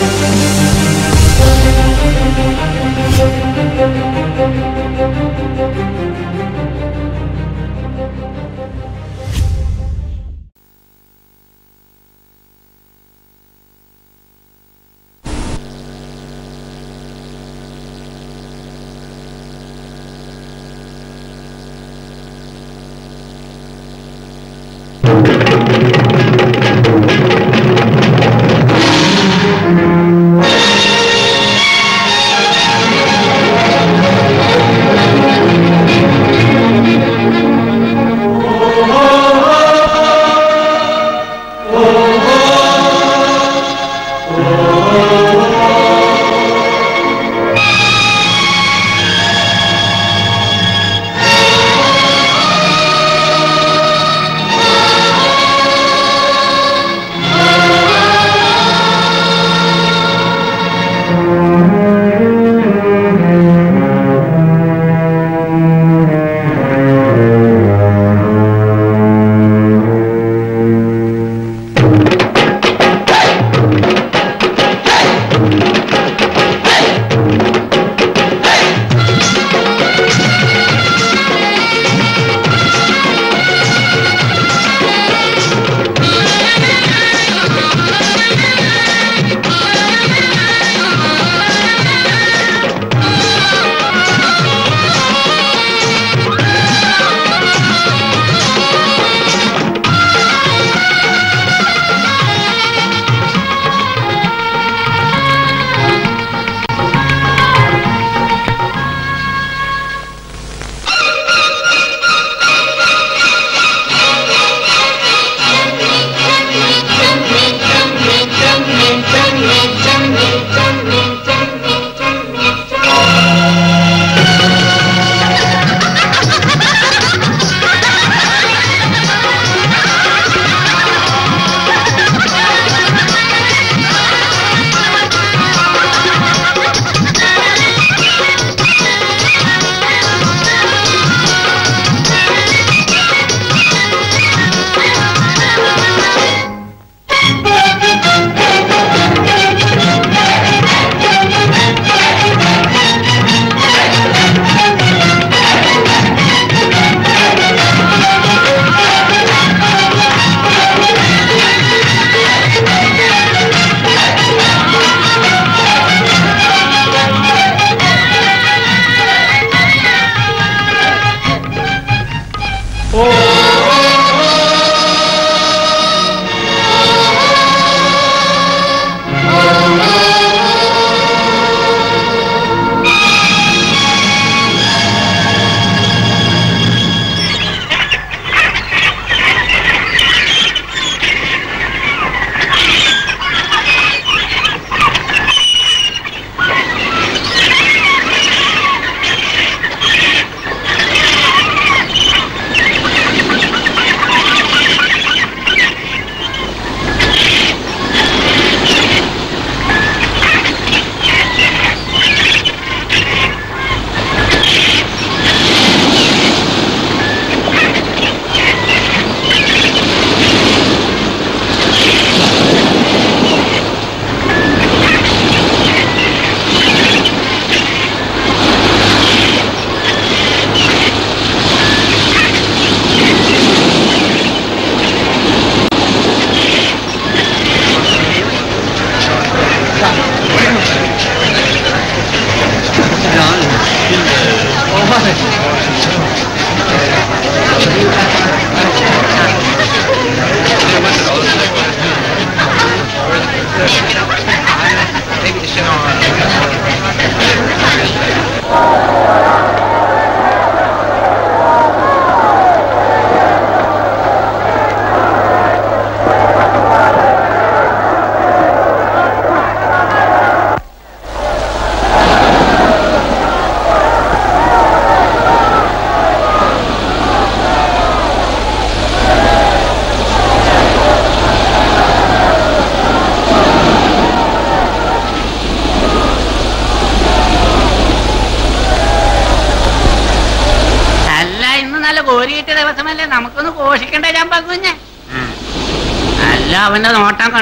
നമുക്കൊന്ന് പോഷിക്കണ്ടേ ചമ്പക്കുഞ്ഞ്. അല്ല അവന്റെ നോട്ടം കണ്ടോ,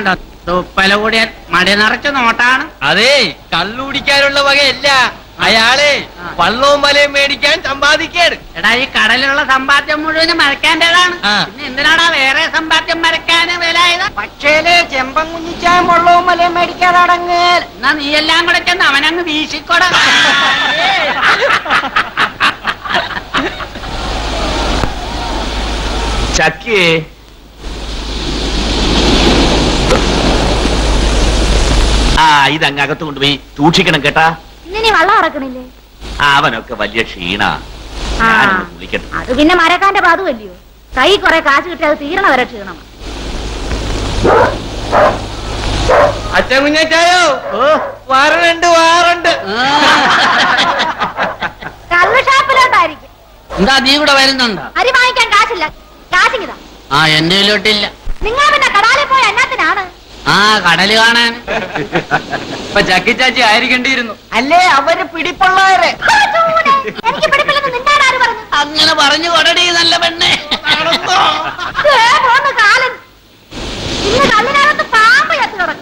തുപ്പല കൂടിയ മടി നിറച്ച നോട്ടാണ്. അതെ, കള്ളുടിക്കാനുള്ള വകയല്ല. അയാളെ വള്ളവും വലയും മേടിക്കാൻ സമ്പാദിക്കാണ്. എടാ, ഈ കടലിലുള്ള സമ്പാദ്യം മുഴുവനും മരക്കാൻ്റെതാണ്. പിന്നെ എന്തിനാടാ വേറെ സമ്പാദ്യം മരക്കാന് വിലയത്? പക്ഷേ ചെമ്പൻകുഞ്ഞിച്ചാൻ വള്ളവും വലയും മേടിക്കാതെ അടങ്ങ്. എന്നാ നീ എല്ലാം കൂടെ ചെന്ന് അവനങ്ങ് വീശിക്കൊട. ചക്കി, ഇതങ്ങകത്ത് കൊണ്ടുപോയി സൂക്ഷിക്കണം കേട്ടാ. ഇനി വള്ളം ഇറക്കണില്ലേ? അവനൊക്കെ വലിയ ക്ഷീണ. അത് പിന്നെ മരക്കാന്റെ പാതുവല്ലയോ. കൈ കുറെ കാശ് കിട്ടി അത് തീരണ വരെ ക്ഷീണം. അച്ഛൻ കുഞ്ഞാച്ചായോ, വാറുണ്ട് വാറുണ്ട്. കള്ള് ഷാപ്പിലോട്ടായിരിക്കും. എന്താ നീ കൂടെ വരുന്നുണ്ടോ? അരി വാങ്ങിക്കാൻ കാശില്ല. കാശിങ്ങിതാ. എന്റെ കയ്യിലോട്ടില്ല. നിങ്ങൾ പിന്നെ കടാലിൽ പോയ എന്നാത്തിനാണ്? കടല് കാണാൻ. ഇപ്പൊ ചക്കി ചാച്ചി ആയിരിക്കേണ്ടിയിരുന്നു. അല്ലേ അവര് പിടിപ്പുള്ളവരെ. എനിക്ക് പിടിപ്പില്ലെന്ന് നിന്നോട് ആര് പറഞ്ഞു? അങ്ങനെ പറഞ്ഞു കൊടടി നല്ല പെണ്ണെ. കാലൻ ഇന്ന് കല്ലിനകത്ത് പാമ്പ് ചത്തു കിടക്കും.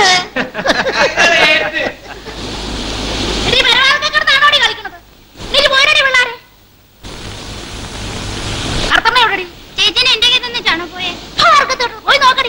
കളിക്കുന്നത് നീ പോയടി പിള്ളാരെ. അർത്ഥമ്മ എവിടെടി? ചേച്ചിനെ എന്റെ കയ്യിൽ നിന്ന് ചാണോ പോയെ? പോയി നോക്കടി.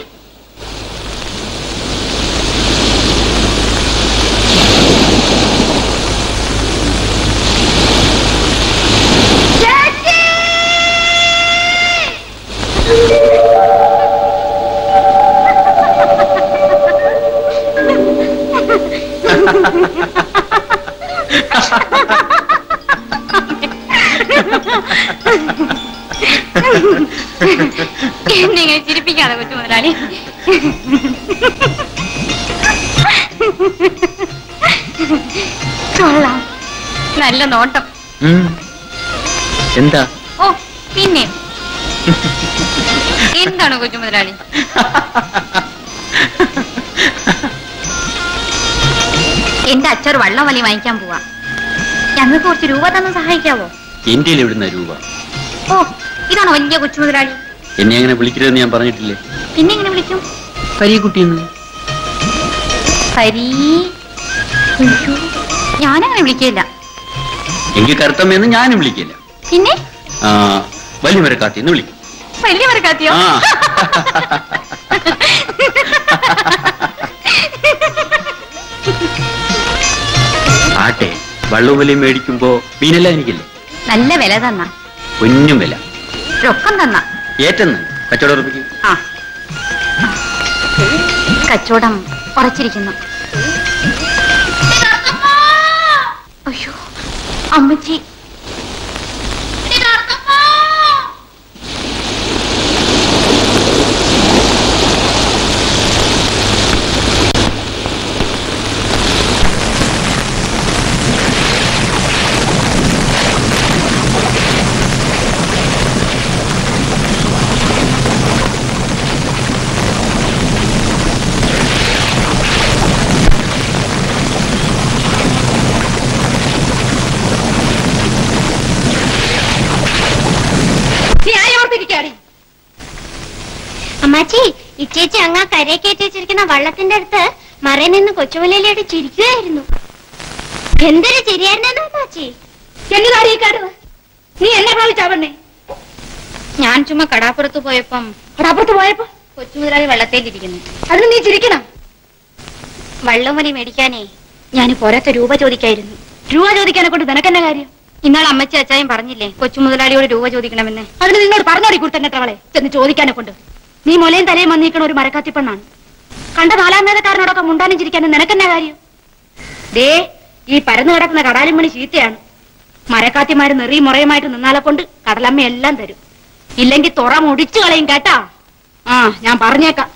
എന്നിങ്ങനെ ചിരിപ്പിക്കാതെ കൊച്ചു മുതലാളി. കൊള്ളാം, നല്ല നോട്ടം. എന്താ? ഓ പിന്നെ എന്താണ് കൊച്ചു മുതലാളി? എന്റെ അച്ഛൻ വള്ളം വലി വാങ്ങിക്കാൻ പോവാ. ഞങ്ങൾക്ക് കുറച്ച് രൂപ തന്ന് സഹായിക്കാവോ? എന്റെ എവിടുന്ന രൂപ? ഓ, ഇതാണോ വലിയ കൊച്ചു മുതലാളി? എന്നെ അങ്ങനെ വിളിക്കരുതെന്ന് ഞാൻ പറഞ്ഞിട്ടില്ലേ? പിന്നെ എങ്ങനെ വിളിക്കും? പരീക്കുട്ടിന്ന്. ഞാനങ്ങനെ വിളിക്കില്ല. എങ്കിൽ കറുത്തമ്മയെന്ന് ഞാനും വിളിക്കില്ല. പിന്നെ വലിയ മരക്കാത്തിന്ന് വിളിക്കും. വലിയ മരക്കാത്തിയോ? ആട്ടെ, വള്ളവും വിലയും മേടിക്കുമ്പോ മീനെല്ലാം എനിക്കില്ലേ? നല്ല വില തന്ന. പൊന്നും വില. രൊക്കം തന്ന. ഏറ്റെന്ന് കച്ചവടം ഉറപ്പിക്കും. കച്ചവടം ഉറച്ചിരിക്കുന്നു. അയ്യോ അമ്മച്ചി. അമ്മാച്ചി, ഇച്ചേച്ചി അങ്ങാ കരയേക്കേറ്റി വെച്ചിരിക്കുന്ന വള്ളത്തിന്റെ അടുത്ത് മറയിൽ നിന്ന് കൊച്ചുമലയിലോട്ട് ചിരിക്കുകയായിരുന്നു. എന്തൊരു ചിരിയായിരുന്നു അമ്മാച്ചി. എന്നതാടി ഈ കാട്? നീ എന്നെ ഭാവിച്ചാവണ്ണേ? ഞാൻ ചുമ്മാ കടാപ്പുറത്ത് പോയപ്പോ കൊച്ചുമുതലാളി വള്ളത്തേലിരിക്കുന്നു. അതിന് നീ ചിരിക്കണം? വള്ളം വലി മേടിക്കാനേ ഞാൻ പോരാത്ത രൂപ ചോദിക്കായിരുന്നു. രൂപ ചോദിക്കാനെ കൊണ്ട് നിനക്കെന്നെ കാര്യം? ഇന്നാൾ അമ്മച്ചി അച്ചായും പറഞ്ഞില്ലേ കൊച്ചുമുതലാളിയോട് രൂപ ചോദിക്കണമെന്ന്? അതിന് നിന്നോട് പറഞ്ഞോടി കൂട്ടന്നെട്ടവളെ ചെന്ന് ചോദിക്കാനെ കൊണ്ട്. നീ മുലയും തലയും വന്നിരിക്കണ ഒരു മരക്കാത്തിപ്പെണ്ണാണ്. കണ്ട നാലാം വേദക്കാരനോടൊക്കെ മുണ്ടാനും ചിരിക്കാനും നിനക്കെന്നെ കാര്യം? ദേ, ഈ പരന്നു കിടക്കുന്ന കടാലിമണി ചീത്തയാണ്. മരക്കാത്തിമാര് നെറിയും മുറയുമായിട്ട് നിന്നാലെ കൊണ്ട് കടലമ്മ എല്ലാം തരും. ഇല്ലെങ്കിൽ തുറ മുടിച്ചു കളയും കേട്ടാ. ഞാൻ പറഞ്ഞേക്കാം.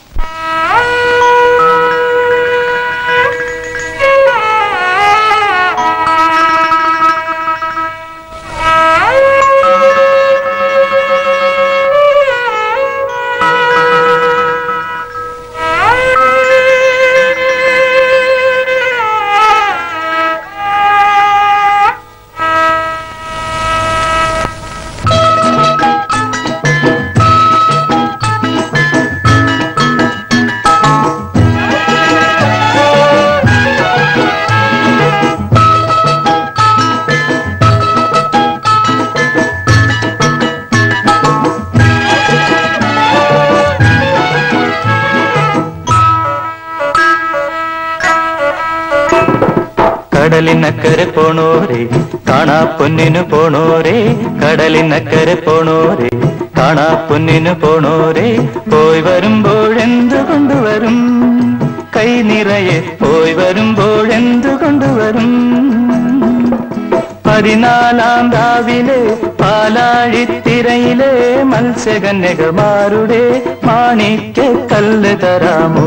പൊന്നിനു പോണോരേ കടലിനക്കരെ പോണോരേ കാണാ പൊന്നിനു പോണോരേ പോയി വരുമ്പോഴെന്തു കൊണ്ടുവരും കൈ നിറയെ പോയി വരുമ്പോഴെന്തു കൊണ്ടുവരും 14-ാം രാവിലെ പാലാഴിത്തിരയിലെ മത്സ്യകന്യകമാരുടെ മാണിക്യ കല്ല് തരാമോ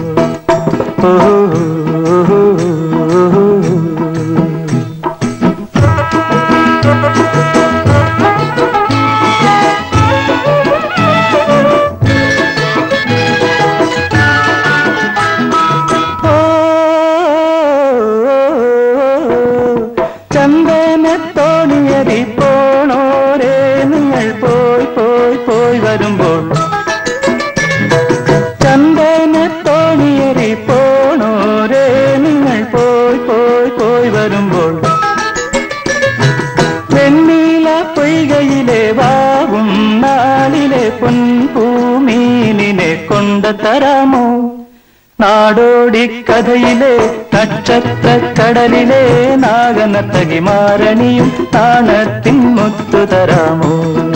ചന്ദനത്തോണിയരി പോണോരേ നിങ്ങൾ പോയി പോയി പോയി വരുമ്പോൾ ചന്ദനത്തോണിയരി പോണോരേ നിങ്ങൾ പോയി പോയി പോയി വരുമ്പോൾ വെണ്ണീല പൊയ്കയിലെ വാവും നാളിലെ പൊൻപൂമീനിനെ കൊണ്ടുതരാമോ നാടോടി കഥയിലെ നക്ഷത്ര കടലിലെ നാഗനത്തകിമാരണിയും താണത്തിൻ മുത്തു തരാമോ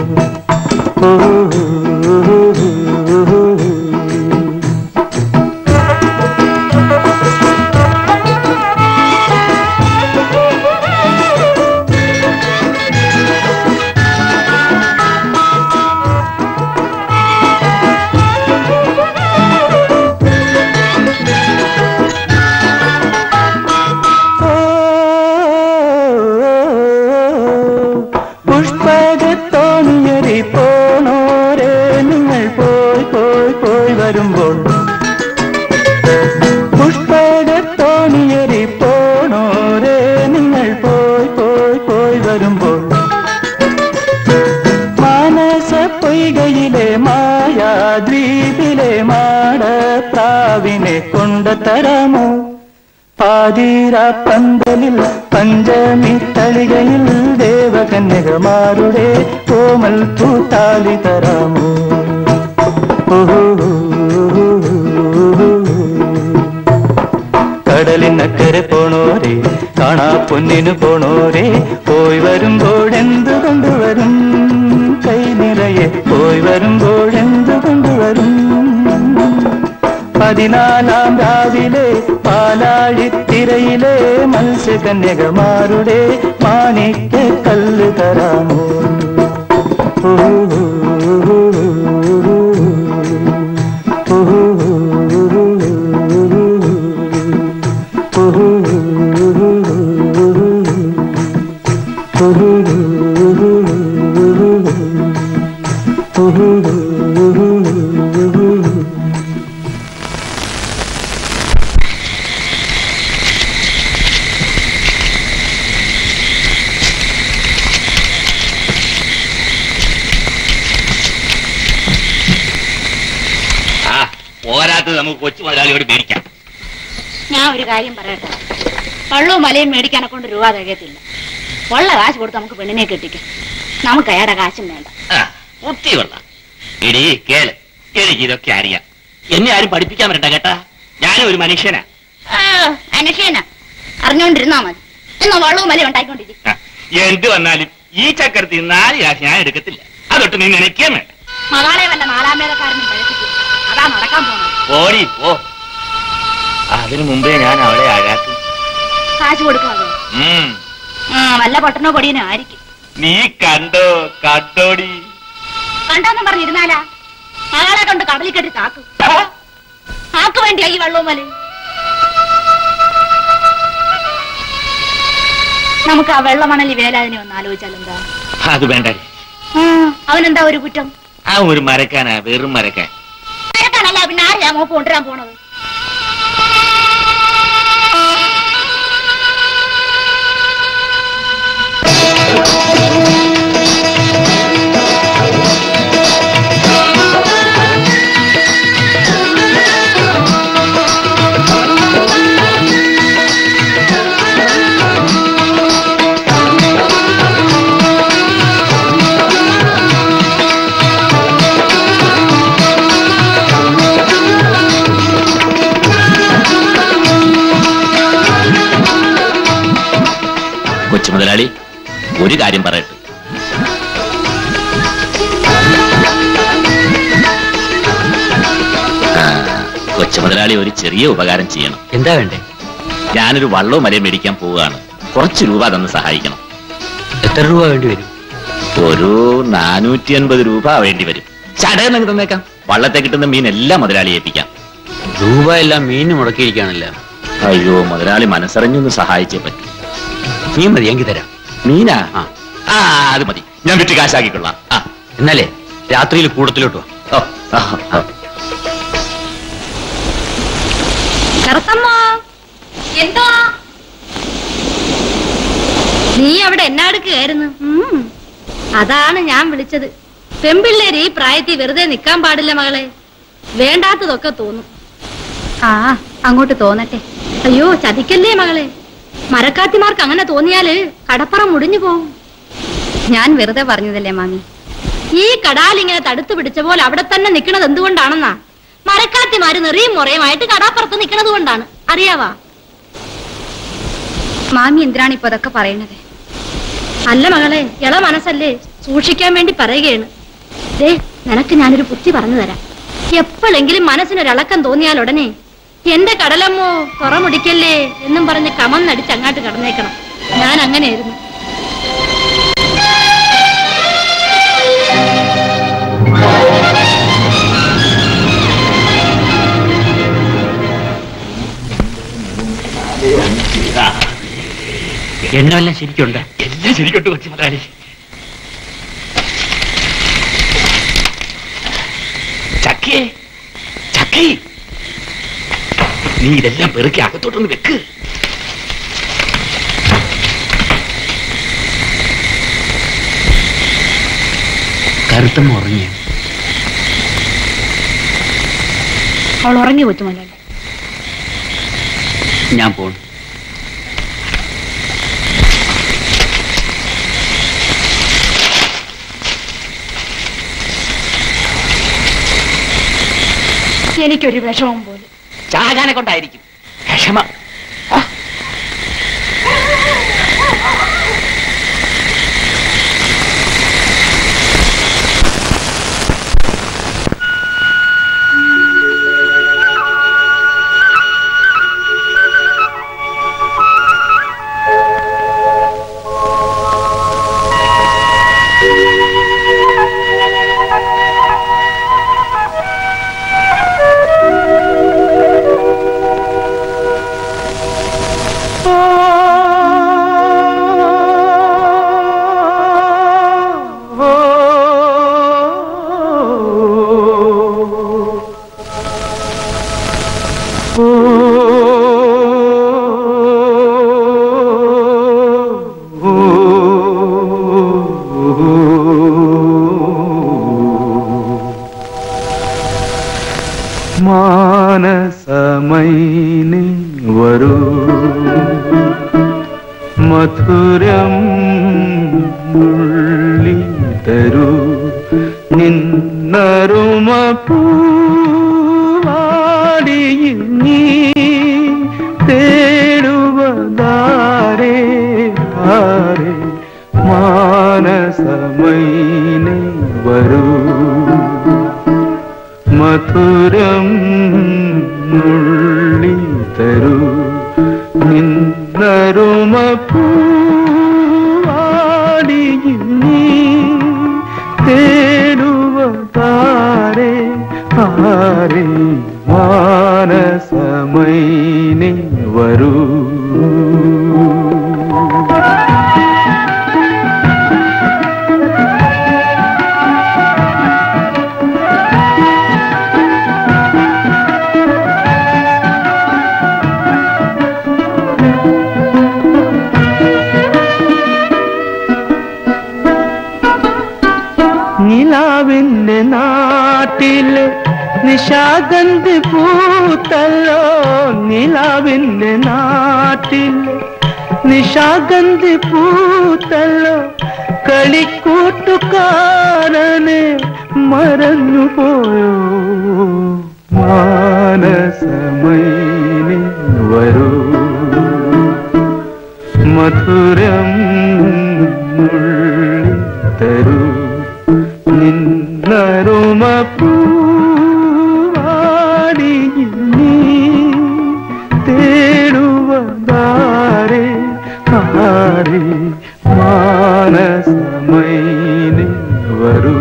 പുഷ്പകത്തോണിയരി പോണോരേ നിങ്ങൾ പോയി പോയി പോയി വരുമ്പോൾ പുഷ്പകത്തോണിയരി പോണോരേ നിങ്ങൾ പോയി പോയി പോയി വരുമ്പോൾ മാനസ പൊയ്കയിലെ മായാദ്വീപിലെ മാടപ്രാവിനെ കൊണ്ടുതരാമോ പാതിര പന്തലിൽ പഞ്ചമി തളികയിൽ ദേവകന്യകമാരുടെ കോമൽ പൂത്താലി തരാമോ കടലിനക്കരെ പോണോരേ കാണാ പൊന്നിനു പോണോരേ പോയി വരുമ്പോഴെന്തു കൊണ്ടുവരും കൈ നിറയെ പോയി വരുമ്പോഴെന്തു കൊണ്ടുവരും 14-ാം രാവിലെ പാലാഴിത്തിരയിലെ മത്സ്യകന്യകമാരുടെ മാണിക്യ കല്ല് തരാമോ നമുക്ക് കൊച്ചു മുതലാളിയോട് മേടിക്കാം. ഞാൻ ഒരു കാര്യം പറയട്ടെ, പള്ളവും മലയും മേടിക്കാനെ കൊണ്ട് രൂപ തികയത്തില്ല. ഉള്ള കാശ് കൊടുത്ത് നമുക്ക് പെണ്ണിനെ കെട്ടിക്കാം. നമുക്ക് അയാളുടെ കാശും വേണ്ട. ബുദ്ധിയുള്ള ഇടി കേള്, എനിക്ക് ഇതൊക്കെ അറിയാം. എന്നെ ആരും പഠിപ്പിക്കാൻ വരണ്ട കേട്ടാ. ഞാനും ഒരു മനുഷ്യനാ. മനുഷ്യനാ അറിഞ്ഞോണ്ടിരുന്നാ മതി. എന്നാ വള്ളവും മലയും ഉണ്ടായിക്കൊണ്ടിരിക്കും. എന്ത് വന്നാലും ഈ ചക്രത്തിൽ 4 കാശ് ഞാൻ എടുക്കത്തില്ല. അതൊട്ട് നീ നനയ്ക്കാൻ വേണ്ട. മകളെ വല്ല 4-ാം വേദക്കാരനും കഴിപ്പിക്കും. അതാ നടക്കാൻ പോകുന്നത്. ഓടി പോ. അതിനു മുമ്പേ ഞാൻ അവളെ ആഴാക്കും. കാശ് കൊടുക്കാതെ വല്ല പൊട്ടനോ പൊടിയനോ ആയിരിക്കും. നീ കണ്ടോ? കണ്ടോടി. കണ്ടോന്നും പറഞ്ഞിരുന്നാലാ മകളെ കൊണ്ട് കടലിൽ കെട്ടി താക്കും. ആക്ക് വേണ്ടിയാ ഈ വള്ളവും മലയും. നമുക്ക് ആ വെള്ളമണലി വേലാതിനെ ഒന്ന് ആലോചിച്ചാലെന്താ? അത് വേണ്ട. അവനെന്താ ഒരു കുറ്റം? ആ ഒരു മരക്കാനാ, വെറും മരക്കാൻ. മരക്കാനല്ല, പിന്നെ ആരെയാ മോപ്പ് കൊണ്ടുവരാൻ പോണത്? ഒരു കാര്യം പറയട്ടെ, കൊച്ചുമുതലാളി ഒരു ചെറിയ ഉപകാരം ചെയ്യണം. എന്താ വേണ്ടേ? ഞാനൊരു വള്ളവും മലയും മേടിക്കാൻ പോവുകയാണ്. കുറച്ച് രൂപ തന്ന് സഹായിക്കണം. എത്ര രൂപ വേണ്ടി വരും? ഒരു 450 രൂപ വേണ്ടി വരും. ചടയെന്നൊക്കെ തന്നേക്കാം. വള്ളത്തെ കിട്ടുന്ന മീൻ എല്ലാം മുതലാളി ഏൽപ്പിക്കാം. രൂപ എല്ലാം മീന് മുടക്കിയിരിക്കാണല്ലോ. അയ്യോ, മുതലാളി മനസ്സറിഞ്ഞൊന്ന് സഹായിച്ചേ പറ്റും. മീൻ മതി, എങ്കിൽ തരാം. മീനാ? ആ അത് മതി, ഞാൻ വിറ്റ് കാശാക്കിക്കൊള്ളാം. എന്നാലേ രാത്രിയിൽ കൂടത്തിലോട്ട് വാ. എന്തോ നീ അവിടെ എന്നാടുക്കുകയായിരുന്നു? അതാണ് ഞാൻ വിളിച്ചത്. പെൺപിള്ളേര് ഈ പ്രായത്തിൽ വെറുതെ നിൽക്കാൻ പാടില്ല മകളെ. വേണ്ടാത്തതൊക്കെ തോന്നും. അങ്ങോട്ട് തോന്നട്ടെ. അയ്യോ ചതിക്കല്ലേ മകളെ. മരക്കാത്തിമാർക്ക് അങ്ങനെ തോന്നിയാല് കടപ്പുറം മുടിഞ്ഞു പോവും. ഞാൻ വെറുതെ പറഞ്ഞതല്ലേ മാമി. ഈ കടാലിങ്ങനെ തടുത്തു പിടിച്ച പോലെ അവിടെ തന്നെ നിൽക്കണത് എന്തുകൊണ്ടാണെന്നാ? മരക്കാത്തിമാര് നെറിയും മുറയുമായിട്ട് കടാപ്പുറത്ത് നിൽക്കണത് കൊണ്ടാണ്. അറിയാവാ? മാമി എന്തിനാണ് ഇപ്പൊ അതൊക്കെ പറയണത്? അല്ല മകളെ, ഇള മനസ്സല്ലേ, സൂക്ഷിക്കാൻ വേണ്ടി പറയുകയാണ്. ദേ, നിനക്ക് ഞാനൊരു ബുദ്ധി പറഞ്ഞു തരാം. എപ്പോഴെങ്കിലും മനസ്സിനൊരളക്കം തോന്നിയാൽ ഉടനെ എന്റെ കടലമ്മോ തുറമുടിക്കല്ലേ എന്നും പറഞ്ഞ് കമന്നടിച്ച് അങ്ങാട്ട് കടന്നേക്കണം. ഞാൻ അങ്ങനെയായിരുന്നു. എണ്ണമെല്ലാം ശരിക്കുണ്ട്? എല്ലാം ശരിക്കുണ്ട് കൊച്ചു മുതലാളി. ചക്കി, ചക്കി, നീ ഇതെല്ലാം പെറുക്കി അകത്തോട്ടൊന്ന് വെക്ക്. കറുത്തമ്മ ഉറങ്ങിയ? അവൾ ഉറങ്ങി കൊച്ചു മുതലാളി. ഞാൻ പോണു. എനിക്കൊരു വിഷമം പോലും. ചാകാനെ കൊണ്ടായിരിക്കും വിഷമം. മാനസമൈനി വരൂ മധുരം മുള്ളി തരൂ നിന്നരുമ പൂവാടിയിൽ നീ തേടുവതാരേ ആരേ മാനസമൈനി വരൂ മധുരം നുള്ളി തരൂ നിന്നരുമ പൂവാടിയിൽ നീ തേടുവതാരേ ആരേ മാനസമൈനി വരൂ. നിലാവിന്റെ നാട്ടിലെ നിശാഗന്ധി പൂത്തല്ലോ നിലാവിന്റെ നാട്ടിലെ നിശാഗന്ധി പൂത്തല്ലോ കളിക്കൂട്ടുകാരനെ മറന്നു പോയോ മാനസമൈനി വരൂ മധുരം മാനസമൈനെ വരൂ.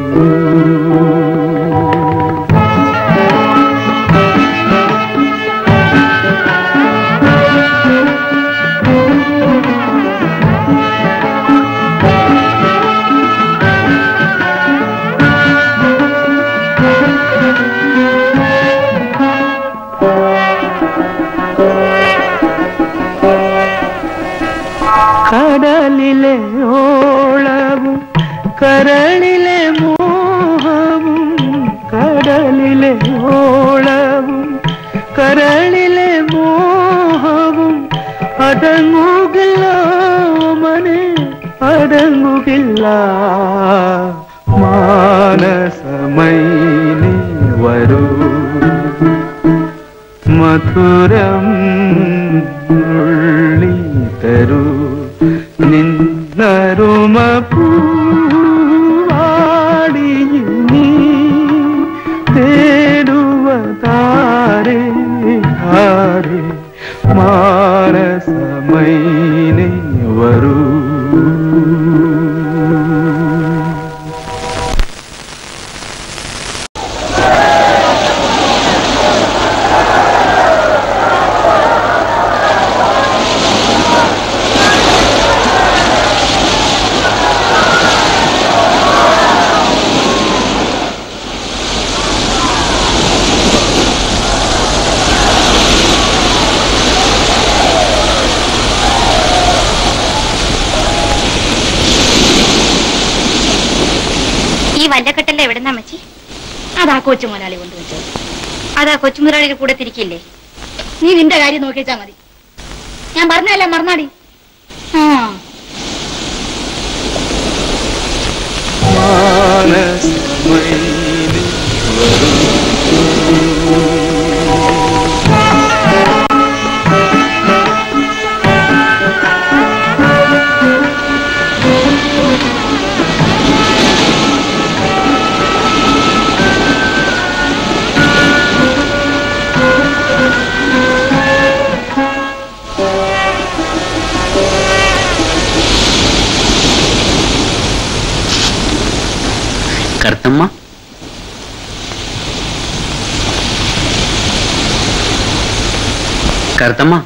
കടലിലെ ഓളവും കരളിലെ മോഹവും, കടലിലെ ഓളവും കരളിലെ മോഹവും അടങ്ങുകില്ല മനെ അടങ്ങുകില്ല. മാനസമൈനെ വരൂ. മധുരം ഉള്ളി തരൂ. നിന്നരുമ പൂവാടി നീ തേടുവതാരേ ആരേ. മാനസമൈനെ വരൂ. വല്ലക്കെട്ടല്ലേ എവിടെന്നാ മച്ചി? അതാ കൊച്ചു മുതലാളി കൊണ്ടുവച്ചത്. അതാ കൊച്ചു മുതലാളിയുടെ കൂടെ തിരിക്കില്ലേ? നീ നിന്റെ കാര്യം നോക്കിച്ചാ മതി. ഞാൻ പറഞ്ഞല്ലേ മറന്നാടി. കറുത്തമ്മ, കറുത്തമ്മ.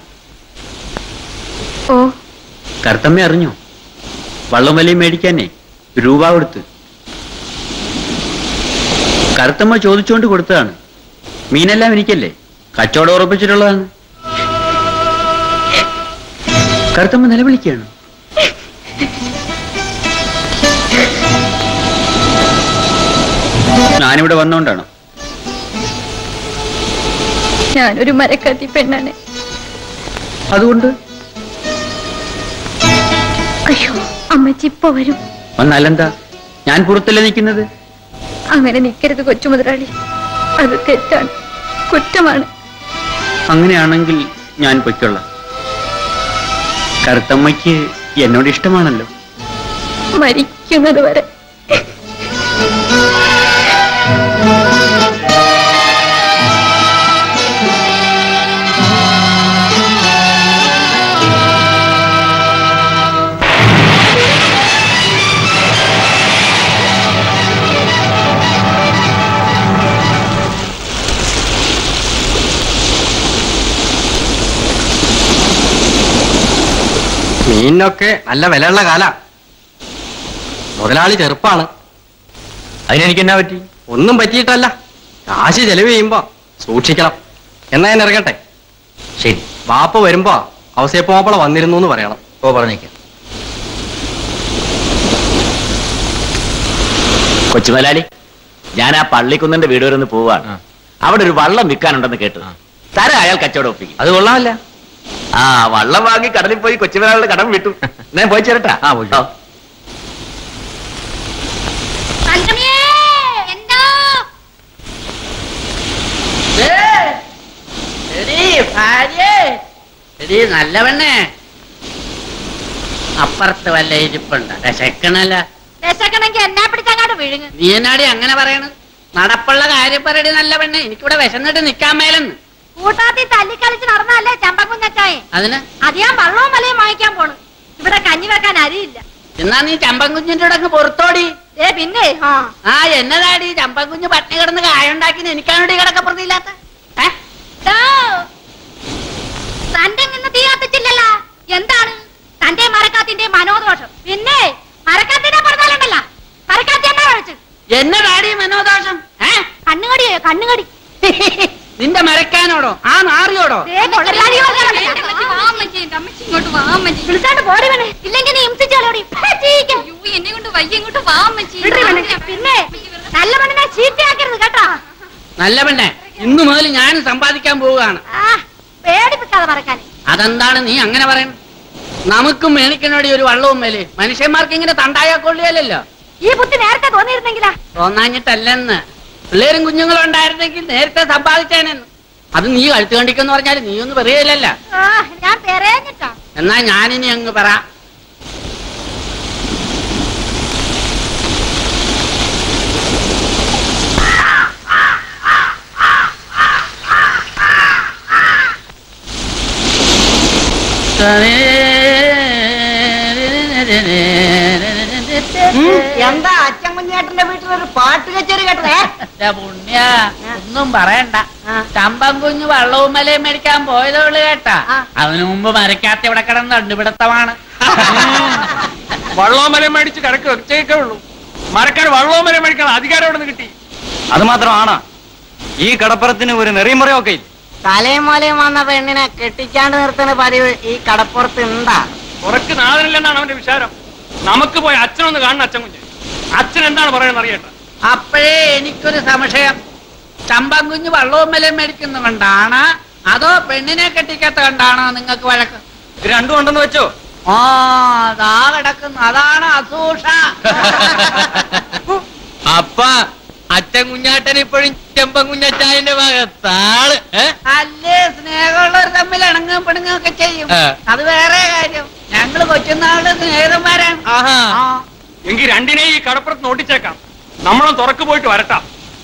ഓ, കറുത്തമ്മ അറിഞ്ഞോ? വള്ളം വലിയും മേടിക്കാനേ രൂപ കൊടുത്ത്. കറുത്തമ്മ ചോദിച്ചുകൊണ്ട് കൊടുത്തതാണ്. മീനെല്ലാം എനിക്കല്ലേ, കച്ചവടം ഉറപ്പിച്ചിട്ടുള്ളതാണ്. കറുത്തമ്മ നിലവിളിക്കുകയാണ്. ഞാനിവിടെ വന്നോണ്ടാണോ? ഞാനൊരു മരക്കത്തി പെണ്ണാണ്. അതുകൊണ്ട് അയ്യോ, അമ്മച്ചി ഇപ്പൊ വരും. വന്നാലെന്താ? ഞാൻ പുറത്തല്ലേ നിൽക്കുന്നത്. അങ്ങനെ നിൽക്കരുത് കൊച്ചു മുതലാളി, അത് തെറ്റാണ്, കുറ്റമാണ്. അങ്ങനെയാണെങ്കിൽ ഞാൻ പൊയ്ക്കൊള്ളാം. കറുത്തമ്മയ്ക്ക് എന്നോട് ഇഷ്ടമാണല്ലോ. മരിക്കുന്നത് വരെ. മീനിനൊക്കെ നല്ല വിലയുള്ള കാല. മുതലാളി ചെറുപ്പാണ്. അതിനെനിക്ക് എന്നാ പറ്റി? ഒന്നും പറ്റിയിട്ടല്ല, കാശ് ചെലവ് ചെയ്യുമ്പോ സൂക്ഷിക്കണം. എന്നാ ഞാൻ ഇറങ്ങട്ടെ. ശരി. വാപ്പ വരുമ്പോ അവസരപ്പോപ്പള വന്നിരുന്നു എന്ന് പറയണം. ഓ, പറഞ്ഞേക്കാം. കൊച്ചുമലാലി, ഞാൻ ആ പള്ളിക്കുന്നിന്റെ വീട് വരെ ഒന്ന് പോവാണ്. അവിടെ ഒരു വള്ളം വിൽക്കാനുണ്ടെന്ന് കേട്ടു. തര അയാൾ കച്ചവടം ഒപ്പിക്കും. അത് കൊള്ളാമല്ല. ആ വള്ളം വാങ്ങി കടലിൽ പോയി കൊച്ചുമലാളിയുടെ കടം വിട്ടു. ഞാൻ പോയി ചേരട്ടാ. നല്ല പെണ്ണേ, അപ്പുറത്ത് വല്ല ഇരിപ്പുണ്ട്. വിശക്കണല്ല. വിശക്കണമെങ്കിൽ എന്നാ പിടിച്ചങ്ങാട് വിഴുങ്ങ്. നീ എന്നാടി അങ്ങനെ പറയണത്? നടപ്പുള്ള കാര്യം പറയടി നല്ല പെണ്ണെ. എനിക്കിവിടെ വിശന്നിട്ട് നിക്കാൻ മേലെന്ന്. കൂട്ടാത്തി തല്ലിക്കളിച്ച് നടന്നല്ലേ ചമ്പക്കുഞ്ഞച്ചായ. അതിന് അത് ഞാൻ വള്ളവും വലയും വാങ്ങിക്കാൻ പോണു. ഇവിടെ കഞ്ഞി വെക്കാൻ അരിയില്ല. എന്നാ നീ ചമ്പൻകുഞ്ഞിന്റെ കൂടെ അങ്ങ് പുറത്തോടി. പിന്നെ ആ എന്നതാടി ചമ്പൻകുഞ്ഞ് പട്ടിണി കിടന്ന് കായുണ്ടാക്കി എനിക്കാണോടി കിടക്കപ്പുറത്തില്ലാത്ത? തന്റെ നിന്ന് തീ കത്തിച്ചില്ലല്ലോ. എന്താണ് തന്റെ മരക്കാത്തിന്റെ മനോദോഷം? പിന്നെ മരക്കാത്തിന്റെ പറഞ്ഞാലുണ്ടല്ല മരക്കാത്തി എന്നാ കഴിച്ചു. എന്നതാടി മനോദോഷം? കണ്ണുകടിയോ? കണ്ണുകടി നിന്റെ മരക്കാനോടോ ആ നാറിയോടോ? വിളിച്ചാണ്ട് പോരുവനെ, ഇല്ലെങ്കിൽ നീ ഹിംസിച്ചോളോടി. എന്നെ കൊണ്ട് വയ്യ, ഇങ്ങോട്ട് വാമ്മച്ചി. പിന്നെ നല്ല പെണ്ണിനെ ചീത്തയാക്കരുത് കേട്ടോ. നല്ല പെണ്ണെ, ഇന്നു മുതൽ ഞാൻ സമ്പാദിക്കാൻ പോവുകയാണ്. പേടിപ്പിക്കാതെ മറക്കാൻ. അതെന്താണ് നീ അങ്ങനെ പറയുന്നത്? നമുക്കും മേണിക്കനോടി ഒരു വള്ളവും മേലെ. മനുഷ്യന്മാർക്ക് ഇങ്ങനെ തണ്ടായാ കൊള്ളിയല്ലോ. ഈ ബുദ്ധി നേരത്തെ തോന്നിയിരുന്നെങ്കിലാ? തോന്നാഞ്ഞിട്ടല്ലെന്ന്. പിള്ളേരും കുഞ്ഞുങ്ങളും ഉണ്ടായിരുന്നെങ്കിൽ നേരത്തെ സമ്പാദിച്ചേനെന്ന്. അത് നീ കഴുത്ത് കണ്ടിക്കെന്ന് പറഞ്ഞാല് നീ ഒന്നും പറയലല്ല. ഞാൻ പറയാഞ്ഞിട്ടാ. എന്നാ ഞാനിനി അങ്ങ് പറ. എന്താ അച്ഛൻ കുഞ്ഞേട്ടന്റെ വീട്ടിലൊരു പാട്ട് കച്ചേരി കേട്ടേ? പുണ്യ ഒന്നും പറയണ്ട. ചമ്പൻകുഞ്ഞ് വള്ളവും മലയും മേടിക്കാൻ പോയതോള് കേട്ടാ. അതിനു മുമ്പ് മരക്കാത്ത ഇവിടെ കിടന്ന് കണ്ടുപിടുത്തമാണ്. വള്ളവും മലയും മേടിച്ച് കിടക്ക് വെച്ചേക്കേ ഉള്ളൂ. മരക്കാർ വള്ളവും മലയും മേടിക്കാൻ അധികാരം എവിടെ നിന്ന് കിട്ടി? അത് മാത്രമാണ് ഈ കടപ്പുറത്തിന് ഒരു നെറിമുറയൊക്കെ ഇല്ല. തലയും മലയും വന്ന പെണ്ണിനെ കെട്ടിക്കാണ്ട് നിർത്തുന്ന പതിവ് ഈ കടപ്പുറത്ത് ഉണ്ടാ? ഉറക്ക് നാദനില്ലെന്നാണ് അവന്റെ വിചാരം. നമുക്ക് പോയി അച്ഛനൊന്ന് കാണണം. അച്ഛൻ കുഞ്ഞ് അച്ഛൻ എന്താണ് പറയുന്നത് അറിയട്ടെ. അപ്പോഴേ എനിക്കൊരു സംശയം. ചമ്പൻകുഞ്ഞ് വള്ളവും മലയും മേടിക്കുന്ന കണ്ടാണ് അതോ പെണ്ണിനെ കെട്ടിക്കാത്ത കണ്ടാണോ നിങ്ങൾക്ക് വഴക്ക്? രണ്ടും ഉണ്ടെന്ന് വെച്ചോ? അതാ കിടക്കുന്നു. അതാണ് അസൂഷ. അപ്പ അച്ഛൻ കുഞ്ഞാട്ടൻ ഇപ്പോഴും ചെമ്പൻകുഞ്ഞച്ചായന്റെ ഭാഗത്താണ്. അല്ലേ സ്നേഹമുള്ളവർ തമ്മിൽ ഇണങ്ങും പെണുങ്ങും ഒക്കെ ചെയ്യും. അത് വേറെ കാര്യം. ഞങ്ങള് കൊച്ചുനാള് സ്നേഹിതന്മാരാണ്. എങ്കിൽ രണ്ടിനെ ഈ കടപ്പുറത്ത് നോട്ടിച്ചേക്കാം. നമ്മളും തുറക്ക് പോയിട്ട് വരട്ടാം.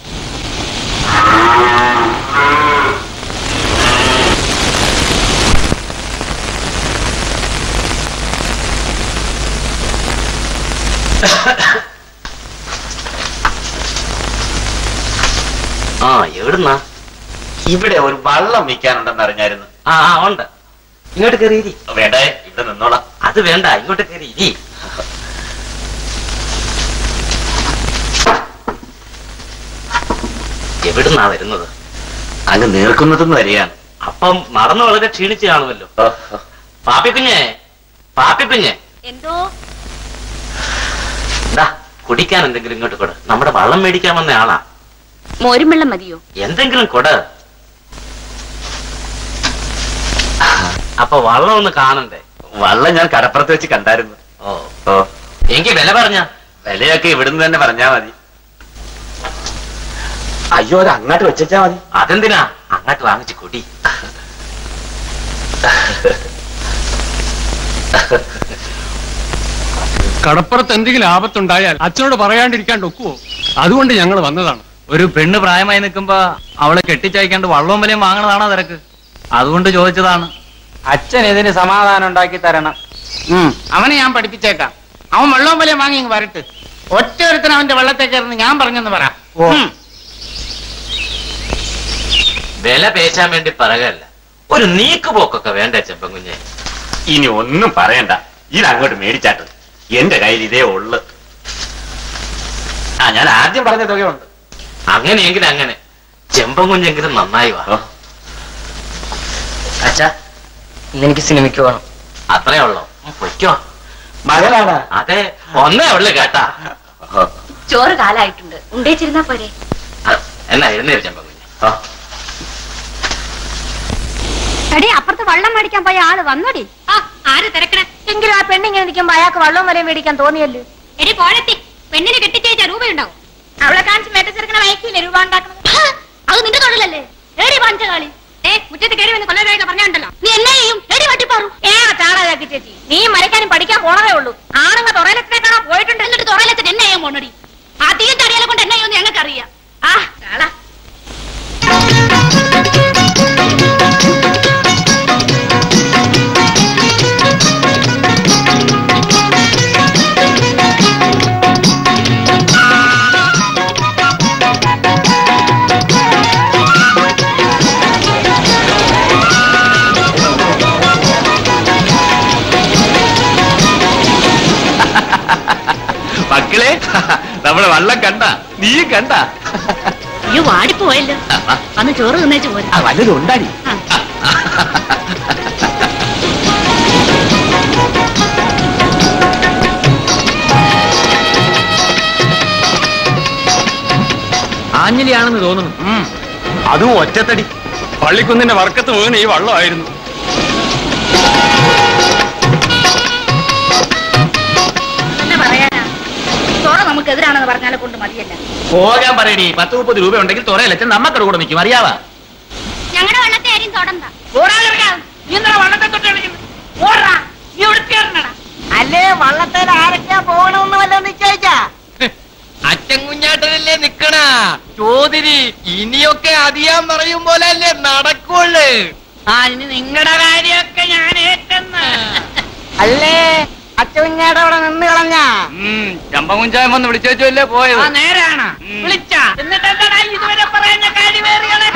എവിടുന്നാ? ഇവിടെ ഒരു വള്ളം വിൽക്കാനുണ്ടെന്ന് അറിഞ്ഞായിരുന്നു. ഉണ്ട്. ഇങ്ങോട്ട് കയറി. വേണ്ടേ, ഇവിടെ നിന്നോളാം. അത് വേണ്ട, ഇങ്ങോട്ട് കയറി. എവിടുന്നാ വരുന്നത്? അങ്ങ് നീർക്കുന്നതെന്ന് വരികയാണ്. അപ്പം നടന്നു വളരെ ക്ഷീണിച്ചു കാണുമല്ലോ. പാപ്പിക്കുഞ്ഞേ, പാപ്പിക്കുഞ്ഞേ, എന്തോ എന്താ കുടിക്കാൻ എന്തെങ്കിലും ഇങ്ങോട്ട് കൊട്. നമ്മുടെ വള്ളം മേടിക്കാൻ വന്ന ആളാ. മോരും വെള്ളം മതിയോ? എന്തെങ്കിലും കൊട്. അപ്പൊ വള്ളം ഒന്ന് കാണണ്ടേ? വള്ളം ഞാൻ കടപ്പുറത്ത് വെച്ച് കണ്ടായിരുന്നു. എനിക്ക് വില പറഞ്ഞ വിലയൊക്കെ ഇവിടുന്ന് തന്നെ പറഞ്ഞാ മതി. അയ്യോ, അത് അങ്ങോട്ട് വെച്ചാ മതി. അതെന്തിനാ? അങ്ങോട്ട് വാങ്ങിച്ച് കുടി. കടപ്പുറത്ത് എന്തെങ്കിലും ആപത്തുണ്ടായാൽ അച്ഛനോട് പറയാണ്ടിരിക്കാണ്ട് ഒക്കുവോ? അതുകൊണ്ട് ഞങ്ങൾ വന്നതാണ്. ഒരു പെണ്ണ് പ്രായമായി നിൽക്കുമ്പോ അവളെ കെട്ടിച്ചയക്കാണ്ട് വള്ളവും വിലയും വാങ്ങണതാണോ തിരക്ക്? അതുകൊണ്ട് ചോദിച്ചതാണ്. അച്ഛൻ ഇതിന് സമാധാനം ഉണ്ടാക്കി തരണം. അവനെ ഞാൻ പഠിപ്പിച്ചേക്കാം. അവൻ വെള്ളവും വിലയും വാങ്ങി ഇങ്ങ് വരട്ട്. ഒറ്റ ഒരുത്തിന് അവന്റെ വെള്ളത്തെ കയറുന്ന ഞാൻ പറഞ്ഞെന്ന് പറ. വില പേശാൻ വേണ്ടി പറയല്ല, ഒരു നീക്കുപോക്കൊക്കെ വേണ്ട ചെമ്പൻകുഞ്ഞെ. ഇനി ഒന്നും പറയണ്ട, ഇതങ്ങോട്ട് മേടിച്ചാട്ട്. എന്റെ കയ്യിൽ ഇതേ ഉള്ളു. ഞാൻ ആദ്യം പറഞ്ഞ തുകയുണ്ട്. അങ്ങനെയെങ്കിൽ അങ്ങനെ. ചെമ്പൻകുഞ്ഞെങ്കിലും നന്നായി വാ. അച്ഛാ, ഇന്നെനിക്ക് സിനിമയ്ക്ക് പോകണം. അത്രേ ഉള്ളോ? പൊയ്ക്കോ. മകനാണ്. അതെ, ഒന്നേ ഉള്ളു കേട്ടാ. ചോറ് കാലായിട്ടുണ്ട്, ഉണ്ടേച്ചിരുന്നാ പോരെ. എന്നാ എഴുന്നേര് ചെമ്പൻകുഞ്ഞ്. എടി, അപ്പുറത്ത് വള്ളം മേടിക്കാൻ പോയ ആള് വന്നോടി. ആര് തിരക്കണ? എങ്കിലും ആ പെണ്ണിങ്ങനെ നിൽക്കുമ്പോ അയാൾക്ക് വള്ളവും വലയും മേടിക്കാൻ തോന്നിയല്ലോ. എടി പോഴത്തി, പെണ്ണിനെ കെട്ടിച്ചേച്ചാ രൂപയുണ്ടാവും. അവളെ കാണിച്ച് മെറ്റച്ചെറുക്കണ വയക്കില്ലേ രൂപ ഉണ്ടാക്കുന്നത്? അത് നിന്റെ തൊഴിലല്ലേ? ഏടി പഞ്ചകാളി. മുറ്റത്ത് കയറി വന്ന് കൊല്ലരായിട്ട് പറഞ്ഞുണ്ടല്ലോ. നീ എന്നെ ചെയ്യും? എടി വട്ടിപ്പാറു. ചാടാക്കി ചേച്ചി, നീ മരക്കാനും പഠിക്കാൻ പോണതേ ഉള്ളൂ. ആണുങ്ങൾ തുറയിലെത്തിനേക്കാണോ പോയിട്ടുണ്ട്. എന്നിട്ട് തുറയിലെത്തിന് എന്നെ ചെയ്യാൻ പോണടി. അധികം തടിയാലെ കൊണ്ട് എന്നെ ചെയ്യുമെന്ന് ഞങ്ങൾക്ക് അറിയാം. ചാടാ. വള്ളം കണ്ട നീ കണ്ട അയ്യോ വാടിപ്പോയല്ലോ. അന്ന് ചോറ് തിന്നേച്ച് പോരാ. വല്ലതും ഉണ്ടാടി. ആഞ്ഞലിയാണെന്ന് തോന്നുന്നു. അതും ഒറ്റത്തടി. പള്ളിക്കുന്നിന്റെ വർക്കത്ത് വീണ് ഈ വള്ളമായിരുന്നു. എന്താ പറയാനാ, തുറ നമുക്ക് എതിരാണെന്ന് പറഞ്ഞാലെ കൊണ്ട് മതിയല്ല. പോകാൻ പറയടി. 10-30 രൂപ ഉണ്ടെങ്കിൽ തുറയിലച്ഛൻ നമ്മക്കടെ കൂടെ നിൽക്കും. അറിയാവാ? ഞങ്ങളുടെ വള്ളത്തെ ആരും തൊടണ്ട. അല്ലേ വള്ളത്തേൽ ആരൊക്കെയാ പോകണമെന്ന് വല്ല നിശ്ചയിച്ചാ? അച്ഛൻ കുഞ്ഞാട്ടനല്ലേ നിക്കണ ചോദിരി. ഇനിയൊക്കെ അധികം പറയും പോലെ അല്ലേ നടക്കുള്ളു. ഇനി നിങ്ങളുടെ കാര്യമൊക്കെ ഞാൻ ഏറ്റെന്ന്. അല്ലേ അച്ഛൻ അവിടെ നിന്ന് കളഞ്ഞ ചമ്പകുഞ്ചായം വന്ന് വിളിച്ചല്ലേ പോയത്? നേരാണ്. വിളിച്ച എന്നിട്ട് എന്താ ഇതുവരെ പറയുന്ന കാര്യമേറികളെ?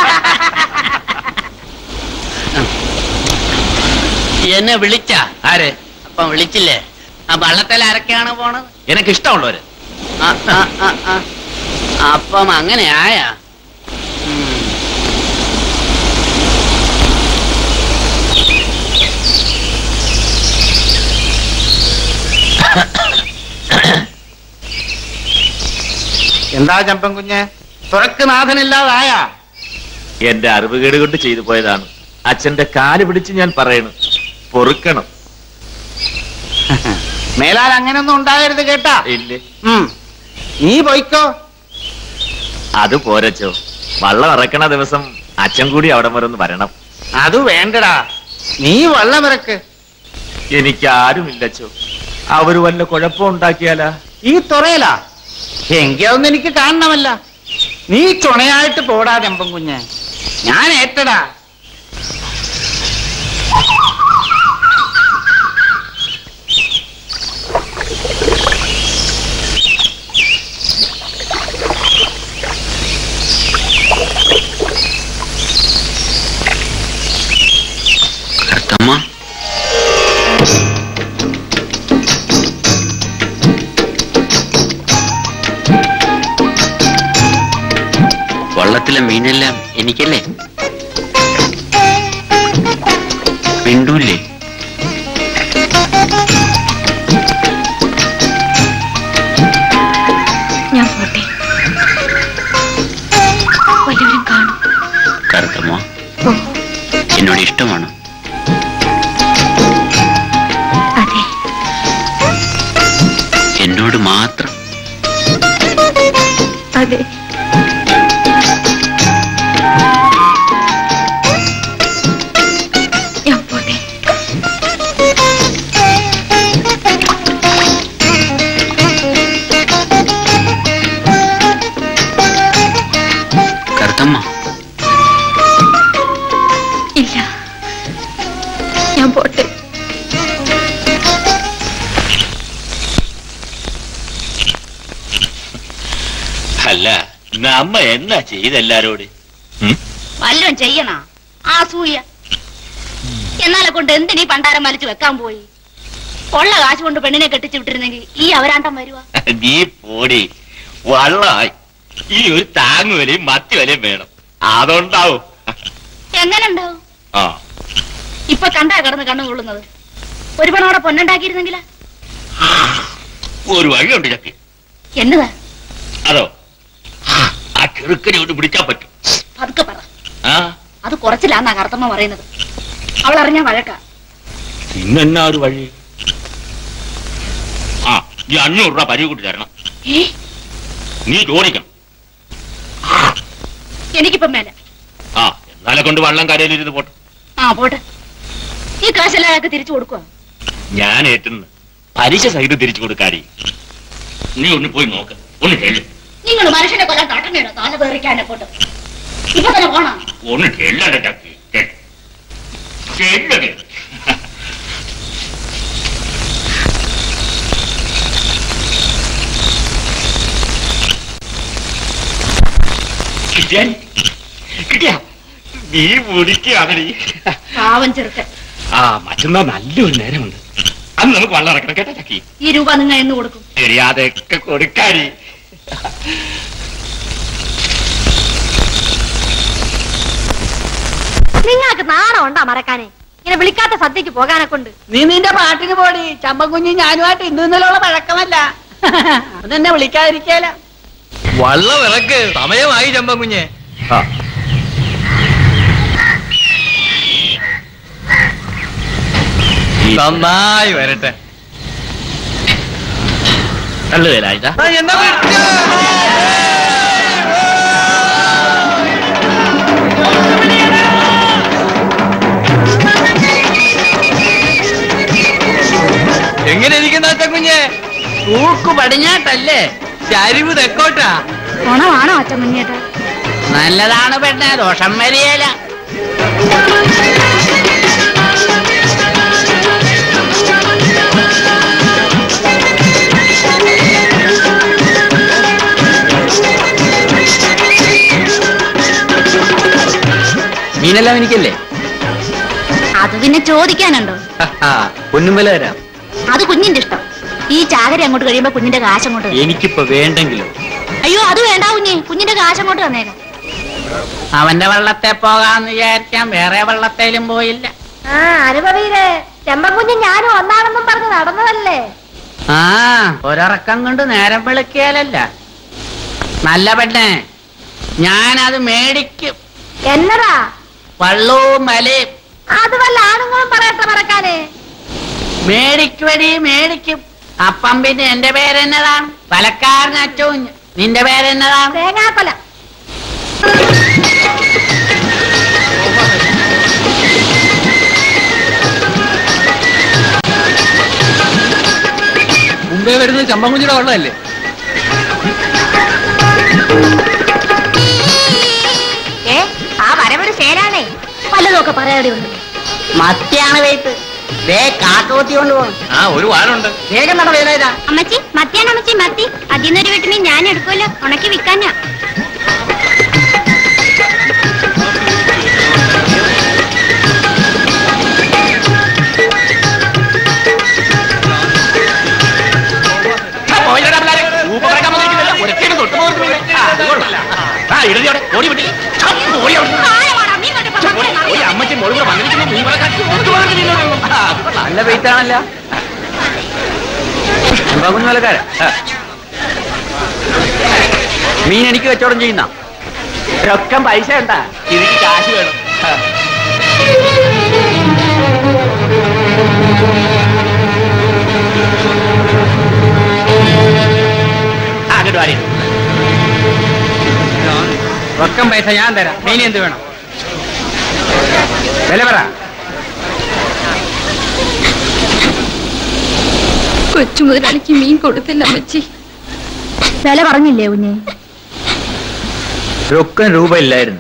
എന്നെ വിളിച്ച ആരെ? അപ്പം വിളിച്ചില്ലേ? ആ വള്ളത്തിൽ ആരൊക്കെയാണ് പോണത്? എനക്ക് ഇഷ്ടമുള്ളവര്. അപ്പം അങ്ങനെ ആയാ? എന്താ ചമ്പൻ കുഞ്ഞ്, തുറക്ക് നാഥനില്ലാതായ? എന്റെ അറിവുകേട് കൊണ്ട് ചെയ്തു പോയതാണ്. അച്ഛന്റെ കാല് പിടിച്ച് ഞാൻ പറയണു, പൊറുക്കണം. മേലാൽ അങ്ങനൊന്നും ഉണ്ടാകരുത് കേട്ടാ. ഇല്ലേ? നീ പോയിക്കോ. അത് പോരച്ചോ, വള്ളം ഇറക്കണ ദിവസം അച്ഛൻ കൂടി അവിടെ വരെ ഒന്ന് വരണം. അത് വേണ്ടടാ, നീ വള്ളമിറക്ക്. എനിക്ക് ആരുമില്ലച്ചോ. അവര് വല്ല കുഴപ്പം ഉണ്ടാക്കിയാലാ? ഈ തുറയിലാ? എങ്കിയൊന്നും എനിക്ക് കാണണമല്ല. നീ ചുണയായിട്ട് പോടാ ചമ്പൻ കുഞ്ഞ്, ഞാൻ ഏറ്റടാ. വള്ളത്തിലെ മീനെല്ലാം എനിക്കല്ലേ? മിണ്ടൂല്ലേ? ഞാൻ പോട്ടെ, വല്ലവരും കാണും. കറുത്തമ്മ, എന്നോട് ഇഷ്ടമാണോ? അതെ. എന്നോട് മാത്രം? അതെ. ഞാൻ പോട്ടെ. കറുത്തമ്മ, ഇല്ല, ഞാൻ പോട്ടെ. അല്ല, നമ്മ എന്നാ ചെയ്തെല്ലാരോട്? വല്ലതും ചെയ്യണ ആസൂയ. എന്നാലെ കൊണ്ട് എന്തിനീ പണ്ടാരം വലിച്ചു വെക്കാൻ പോയി? ഉള്ള കാശ് കൊണ്ട് പെണ്ണിനെ കെട്ടിച്ചു വിട്ടിരുന്നെങ്കിൽ ഈ അവരാണ്ടം വരുവാ. നീ പോടി. വള്ളമായി ഈ ഒരു താങ്ങുവിലയും മത്തിവിലയും വേണം, അതുണ്ടാവും. എങ്ങനെ ഉണ്ടാവും? ആ, ഇപ്പൊ കണ്ടാ കിടന്ന് കണ്ണു കൊള്ളുന്നത്. ഒരു പണോടെ പൊന്നുണ്ടാക്കിയിരുന്നെങ്കിലാ. ഒരു വഴിയുണ്ട് ചക്കി. എന്നതാ? അതോ, ആ ചെറുക്കനെ കൊണ്ട് പിടിക്കാൻ പറ്റും. പതുക്കെ പറ. അത് കുറച്ചില്ലാന്നാ കറുത്തമ്മ പറയുന്നത്. അവൾ അറിഞ്ഞാ വഴക്കാ. ഇന്നെന്നാ ഒരു വഴി? ആ, ഈ 500 രൂപ Pareekkutty തരണം. നീ ചോദിക്കണം. എനിക്കിപ്പം മേല. ആ, എന്നാലെ കൊണ്ട് വള്ളം കരയിലിരുന്ന് പോട്ടെ. ആ പോട്ടെ. ഈ കാശെല്ലാം അയാൾക്ക് തിരിച്ചു കൊടുക്കുക. ഞാൻ ഏറ്റുന്നു, പലിശ സഹിതം തിരിച്ചു കൊടുക്കാടി. നീ ഒന്ന് പോയി നോക്ക്, ഒന്ന് ചെല്ലും. നിങ്ങൾ മനുഷ്യനെ കൊല്ലാൻ തട്ടണേടോ, തല വേറിക്കാനെ കൊണ്ട്. ഇപ്പൊ തന്നെ പോണം. ഒന്ന് ചെല്ലണ്ട ചക്കി, ചെല്ലടി. കിട്ടിയാ? നീ മുടിക്കാണടി. പാവം ചെറുക്കൻ. ആ, മറ്റന്നാ നല്ലൊരു നേരമുണ്ട്, അന്ന് നമുക്ക് വള്ളം ഇറക്കണം കേട്ടാ ചക്കി. ഈ രൂപ നിങ്ങൾ എന്ന് കൊടുക്കും? അതൊക്കെ കൊടുക്കാടി. നിങ്ങൾക്ക് നാണം ഉണ്ടാ മറക്കാനേ? ഇങ്ങനെ വിളിക്കാത്ത സദ്യക്ക് പോകാനെ കൊണ്ട്. നീ നിന്റെ പാട്ടിന് പോടി. ചമ്പക്കുഞ്ഞി ഞാനുമായിട്ട് ഇന്നലെയുള്ള പഴക്കമല്ല. അതെന്നെ വിളിക്കാതിരിക്കല. വള്ളം ഇറക്ക്, സമയമായി ചമ്പക്കുഞ്ഞെ. നന്നായി വരട്ടെ. എന്താ എങ്ങനെ ഇരിക്കുന്ന അച്ചക്കുഞ്ഞെ? തൂക്ക് പടിഞ്ഞാട്ടല്ലേ, ചരിവ് തെക്കോട്ടാ. ഓണമാണോ അച്ചമ്മഞ്ഞേട്ടാ? നല്ലതാണ് പെണ്ണെ, ദോഷം വരികയില്ല. മീനെല്ലാം എനിക്കല്ലേ? അത് പിന്നെ ചോദിക്കാനുണ്ടോ? പൊന്നുമ്പല തരാം. അത് കുഞ്ഞിന്റെ ഇഷ്ടം. ഈ ചാകര അങ്ങോട്ട് കഴിയുമ്പോ കുഞ്ഞിന്റെ കാശ് അങ്ങോട്ട്. എനിക്കിപ്പോ വേണ്ടെങ്കിലോ? അയ്യോ അത് വേണ്ട കുഞ്ഞെ, കുഞ്ഞിന്റെ കാശ് അങ്ങോട്ട് തന്നേക്കാം. അവന്റെ വള്ളത്തെ പോകാന്ന് വിചാരിക്കാൻ വേറെ വള്ളത്തേലും പോയില്ല. അനുഭവീരെ ചെമ്പൻകുഞ്ഞ് ഞാനും ഒന്നാണെന്നും പറഞ്ഞ് നടന്നതല്ലേ? ഒരിറക്കം കൊണ്ട് നേരം വിളിക്കാലല്ല. നല്ല പെണ്ണെ, ഞാനത് മേടിക്കും. എന്നതാ? വള്ളവും മലയും. അത് വല്ല ആണുങ്ങളും പറയട്ടെ മറക്കാനേ. മേടിക്കുവടി, മേടിക്കും. അപ്പം പിന്നെ എന്റെ പേരെന്നതാണ്? പലക്കാരൻ അച്ചൂഞ്ഞ്. നിന്റെ പേരെന്നതാണ്? തേങ്ങാക്കൊല. മുമ്പേ വരുന്നത് ചമ്പക്കുഞ്ഞിയുടെ വള്ളമല്ലേ? ആ വരവൊരു ശേലാണേ. പലതൊക്കെ പറയാടി ഉണ്ട്. മത്തിയാണ് വെയ്ത്ത്. കാട്ടുകൊത്തി കൊണ്ടുപോകണം. ഒരു വാനുണ്ട്. വേഗം നട വേല. അമ്മച്ചി മത്തിയാണ് അമ്മച്ചി, മത്തി. അതിന്നൊരു വീട്ടിൽ ഞാൻ എടുക്കുമല്ലോ, ഉണക്കി വിൽക്കാനാ. നല്ല വെയിറ്റാണല്ല. ചമ്പക്കുഞ്ഞുമലക്കാര മീൻ എനിക്ക് കച്ചവടം ചെയ്യുന്ന രൊക്കം പൈസ ഉണ്ടാ, ഇതിക്ക് കാശ് വേണം. അങ്ങോട്ട് വാടി. റൊക്കം പൈസ ഞാൻ തരാം. മീൻ എന്ത് വേണം? വില പറ. കൊച്ചു മുതലാളിക്ക് മീൻ കൊടുത്തില്ല അമ്മച്ചി. വില പറഞ്ഞില്ലേ കുഞ്ഞെ? രൊക്കം രൂപ ഇല്ലായിരുന്നു.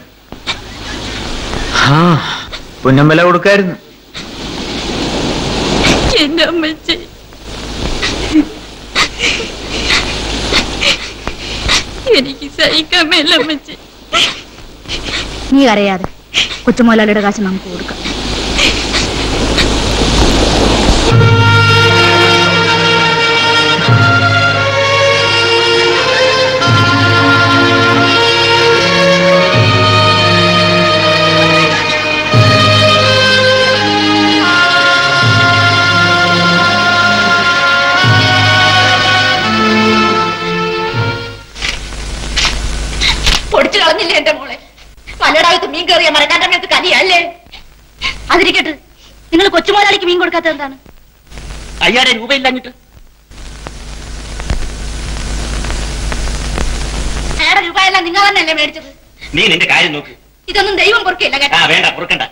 പുന്നം വില കൊടുക്കായിരുന്നു. എന്റെ അമ്മച്ചി, എനിക്ക് സഹിക്കാൻ മേല അമ്മച്ചി. നീ അറിയാതെ കൊച്ചുമോലാളിയുടെ കാശ് നമുക്ക് കൊടുക്കാം. പൊടിച്ചു കളഞ്ഞില്ലേ എന്റെ മോളെ? മലടാകത്ത് മീൻ കയറിയ മരക്കാന്റെ മേത്ത് കലിയല്ലേ? അതിരിക്കട്ടെ, നിങ്ങൾ കൊച്ചുമോലാളിക്ക് മീൻ കൊടുക്കാത്തത് എന്താണ്? അയ്യാടെ രൂപയില്ലഞ്ഞിട്ട്. അയാളുടെ രൂപയെല്ലാം നിങ്ങൾ തന്നെയല്ലേ മേടിച്ചത്? നീ നിന്റെ കാര്യം നോക്ക്. ഇതൊന്നും ദൈവം പൊറുക്കില്ല കേട്ടോ. വേണ്ട, പൊറുക്കണ്ട.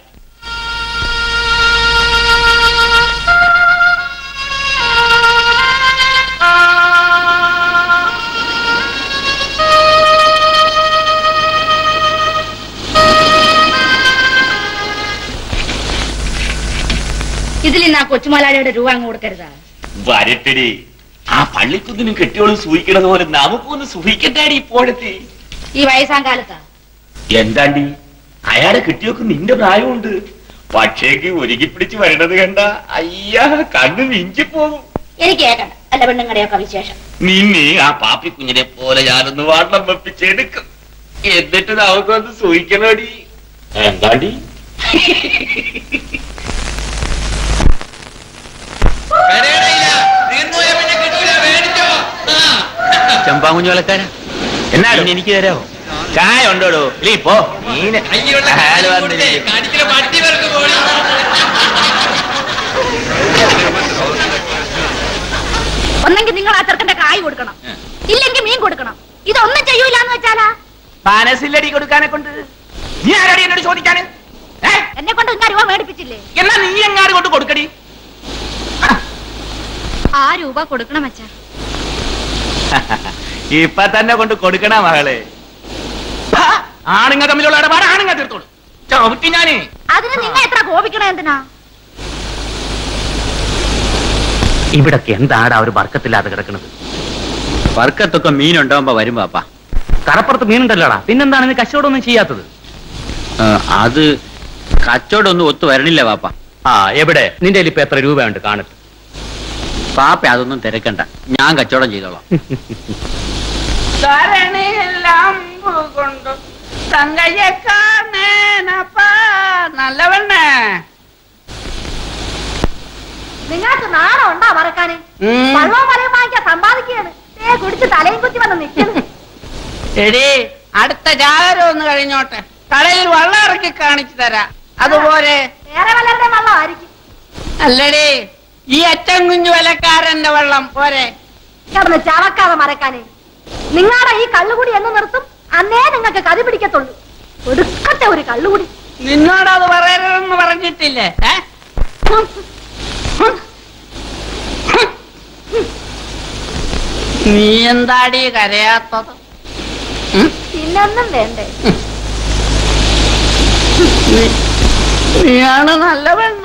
ഇതിൽ ഇന്ന് ആ കൊച്ചുമോലാളിയുടെ രൂപ അങ്ങ് കൊടുക്കരുതാ. വരട്ടെടി, ആ പള്ളിക്കുന്നിനും കെട്ടിയോളും സൂഹിക്കണത് പോലെ നമുക്കൊന്ന് സൂഹിക്കട്ടാടി ഇപ്പോഴത്തെ ഈ വയസ്സാം കാലത്താ. എന്താണ്ടി, അയാളെ കെട്ടിയൊക്കെ നിന്റെ പ്രായമുണ്ട്. പക്ഷേക്ക് ഒരുക്കി പിടിച്ച് വരണത് കണ്ട അയ്യാ കണ്ണു മിഞ്ചിപ്പോകും. എനിക്ക് കേൾക്കണ്ട. അല്ല പെണ്ണുങ്ങളുടെയൊക്കെ വിശേഷം? നിന്നെ ആ പാപ്പി കുഞ്ഞിനെ പോലെ ഞാനൊന്ന് വള്ളം വെപ്പിച്ചെടുക്കും, എന്നിട്ട് നമുക്കൊന്ന് സൂഹിക്കണോടി. എന്താടി ചെമ്പാങ്കുഞ്ഞു വിലക്കാരാ, എന്നാലും എനിക്ക് തരാമോ? ചായ ഉണ്ടോടോ? ഇല്ലേ പോ. ഒന്നെങ്കിൽ നിങ്ങൾ ആ ചെറുക്കന്റെ കായ് കൊടുക്കണം, ഇല്ലെങ്കിൽ മീൻ കൊടുക്കണം. ഇതൊന്നും ചെയ്യൂലെന്ന് വെച്ചാലാ? മനസ്സില്ലടി കൊടുക്കാനെ കൊണ്ട്. നീ ആരാടി എന്നോട് ചോദിക്കാന്? എന്നെ കൊണ്ട് ഇങ്ങനെ രൂപ മേടിപ്പിച്ചില്ലേ? എന്നാ നീ എങ്ങാട് കൊണ്ട് കൊടുക്കടി. ആ രൂപ കൊടുക്കണം അച്ഛാ. ഇപ്പൊ തന്നെ കൊണ്ട് കൊടുക്കണ മകളെ. ആണുങ്ങൾ തമ്മിലുള്ള ഇടപാട് ആണുങ്ങൾ തീർത്തോളൂ. ചവിട്ടി ഞാനേ. അതിന് നിങ്ങൾ എത്ര കോപിക്കണ എന്തിനാ? ഇവിടൊക്കെ എന്താടാ ഒരു വർക്കത്തില്ലാതെ കിടക്കുന്നത്? വർക്കത്തൊക്കെ മീനുണ്ടാവുമ്പോ വരും പാപ്പ. കടപ്പുറത്ത് മീനുണ്ടല്ലോടാ, പിന്നെന്താണ് നീ കച്ചവടം ഒന്നും ചെയ്യാത്തത്? അത് കച്ചവടം ഒന്നും ഒത്തു വരണില്ല പാപ്പ. ആ എവിടെ? നിന്റെ കയ്യിൽ ഇപ്പൊ എത്ര രൂപയുണ്ട് കാണട്ടെ. പാപ്പ അതൊന്നും തിരക്കണ്ട, ഞാൻ കച്ചവടം ചെയ്തോളാം. നല്ലവണ്ണ നിങ്ങൾക്ക് നാണം ഉണ്ടാ മറക്കാന്? വെള്ളവും വലയും വാങ്ങിക്കാൻ സമ്പാദിക്കുകയാണ്, കുടിച്ച് തലയും കുത്തി വന്ന് നിൽക്കുന്നു. എടീ, അടുത്ത ജാഗരം ഒന്ന് കഴിഞ്ഞോട്ടെ, കടയിൽ വെള്ളം ഇറക്കി കാണിച്ചു തരാം. അതുപോലെ വേറെ വല്ലരുടെ വെള്ളമായിരിക്കും. അല്ലടേ, ഈ അച്ഛൻ കുഞ്ഞു വിലക്കാരന്റെ വെള്ളം പോരെ? കിടന്ന് ചവക്കാതെ മറക്കാന്. നിങ്ങളുടെ ഈ കള്ളുകൂടി എന്ന് നിർത്തും, അന്നേ നിങ്ങൾക്ക് കതി പിടിക്കത്തുള്ളൂ. ഒടുക്കത്തെ ഒരു കള്ളുകൂടി. നിന്നോടത് പറയരുതെന്ന് പറഞ്ഞിട്ടില്ലേ? നീ എന്താടി കരയാത്തത്? പിന്നൊന്നും വേണ്ടേ? നീയാണ് നല്ല പെണ്ണ്.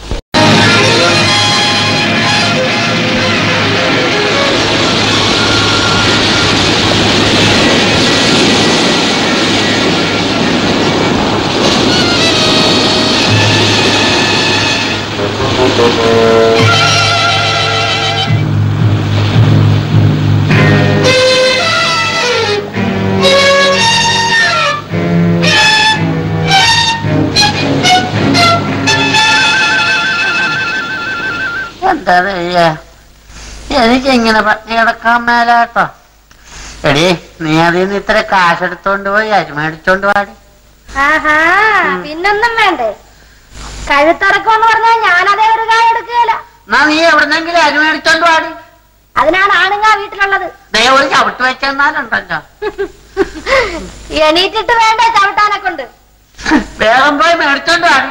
എന്താ എനിക്കിങ്ങനെ പട്ടിണി കിടക്കാൻ മേലാട്ടോ. എടീ, നീ അതിൽ നിന്ന് ഇത്ര കാശെടുത്തോണ്ട് പോയി അരി മേടിച്ചോണ്ട് പാടി. ആഹാ, പിന്നൊന്നും വേണ്ടേ? കഴുത്തറക്കമെന്ന് പറഞ്ഞാൽ ഞാനതേ ഒരു കായ എടുക്കുകയില്ല. എന്നാ നീ എവിടുന്നെങ്കിലും അരി മേടിച്ചോണ്ട് പാടി. അതിനാണ് ആണുങ്ങ വീട്ടിലുള്ളത്. ഒരു ചവിട്ട് വെച്ചെന്നാലുണ്ടല്ലോ. എണീറ്റിട്ട് വേണ്ടേ ചവിട്ടാനെ കൊണ്ട്? വേഗം പോയി മേടിച്ചോണ്ട് പാടി.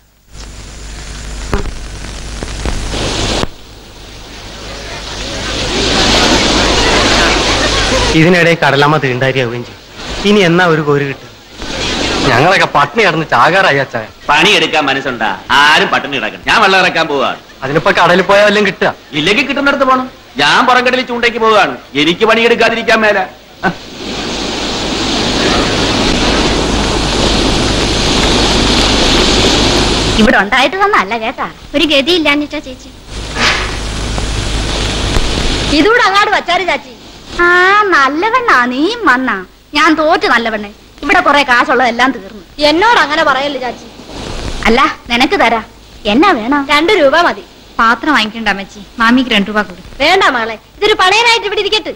ഇതിനിടെ കടലമ്മ തീണ്ടാരിയാവുകയും ചെയ്യും. ഇനി എന്നാ ഒരു കോര് കിട്ടും? ഞങ്ങളൊക്കെ പട്ടിണി കിടന്ന് ചാകാറായി അച്ചായ. പണിയെടുക്കാൻ മനസ്സുണ്ടാ? ആരും പട്ടിണി കിടക്കണം. ഞാൻ വെള്ളം ഇറക്കാൻ പോവാണ്. അതിനിപ്പോ കടലിൽ പോയാൽ വല്ലതും കിട്ടുക? ഇല്ലെങ്കിൽ കിട്ടുന്നിടത്ത് പോകണം. ഞാൻ പുറംകടലിൽ ചൂണ്ടയ്ക്ക് പോവുകയാണ്. എനിക്ക് പണിയെടുക്കാതിരിക്കാൻ മേല. ഇവിടെ ഉണ്ടായിട്ട് തന്നല്ല കേട്ടാ, ഒരു ഗതിയില്ലാഞ്ഞിട്ടാ ചേച്ചി. ഇതൂടെ അങ്ങാട് വച്ചാര് ചാച്ചി. ആ നല്ലവണ്ണാ, നീ വന്നാ. ഞാൻ തോറ്റ് നല്ലവണ്ണേ. ഇവിടെ കുറെ കാശുള്ളതെല്ലാം തീർന്നു. എന്നോട് അങ്ങനെ പറയല്ലേ ചാച്ചി. അല്ല, നിനക്ക് തരാ. എന്നാ വേണം? 2 രൂപ മതി. പാത്രം വാങ്ങിക്കണ്ട അമ്മച്ചി, മാമിക്ക് 2 രൂപ കൊടു. വേണ്ട മകളെ, ഇതൊരു പണയനായിട്ട് ഇവിടെ ഇരിക്കട്ടെ.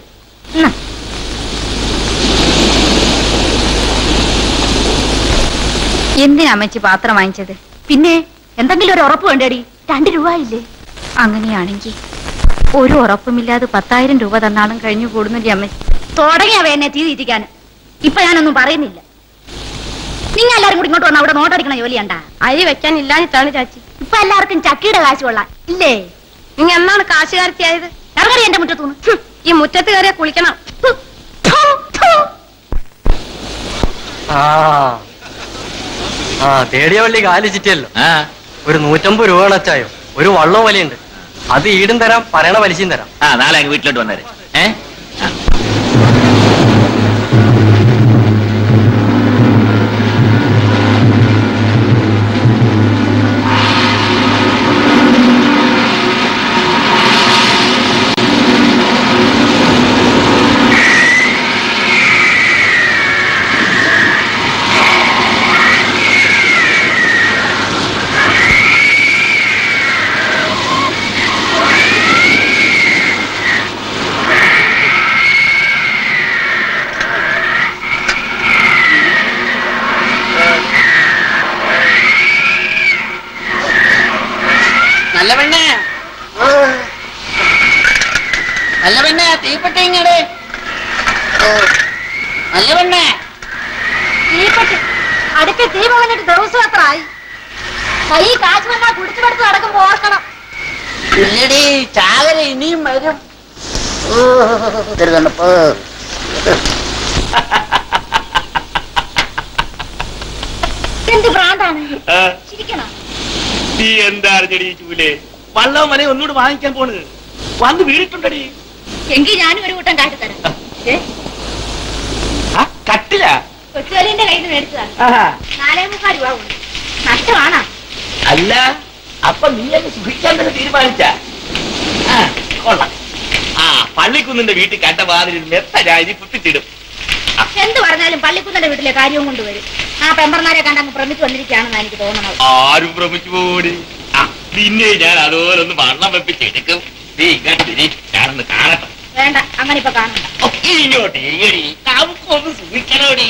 എന്തിനാ അമ്മച്ചി പാത്രം വാങ്ങിച്ചത്? പിന്നെ എന്തെങ്കിലും ഒരു ഉറപ്പ് വേണ്ടേടി? 2 രൂപ ഇല്ലേ? അങ്ങനെയാണെങ്കിൽ ഒരു ഉറപ്പുമില്ലാതെ 10,000 രൂപ തന്നാളും കഴിഞ്ഞു കൂടുന്നില്ലേ അമ്മച്ചി? തുടങ്ങിയവ എന്നെ തീ തീറ്റിക്കാൻ. ഇപ്പൊ ഞാനൊന്നും പറയുന്നില്ല. നിങ്ങൾ എല്ലാരും കൂടി ഇങ്ങോട്ട് വന്ന് അവിടെ നോട്ടടിക്കണ ജോലിയണ്ട. അരി വെക്കാൻ ഇല്ലാഞ്ഞിട്ടാണ് ചാച്ചി. ഇപ്പൊ എല്ലാവർക്കും ചക്കിയുടെ കാശ് കൊള്ളാം ഇല്ലേ? നിങ്ങൾ എന്നാണ് കാശുകാർത്തിയായത്? ഇറങ്ങടി എന്റെ മുറ്റത്തൂന്ന്. ഈ മുറ്റത്ത് കയറിയാ കുളിക്കണം. തേടിയ വള്ളി കാലി ചിറ്റിയല്ലോ. ഒരു 150 രൂപ അച്ചായോ. ഒരു വള്ളവും വലിയുണ്ട്. അത് ഈടും തരാം, പറയണ പലിശയും തരാം. നാളെ അങ്ങ് വീട്ടിലോട്ട് വന്നേരെ. നല്ല പെണ്ണേ, നല്ല പെണ്ണേ, തീപ്പെട്ടി ഇങ്ങടെ. നല്ല പെണ്ണേ, തീപ്പെട്ടി അടുപ്പിൽ തീ പോകാനായിട്ട് ദിവസം എത്ര ആയി? കൈ കാശ് വന്നാ കുടിച്ചുപടുത്ത് നടക്കുമ്പോ ഓർക്കണം. ഇല്ലടി, ചാകര ഇനിയും വരും. എന്ത് ഭ്രാന്താണ്? ചിരിക്കണം. നീ എന്താ അറിഞ്ഞടി ചൂലേ? വള്ളവും മലയും ഒന്നുകൂടെ വാങ്ങിക്കാൻ പോണ്. വന്ന് വീണിട്ടുണ്ടടി. എങ്കിൽ ഞാനും ഒരു കൂട്ടം കാട്ടിത്തരാം. കട്ടില കൊച്ചുവലിന്റെ കയ്യിൽ നിന്ന് മേടിച്ചതാണ്. 4.25 രൂപ കൊണ്ട് നഷ്ടമാണോ? അല്ല, അപ്പൊ നീ അങ്ങ് സുഖിക്കാൻ തന്നെ തീരുമാനിച്ച. കൊള്ളാം. പള്ളിക്കുന്നിന്റെ വീട്ടിൽ കണ്ട വാതിൽ മെത്ത രാജി കുത്തിച്ചിടും. എന്ത് പറഞ്ഞാലും പള്ളിക്കുന്നിന്റെ വീട്ടിലെ കാര്യവും കൊണ്ടുവരും. ആ പെമ്പർമാരെ കണ്ടങ്ങ് ഭ്രമിച്ചു വന്നിരിക്കുകയാണെന്നാണ് എനിക്ക് തോന്നുന്നത്. ആരും ഭ്രമിച്ചു പോടി. പിന്നെ ഞാൻ അതുപോലൊന്ന് വണ്ണം വെപ്പിച്ചെടുക്കും. നീ ഇങ്ങോട്ട് ഞാനൊന്ന് കാണട്ടെ. വേണ്ട, അങ്ങനെ ഇപ്പൊ കാണണ്ട. ഇങ്ങോട്ട് ഏടി, നമുക്കൊന്ന് സുഖിക്കണോടി.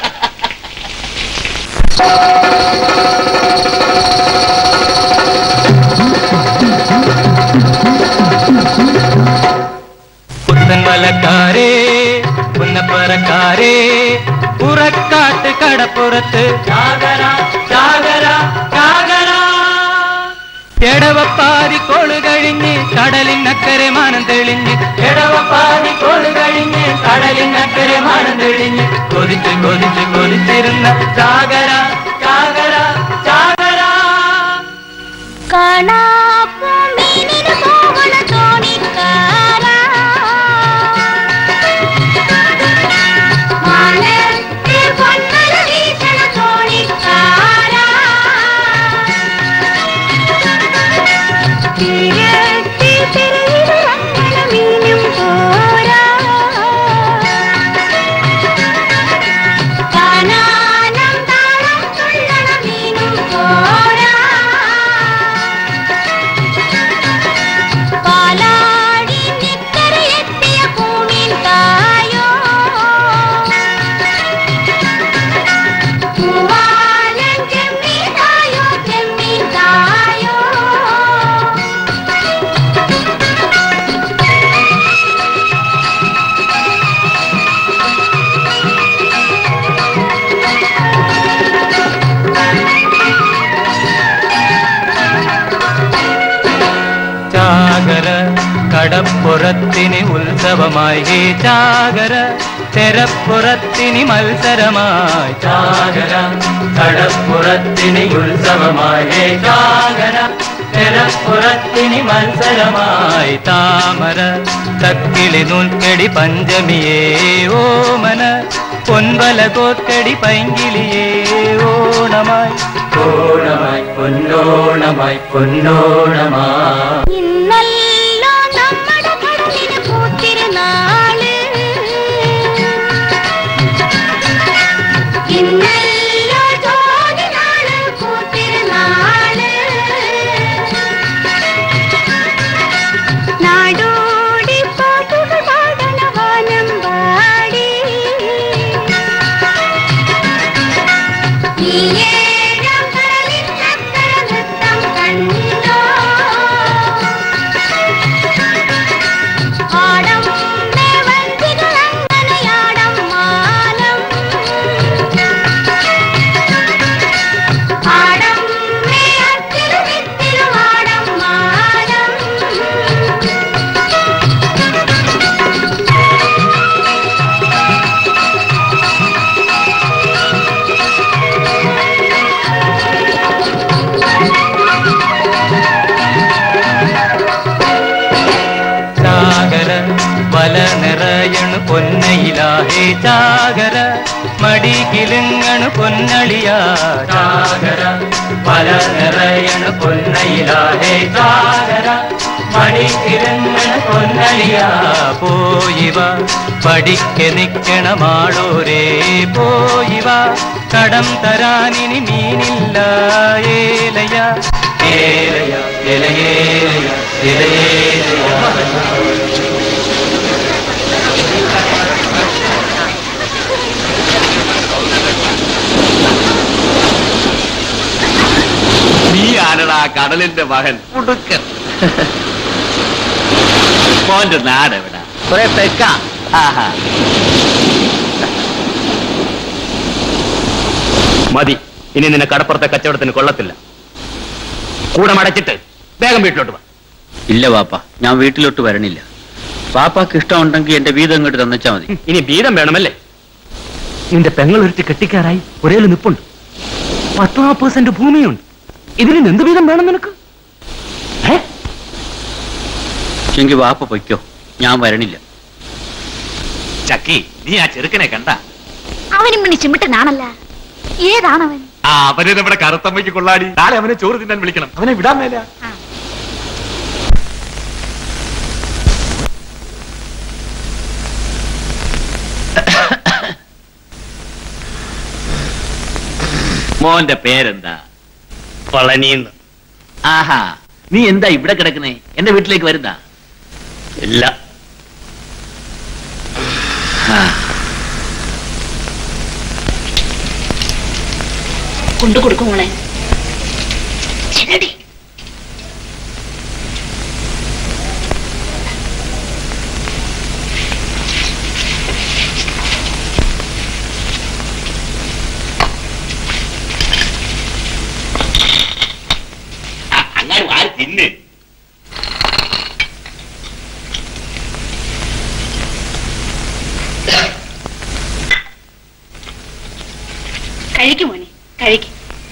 പുത്തൻ വലക്കാരേ, പുന്നപ്പറക്കാരേ, പുറക്കാട്ട് കടപ്പുറത്ത് ചാകര ചാകര ചാകര. എടവപ്പാതി കോള് കഴിഞ്ഞ് കടലിനക്കരെ മാനം തെളിഞ്ഞ്, എടവപ്പാതി കോള് കഴിഞ്ഞ് കടലിനക്കരെ മാനം തെളിഞ്ഞ്, കൊതിച്ച് കൊതിച്ച് കൊതിച്ചിരുന്ന ചാകര ചാകര ചാകര. കാണാപ്പൂമീനിന് പോകണ തോണിക്കാരാ, മാനത്തെ പൊന്നല വീശണ തോണിക്കാരാ, തീരത്തിൽ തിരയിലിറങ്ങണ മീനും പോരാ, കാനാനം താളം തുള്ളണ മീനും പോരാ, പാലാടി നിക്കരയെത്തിയ പൂമീൻ കായോ, പൂവാലൻ ചെമ്മീൻ തായോ, ചെമ്മീൻ തായോ. ചാകര കടപ്പുറത്തിന് ഉത്സവമായി, ഹേ ചാകര തെരപ്പുറത്തിന് മത്സരമായി, ചാകര കടപ്പുറത്തിന് ഉത്സവമായി, ഹേ ചാകര തെരപ്പുറത്തിന് മത്സരമായി. താമര തക്കിളി നൂൽക്കടി പഞ്ചമിയേ ഓമന, പൊൻവല കോർക്കടി പൈങ്കിളിയേ ഓണമായി ഓണമായി പൊന്നോണമായി പൊന്നോണമായി. ഇന്നല്ലോ നമ്മുടെ കടലിന് പൂത്തിരുന്നാള്, ഇന്നല്ലോ ജോലിനാള് പൂത്തിരുന്നാള്, നാടോടി പാട്ടുകൾ പാടണ വാനം പാടി, നീയേഴാം കടലിനക്കര നൃത്തം കണ്ടോ, ആടം വഞ്ചികൾ അങ്ങനെയാടം മാലം, ആടം അത്തിലും വിത്തിലും ആടം മാലം. ചാകര വല നിറയണു പൊന്നയിലാഹേ ചാകര, മടി കിലുങ്ങണു പൊന്നളിയാ ചാകര, വല നിറയണു പൊന്നയിലാഹേ ചാകര, മടി കിലുങ്ങണു പൊന്നളിയാ. പോയിവ പഠിക്കെ നിക്കണ മാളോരേ, പോയിവ കടം തരാനിനി മീനില്ല, ഏലയ ഏലയ ഇലയേലയ ഇലയേലയ. നീ ആരടാ അല്ലടാ കടലിന്റെ മകൻ ഉടുക്കൻ. മോന്റെ നാട് എവിടാ? കുറെ തെക്ക. മതി, ഇനി നിന്നെ കടപ്പുറത്തെ കച്ചവടത്തിന് കൊള്ളത്തില്ല. കൂടെ മടച്ചിട്ട് വേഗം വീട്ടിലോട്ട് വാ. ഇല്ല വാപ്പ, ഞാൻ വീട്ടിലോട്ട് വരണില്ല. പാപ്പാക്ക് ഇഷ്ടമുണ്ടെങ്കിൽ എന്റെ വീതം ഇങ്ങോട്ട് തന്നച്ചാ മതി. ഇനി വീതം വേണമല്ലേ? നിന്റെ പെങ്ങളൊരുത്തി കെട്ടിക്കാറായി ഒരേ നിപ്പുണ്ട്. 10% ഭൂമിയുണ്ട്. ഇതിന് എന്ത് വീതം വേണം നിനക്ക്? എങ്കിൽ വാപ്പ പൊയ്ക്കോ, ഞാൻ വരണില്ല. ചക്കി, നീ ആ ചെറുക്കനെ കണ്ട? അവനും മണി ചിമിട്ടനാണല്ല. ഏതാണവൻ? അവനെ നമ്മുടെ കറുത്തമ്മയ്ക്ക് കൊള്ളാടി. നാളെ അവനെ ചോറ് തിന്നാൻ വിളിക്കണം. അവനെ വിടാൻ മേല. മോന്റെ പേരെന്താ? പളനിന്ന്. ആഹാ, നീ എന്താ ഇവിടെ കിടക്കുന്നേ? എന്റെ വീട്ടിലേക്ക് വരുന്ന? ഇല്ല. കൊണ്ടു കൊടുക്കും മോളെ. തിന്ന്. കഴിക്കും മോനെ, കഴിക്കും.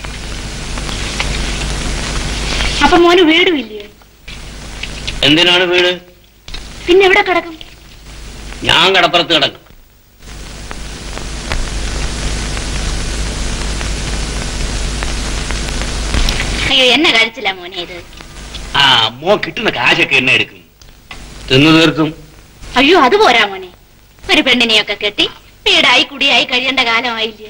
അപ്പൊ മോന് വീടുമില്ലേ? എന്തിനാണ് വീട്? പിന്നെ എവിടെ കിടക്കും? ഞാൻ കടപ്പുറത്ത് കിടക്കും. അയ്യോ, എന്നെ കഴിച്ചില്ല മോനെ ഇത്. മോൻ കിട്ടുന്ന കാശൊക്കെ എന്നെ എടുക്കും, തിന്നു തീർക്കും. അയ്യോ, അത് പോരാ മോനെ. ഒരു പെണ്ണിനെയൊക്കെ കെട്ടി വീടായി കുടിയായി കഴിയേണ്ട കാലമായില്ലേ?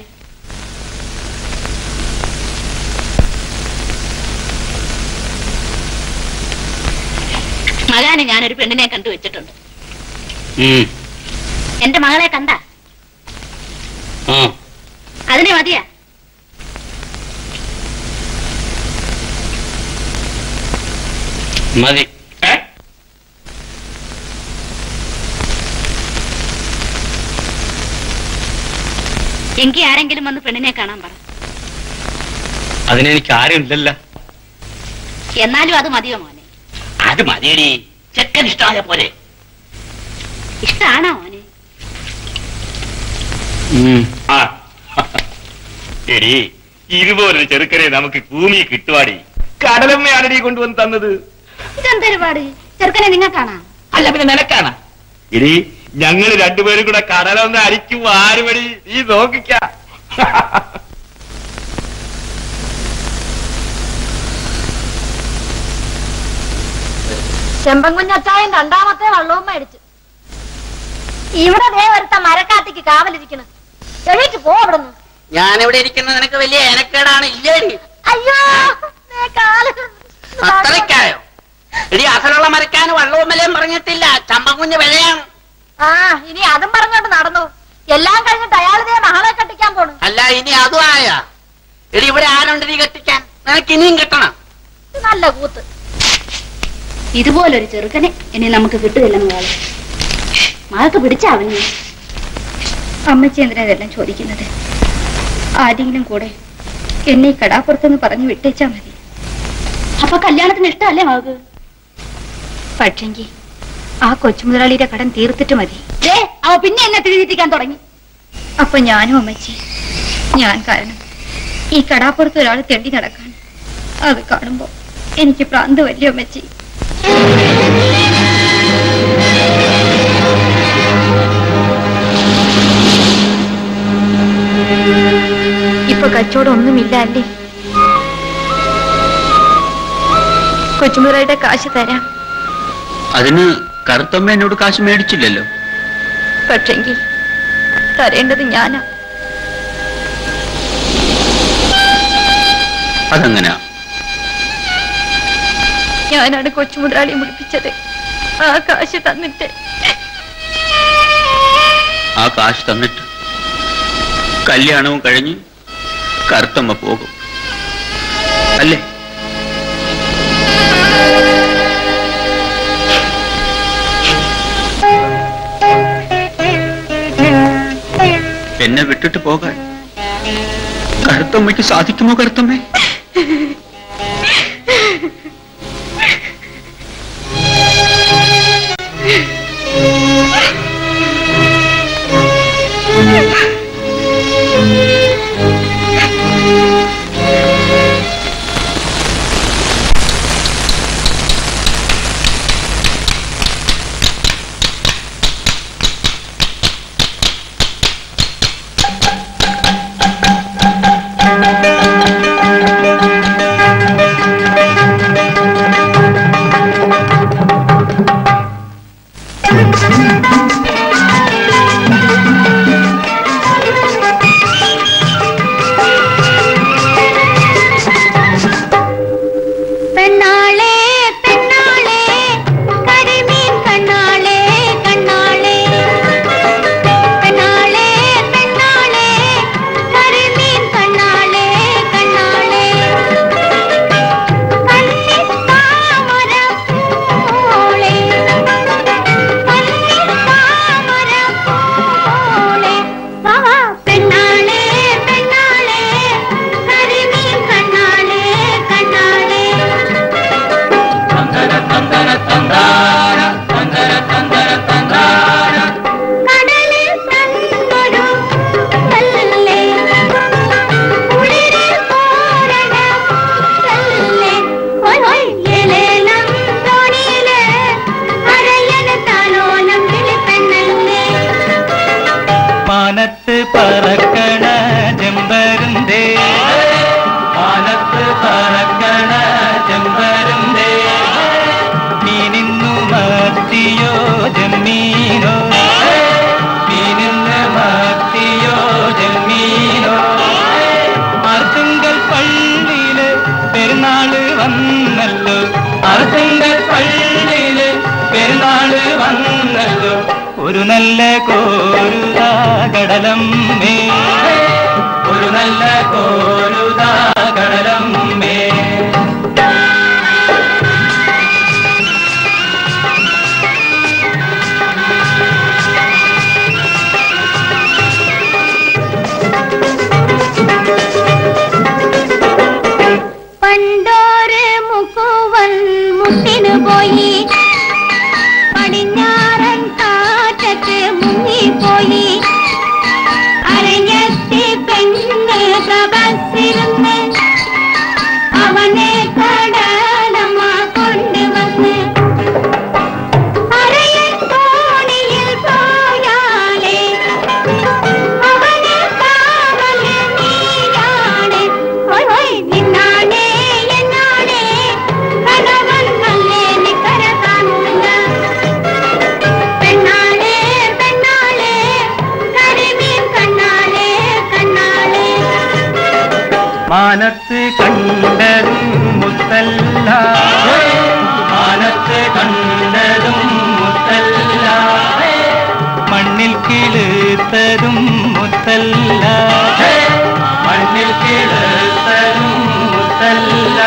മകാന് ഞാനൊരു പെണ്ണിനെ കണ്ടുവച്ചിട്ടുണ്ട്. എന്റെ മകളെ കണ്ട? അതിനെ മതിയാ? മതി. എങ്കിൽ ആരെങ്കിലും വന്ന് പെണ്ണിനെ കാണാൻ പറ. അതിനെനിക്ക് ആരുമില്ലല്ലോ. എന്നാലും അത് മതിയോ മോനെ? അത് മതിയടി, ചെക്കൻ ഇഷ്ടമായ പോലെ. ഇഷ്ടാണോ മോനെ? എടി, ഇതുപോലൊരു ചെറുക്കനെ നമുക്ക് ഭൂമി കിട്ടുവാടി. കടലമ്മയാണടി കൊണ്ടുവന്ന് തന്നത്. ഇതെന്തൊരുപാട്? ചെറുക്കനെ നിങ്ങൾക്കാണാ? അല്ല, പിന്നെ നിനക്കാണ്. എടി, ഞങ്ങള് രണ്ടുപേരും കൂടെ കടലൊന്ന് അരിക്കും. ആരുമടി, നീ നോക്കിക്ക. ചെമ്പൻകുഞ്ഞച്ചായൻ രണ്ടാമത്തെ വള്ളവും മേടിച്ചു. ഇവിടെ ദേ ഒരുത്ത മരക്കാട്ടിക്ക് കാവലിരിക്കണ്. എഴുതിട്ട് പോ അവിടുന്ന്. ഞാനിവിടെ ഇരിക്കുന്നത് നിനക്ക് വലിയ എനക്കേടാണ് ഇല്ലേടി? അയ്യോ, അത്രയ്ക്കായോ? ഇനി അസലുള്ള മരക്കാന് വള്ളവും വിലയും പറഞ്ഞിട്ടില്ല. ചമ്പൻകുഞ്ഞ് വിലയാണ്. ഇനി അതും പറഞ്ഞോണ്ട് നടന്നു. എല്ലാം കഴിഞ്ഞിട്ട് അയാളിതേ മകളെ കെട്ടിക്കാൻ പോണു. അല്ല, ഇനി അതും ആയാ? എടി, ഇവിടെ ആരുണ്ട് നീ കെട്ടിക്കാൻ? നിനക്ക് ഇനിയും കിട്ടണം. നല്ല കൂത്ത്. ഇതുപോലൊരു ചെറുക്കനെ ഇനി നമുക്ക് കിട്ടുകയില്ലെന്ന് പോലെ. മകൾക്ക് പിടിച്ചാവില്ല. അമ്മച്ചി എന്തിനാ ഇതെല്ലാം ചോദിക്കുന്നത്? ആരെങ്കിലും കൂടെ എന്നെ കടാപ്പുറത്തെന്ന് പറഞ്ഞു വിട്ടേച്ചാ മതി. അപ്പൊ കല്യാണത്തിന് ഇഷ്ടമല്ലേ മകൾക്ക്? പക്ഷെങ്കിൽ ആ കൊച്ചുമുതലാളിയുടെ കടം തീർത്തിട്ട് മതി. അവ പിന്നെ എന്നെ തിരിച്ചിരിക്കാൻ തുടങ്ങി. അപ്പൊ ഞാനും അമ്മച്ചി, ഞാൻ കാരണം ഈ കടാപ്പുറത്ത് ഒരാൾ തെണ്ടി നടക്കാൻ, അത് കാണുമ്പോ എനിക്ക് പ്രാന്ത് വല്യോ അമ്മച്ചി. ഇപ്പൊ കച്ചവടം ഒന്നുമില്ല അല്ലേ? കൊച്ചുമുതലാളിയുടെ കാശ് തരാം. അതിന് കറുത്തമ്മ എന്നോട് കാശ് മേടിച്ചില്ലല്ലോ. പക്ഷെങ്കിൽ തരേണ്ടത് ഞാനാ. അതെങ്ങനാ? ഞാനാണ് കൊച്ചുമുതലാളിയെ വിളിപ്പിച്ചത്. ആ കാശ് തന്നിട്ട് കല്യാണവും കഴിഞ്ഞ് കറുത്തമ്മ പോകും അല്ലേ? എന്നെ വിട്ടിട്ട് പോകാൻ കറുത്തമ്മയ്ക്ക് സാധിക്കുമോ? കറുത്തമ്മേ, മാനത്ത് കണ്ടതും മുത്തല്ല, മാനത്ത് കണ്ടതും മുത്തല്ല, മണ്ണിൽ കിളുത്തതും മുത്തല്ല, മണ്ണിൽ കിളുത്തതും മുത്തല്ല.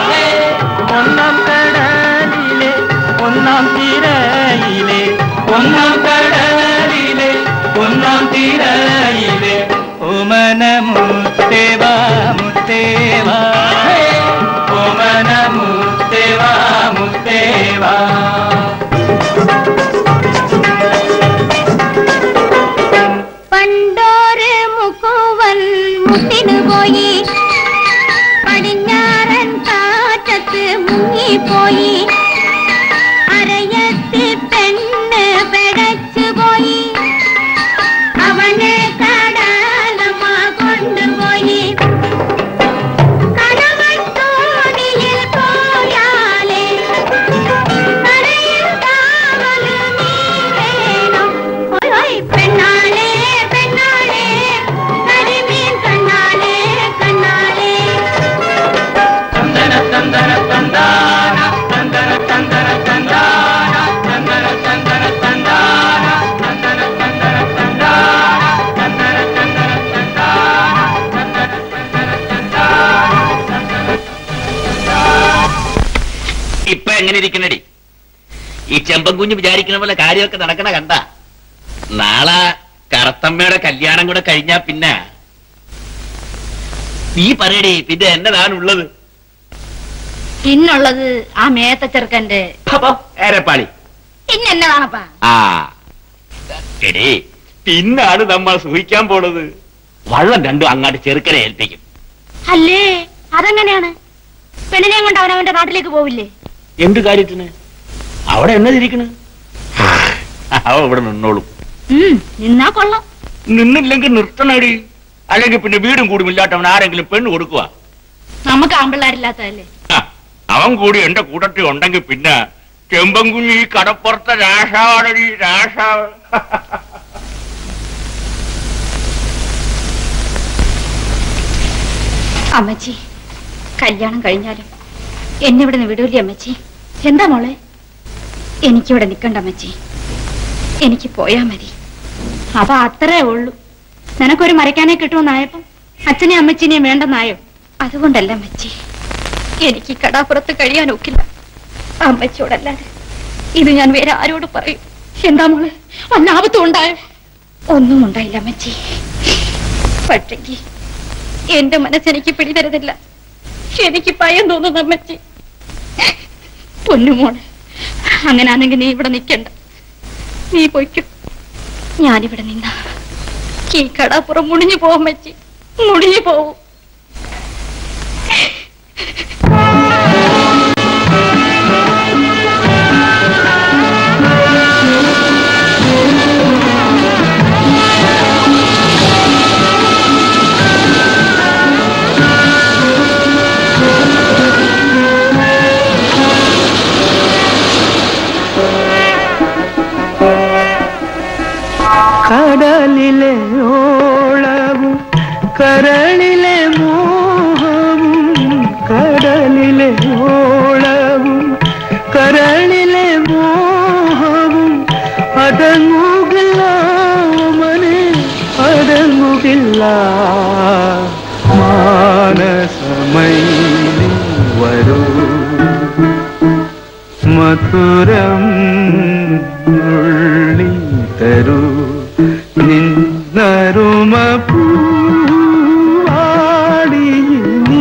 ഒന്നാം കടലിലെ ഒന്നാം തിരയിലെ, ഒന്നാം കടലിലെ ഒന്നാം തിരയിലെ ഓമന മുത്തേവാ മുത്തേവാ, ഓമന മുത്തേവാ മുത്തേവാ. പണ്ടോര് മുക്കുവൻ മുട്ടിനു പോയി, പടിഞ്ഞാറൻ കാറ്റത്ത് മുങ്ങിപ്പോയി, അരയത്തി പെണ്ണ് പെടച്ചു പോയി, അവനെ കടലമ്മ കൊണ്ടുപോയി. കണവൻ തോണിയിൽ പോയാലേ കരയിൽ കാവല് നീ വേണം. ഓയ് പെണ്ണാളെ പെണ്ണാളെ, കരിമീൻ കണ്ണാളെ കണ്ണാളെ. തന്തന തന്തന തന്താന, തന്തന തന്തന തന്താന, തന്തന തന്തന തന്താന, തന്തന തന്തന തന്താന, തന്തന തന്തന തന്താന, തന്തന തന്തന തന്താന. ഇപ്പൊ എങ്ങനെ ഇരിക്കണടി? ഈ ചെമ്പൻകുഞ്ഞ് വിചാരിക്കണ പോലെ കാര്യമൊക്കെ നടക്കണ കണ്ട? നാളെ കറുത്തമ്മയുടെ കല്യാണം കൂടെ കഴിഞ്ഞാ പിന്നെ നീ പറയടി, പിന്നെ എന്നതാണുള്ളത്? പിന്നുള്ളത് ആ മേത്ത ചെറുക്കന്റെ ഏരപ്പാളി. പിന്നെ എന്നതാണപ്പാ? ആ എടേ, പിന്നാണ് നമ്മൾ സൂഹിക്കാൻ പോണത്. വള്ളം രണ്ടും അങ്ങാട്ട് ചെറുക്കനെ ഏൽപ്പിക്കും. അല്ലേ, അതെങ്ങനെയാണ്? പെണ്ണിനെയും കൊണ്ട് അവനവന്റെ നാട്ടിലേക്ക് പോവില്ലേ? എന്ത് കാര്യത്തിന്? അവിടെ എന്നതിരിക്കണ്? അവ ഇവിടെ നിന്നോളും. നിന്നാ കൊള്ളാം. നിന്നില്ലെങ്കിൽ നിർത്തണടി. അല്ലെങ്കിൽ പിന്നെ വീടും കൂടും ഇല്ലാത്തവൻ ആരെങ്കിലും പെണ്ണ് കൊടുക്കുക? നമുക്ക് ആമ്പിള്ളാരില്ലാത്തതല്ലേ? അവൻ കൂടി എന്റെ കൂട്ടത്തിൽ ഉണ്ടെങ്കിൽ പിന്നെ ചെമ്പൻകുഞ്ഞ് ഈ കടപ്പുറത്തെ രാഷാവാണടി, രാഷാവ്. അമ്മച്ചി, കല്യാണം കഴിഞ്ഞാലും എന്നെ ഇവിടെ നിന്ന് വിടൂല്ലേ അമ്മച്ചി? എന്താ മോളെ? എനിക്കിവിടെ നിൽക്കണ്ട അമ്മച്ചി, എനിക്ക് പോയാ മതി. അപ്പൊ അത്രേ ഉള്ളൂ. നിനക്കൊരു മരയ്ക്കാനെ കിട്ടുമെന്നായപ്പോ അച്ഛനെയും അമ്മച്ചിനെയും വേണ്ടെന്നായോ? അതുകൊണ്ടല്ല അമ്മച്ചി, എനിക്ക് കടാപ്പുറത്ത് കഴിയാൻ ഒക്കില്ല. അമ്മച്ചിയോടല്ലാതെ ഇത് ഞാൻ വേറെ ആരോട് പറയും? എന്താ മോളെ, വല്ല ആപത്തും ഉണ്ടായോ? ഒന്നും ഉണ്ടായില്ല അമ്മച്ചി. പക്ഷെങ്കിൽ എന്റെ മനസ്സെനിക്ക് പിടിതരുന്നില്ല. എനിക്ക് ഭയം തോന്നുന്നു അമ്മച്ചി. പൊന്നുമോളെ, അങ്ങനാണെങ്കിൽ നീ ഇവിടെ നിൽക്കണ്ട, നീ പോയിക്കും. ഞാനിവിടെ നിന്ന ഈ കടാപ്പുറം മുടിഞ്ഞു പോവും അമ്മച്ചി, മുടിഞ്ഞു പോവും. കടലിലെ ഓളവും കരളിലെ മോഹവും, കടലിലെ ഓളവും കരളിലെ മോഹവും അടങ്ങുകില്ല മനെ, അടങ്ങുകില്ല. മാനസമൈനി വരൂ, മധുരം ഉള്ളി തരൂ, നിന്നരുമ പൂവാടി നീ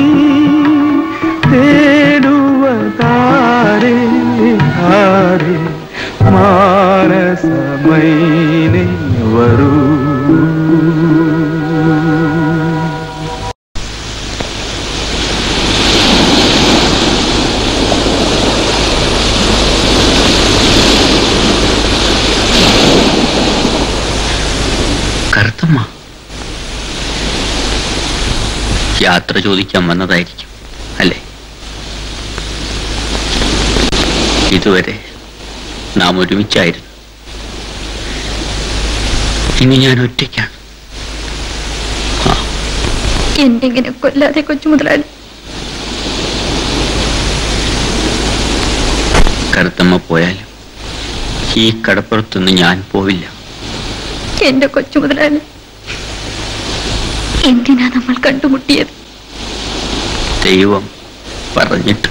തേടുവതാരേ ആരേ, മാനസമൈനി വരൂ. കറുത്തമ്മ യാത്ര ചോദിക്കാൻ വന്നതായിരിക്കും അല്ലേ? ഇതുവരെ നാം ഒരുമിച്ചായിരുന്നു. ഇനി ഞാൻ ഒറ്റയ്ക്കാണ്. എന്തെങ്കിലും കൊല്ലാതെ കൊച്ചു മുതലാളി. കറുത്തമ്മ പോയാലും ഈ കടപ്പുറത്തൊന്നും ഞാൻ പോവില്ല. എന്റെ കൊച്ചു മുതലാളി, എന്തിനാ നമ്മൾ കണ്ടുമുട്ടിയത്? ദൈവം പറഞ്ഞിട്ട്.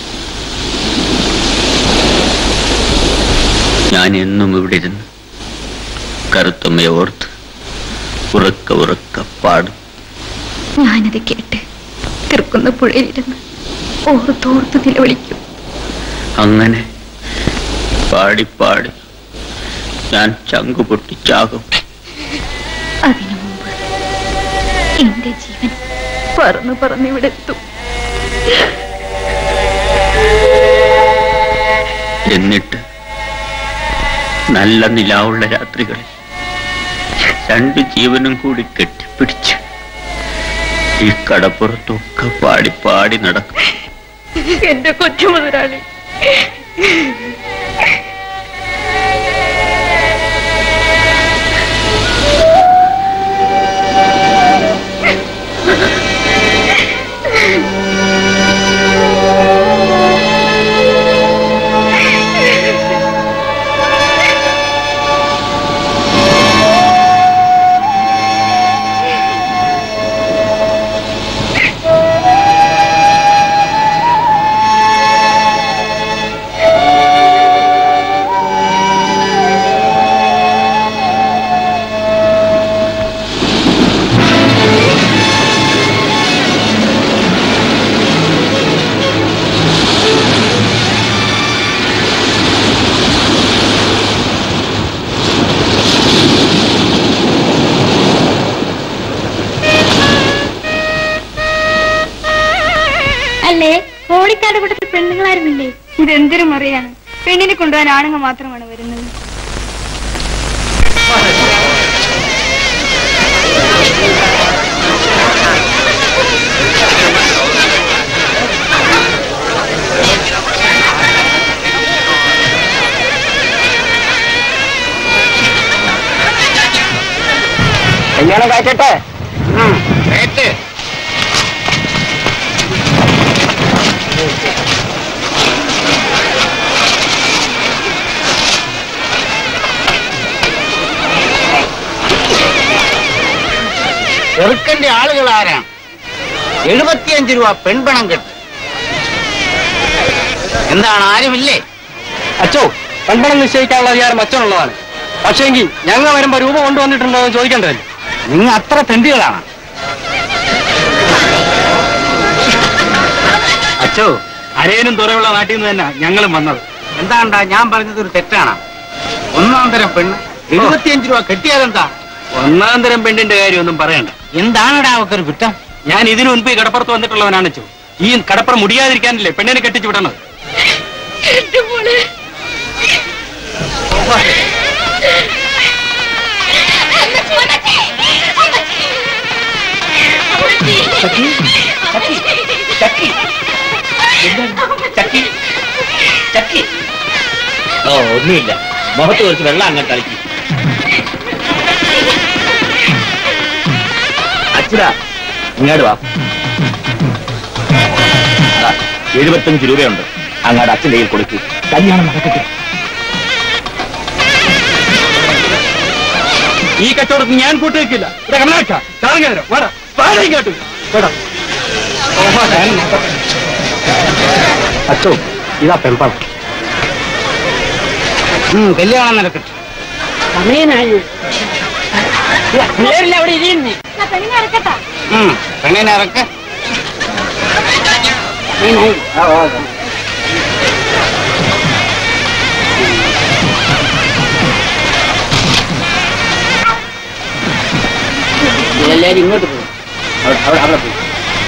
ഞാൻ എന്നും ഇവിടെ ഇരുന്ന് കറുത്തമ്മയെ ഓർത്ത് ഉറക്ക ഉറക്ക പാടും. ഞാനത് കേട്ട് തീർക്കുന്ന പുഴയിലിരുന്ന് ഓർത്തോർത്ത് നിലവിളിക്കും. അങ്ങനെ പാടി പാടി ഞാൻ ചങ്കു പൊട്ടിച്ചാകും. അതിനു മുമ്പ് എന്റെ ജീവൻ പറന്ന് പറന്നിവിടെ എത്തും. എന്നിട്ട് നല്ല നിലാവുള്ള രാത്രികളിൽ രണ്ടു ജീവനും കൂടി കെട്ടിപ്പിടിച്ച് ഈ കടപ്പുറത്തൊക്കെ പാടി പാടി നടക്കും. എന്റെ കൊച്ചു മുതലാളി, അല്ലേ കോളിക്കാട് കൂട്ടത്തിൽ പെണ്ണുങ്ങളായിരുന്നില്ലേ? ഇതെന്തൊരു മറിയാണ്. പെണ്ണിനെ കൊണ്ടുപോകാൻ ആണുങ്ങൾ മാത്രമാണ് വരുന്നത്. കല്യാണം കാറ്റട്ടെ. ചെറുക്കന്റെ ആളുകൾ ആരാണ്? 75 രൂപ പെൺപണം കെട്ട്. എന്താണ്, ആരുമില്ലേ? അച്ചോ, പെൺപണം നിശ്ചയിക്കാനുള്ള അധികാരം അച്ഛനുള്ളതാണ്. പക്ഷേങ്കിൽ ഞങ്ങൾ വരുമ്പോ രൂപ കൊണ്ടുവന്നിട്ടുണ്ടോ എന്ന് ചോദിക്കേണ്ടതല്ലേ? നിങ്ങൾ അത്ര തെണ്ടികളാണ്. അച്ചോ, അരേനും തുറയുള്ള നാട്ടിൽ നിന്ന് തന്നെ ഞങ്ങളും വന്നത്. എന്താണ്ടാ ഞാൻ പറഞ്ഞത് ഒരു തെറ്റാണ്? ഒന്നാം തരം പെണ്ണ് 75 രൂപ കെട്ടിയാലെന്താ? ഒന്നാം തരം പെണ്ണിന്റെ കാര്യമൊന്നും പറയണ്ട. എന്താണടാ അവക്കൊരു കുറ്റം? ഞാൻ ഇതിനു മുൻപ് ഈ കടപ്പുറത്ത് വന്നിട്ടുള്ളവനാണ് അച്ചോ. ഈ കടപ്പുറം മുടിയാതിരിക്കാനല്ലേ പെണ്ണിനെ കെട്ടിച്ചു വിടണത്. ഓ, ഒന്നുമില്ല, മുഖത്ത് കുറച്ച് വെള്ളം അങ്ങോട്ട് കളിക്കും. അച്ഛനാ, ഇങ്ങോട്ട് വാ. 75 രൂപയുണ്ട്, അങ്ങാട് അച്ഛൻ്റെ കയ്യിൽ കൊടുക്കൂ. കല്യാണം നടക്കട്ടെ. ഈ കച്ചവടത്തിൽ ഞാൻ കൂട്ടുവെക്കില്ല. അച്ചോ, ഇതാ പെൺപണം. കല്യാണം നടക്കട്ടെ. അവിടെ ഇരിക്കുന്നേ. പെണ്ണിനെ ഇറക്ക. എല്ലാരും ഇങ്ങോട്ട് പോകും. അവിടെ പോകും.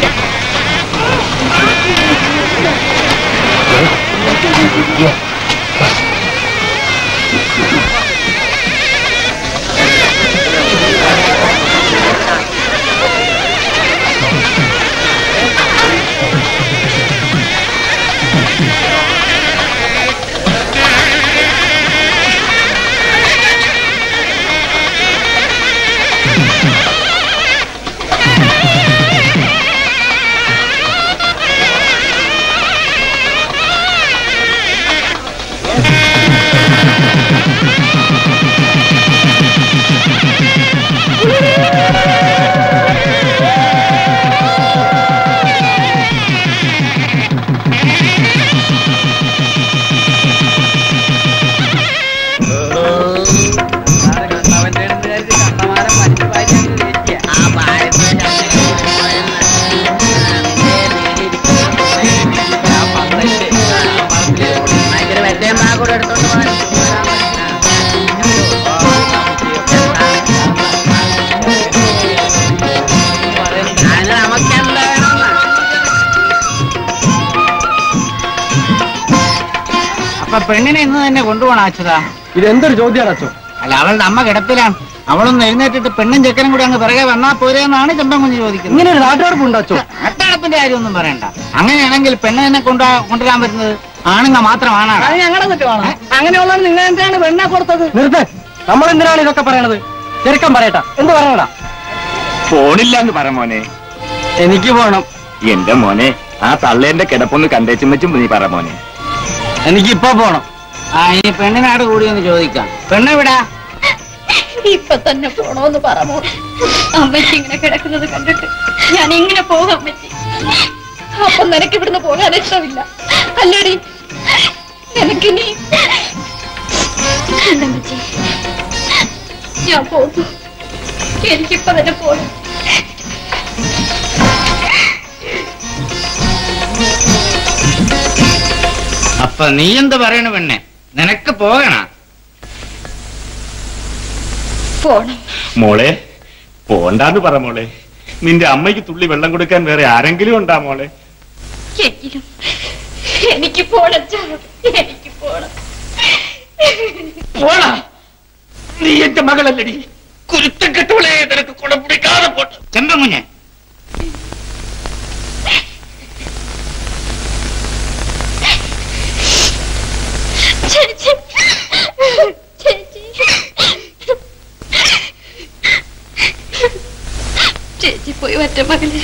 അപ്പൊ പെണ്ണിനെ ഇന്ന് തന്നെ കൊണ്ടുപോകണം അച്ഛതാ. ഇതെന്തൊരു ചോദ്യമാണ് അച്ചോ? അല്ല, അവളുടെ അമ്മ കിടപ്പിലാണ്. അവളൊന്ന് എഴുന്നേറ്റിട്ട് പെണ്ണും ചെക്കനും കൂടി അങ്ങ് പിറകെ വന്നാ പോരെന്നാണ് ചെമ്പൻകുഞ്ഞ് ചോദിക്കുന്നത്. ഇങ്ങനെ ഒരു നാട്ടുകാർപ്പുണ്ടോ അച്ചോ? നാട്ടടപ്പിന്റെ കാര്യമൊന്നും പറയണ്ട. അങ്ങനെയാണെങ്കിൽ പെണ്ണിനെ കൊണ്ടുവരാൻ പറ്റുന്നത് ആണുങ്ങൾ മാത്രമാണ്. അത് ഞങ്ങളുടെ കുറ്റമാണ്. അങ്ങനെയുള്ളത് നിങ്ങൾ എന്താണ് പെണ്ണെ കൊടുത്തത്? നിർത്ത്. നമ്മൾ എന്തിനാണ് ഇതൊക്കെ പറയണത്? ചെറുക്കം പറയട്ടാ, എന്ത് പറയണടാ? ഫോണില്ല എന്ന് പറ മോനെ. എനിക്ക് പോണം. എന്റെ മോനെ, ആ തള്ളേന്റെ കിടപ്പൊന്ന് കണ്ടേച്ചും വെച്ചും നീ പറ മോനെ. എനിക്കിപ്പോ പോണം. ഇനി പെണ്ണിനാട് കൂടിയെന്ന് ചോദിക്കാം. പെണ്ണെവിടാ? ഇപ്പൊ തന്നെ പോണോന്ന് പറമോ? അമ്മയ്ക്ക് ഇങ്ങനെ കിടക്കുന്നത് കണ്ടിട്ട് ഞാൻ ഇങ്ങനെ പോകാം അമ്മച്ചി. അപ്പൊ നിനക്ക് ഇവിടുന്ന് പോകാൻ ഇഷ്ടമില്ല അല്ലേടി? നിനക്കിനി അമ്മച്ചി ഞാൻ പോകുന്നു. എനിക്കിപ്പൊ തന്നെ പോകണം. അപ്പൊ നീ എന്ത് പറയണ പെണ്ണെ? നിനക്ക് പോകണ? പോണം. മോളെ, പോണ്ടാന്ന് പറ മോളെ. നിന്റെ അമ്മയ്ക്ക് തുള്ളി വെള്ളം കൊടുക്കാൻ വേറെ ആരെങ്കിലും ഉണ്ടാ മോളെ? എങ്കിലും എനിക്ക് പോണം, എനിക്ക് പോണം. നീ എന്റെ മകളല്ലടി, കുരുത്തം കെട്ടുകളെ നിനക്ക് കുടം പിടിക്കാതെ പോട്ട്. ചെമ്പൻകുഞ്ഞ്, ചേച്ചി, ചേച്ചി, ചേച്ചി പോയി ഒറ്റ മകളെ.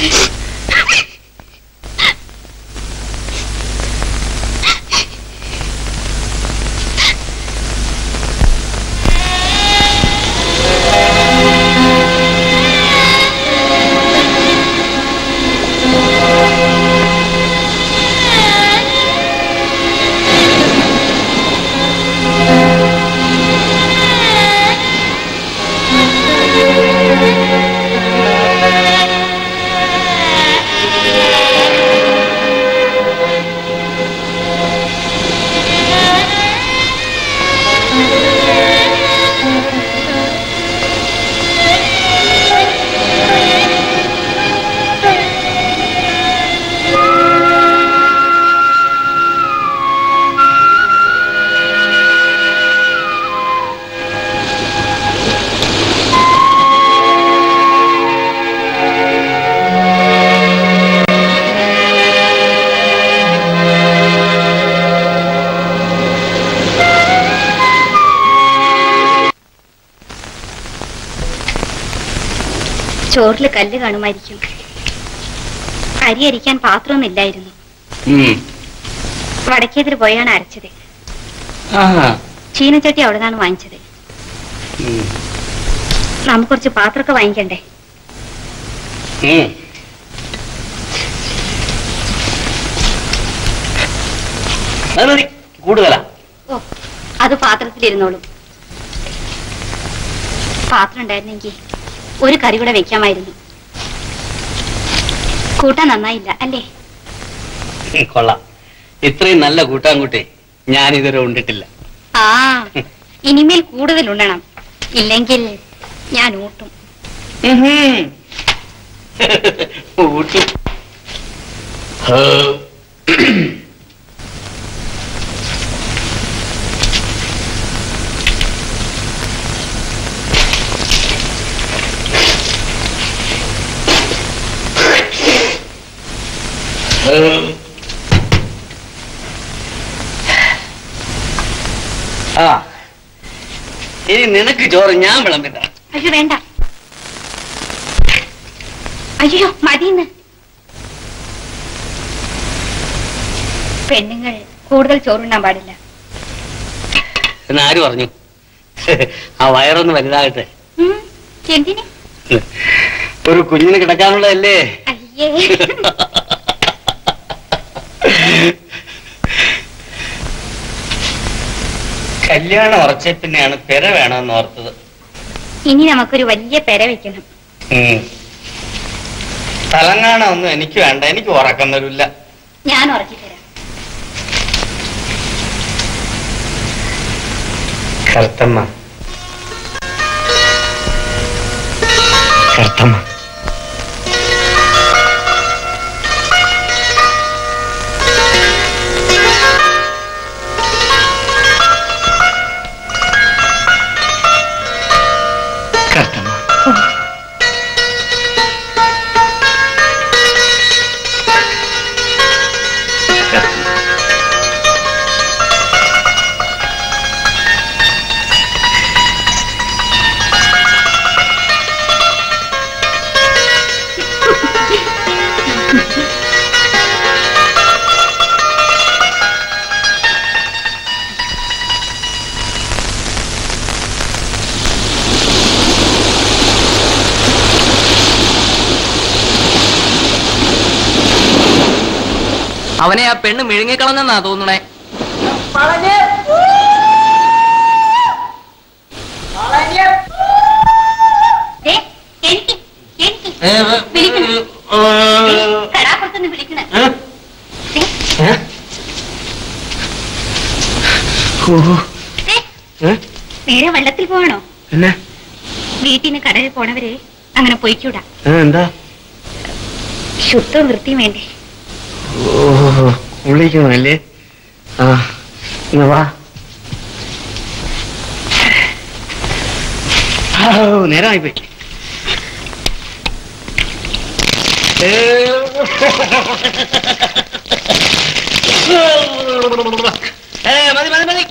ചോറില് കല്ല് കാണുമായിരിക്കും. അരി അരിക്കാൻ പാത്രമൊന്നുമില്ലായിരുന്നു. വടക്കേതിര് പോയാണ് അരച്ചത്. ചീനച്ചട്ടി അവിടെ നിന്നാണ് വാങ്ങിച്ചത്. നമുക്ക് കുറച്ച് പാത്രമൊക്കെ വാങ്ങിക്കണ്ടേ? കൂടുതലാ. ഓ, അത് പാത്രത്തിലിരുന്നോളും. പാത്രം ഉണ്ടായിരുന്നെങ്കിൽ ഒരു കറി കൂടെ വെക്കാമായിരുന്നു. കൂട്ടാൻ നന്നായില്ല അല്ലേ? കൊള്ളാം. ഇത്രയും നല്ല കൂട്ടാൻകുട്ടി ഞാൻ ഇതുവരെ ഉണ്ടിട്ടില്ല. ആ, ഇനിമേൽ കൂടുതൽ ഉണ്ണണം, ഇല്ലെങ്കിൽ ഞാൻ ഊട്ടും. ഊട്ടും. ആ, ഇനി നിനക്ക് ചോറ് ഞാൻ വിളമ്പില്ല. അയ്യോ വേണ്ട, അയ്യോ മതിന്ന്. പെണ്ണുങ്ങൾ കൂടുതൽ ചോറുണ്ണാൻ പാടില്ല എന്നാര് പറഞ്ഞു? ആ വയറൊന്ന് വലുതാകട്ടെ. എന്തിന്? ഒരു കുഞ്ഞിന് കിടക്കാനുള്ളതല്ലേ. അയ്യേ, കല്യാണം ഉറച്ച പിന്നെയാണ് പെര വേണമെന്ന് ഓർത്തത്. ഇനി നമുക്കൊരു വലിയ പെര വെക്കണം. തലങ്ങാണ ഒന്നും എനിക്ക് വേണ്ട, എനിക്ക് ഉറക്കം വരില്ല. ഞാൻ ഉറക്കി തരാം. കറുത്തമ്മ, കറുത്തമ്മ, അവനെ ആ പെണ്ണ് മിഴുങ്ങിക്കളഞ്ഞെന്നാ തോന്നണേ. നേരെ വെള്ളത്തിൽ പോകണോ? വീട്ടിന് കടലിൽ പോണവര് അങ്ങനെ പോയിക്കൂടാ. എന്താ? ശുദ്ധവും വൃത്തിയും വേണ്ടേ? കുളിക്കണല്ലേ? ആ വാ. നേരമായിപ്പോയി. മതി മതി മതി.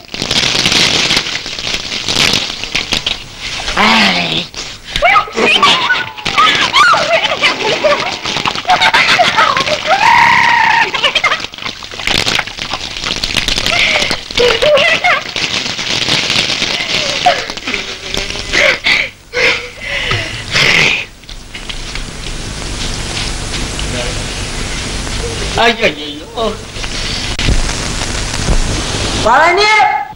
അയ്യോ പറഞ്ഞു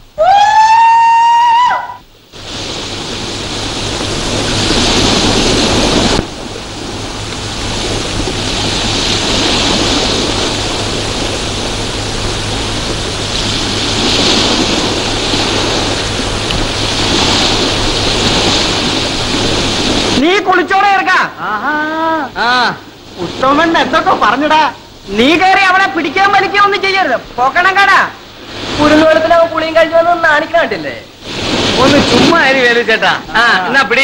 നീ കുളിച്ചോടെ ഇറക്കാം. ഉത്തമൻ എന്തൊക്കെ പറഞ്ഞടാ. നീ കയറി അവളെ പിടിക്കാൻ വലിക്കാൻ ഒന്നും ചെയ്യരുത്. പോക്കണം കാടാ. കുരുന്നുവെളുപ്പിൽ അവൻ കുളിയും കഴിഞ്ഞു വന്ന് നാണിക്കണ കണ്ടില്ലേ? ഒന്ന് ചുമ്മാ ആയി വേലു ചേട്ടാ. എന്നാ പിടി.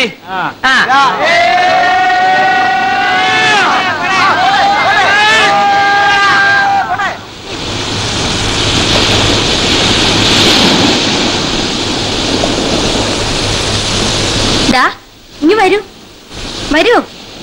ഇനി വരൂ വരൂ.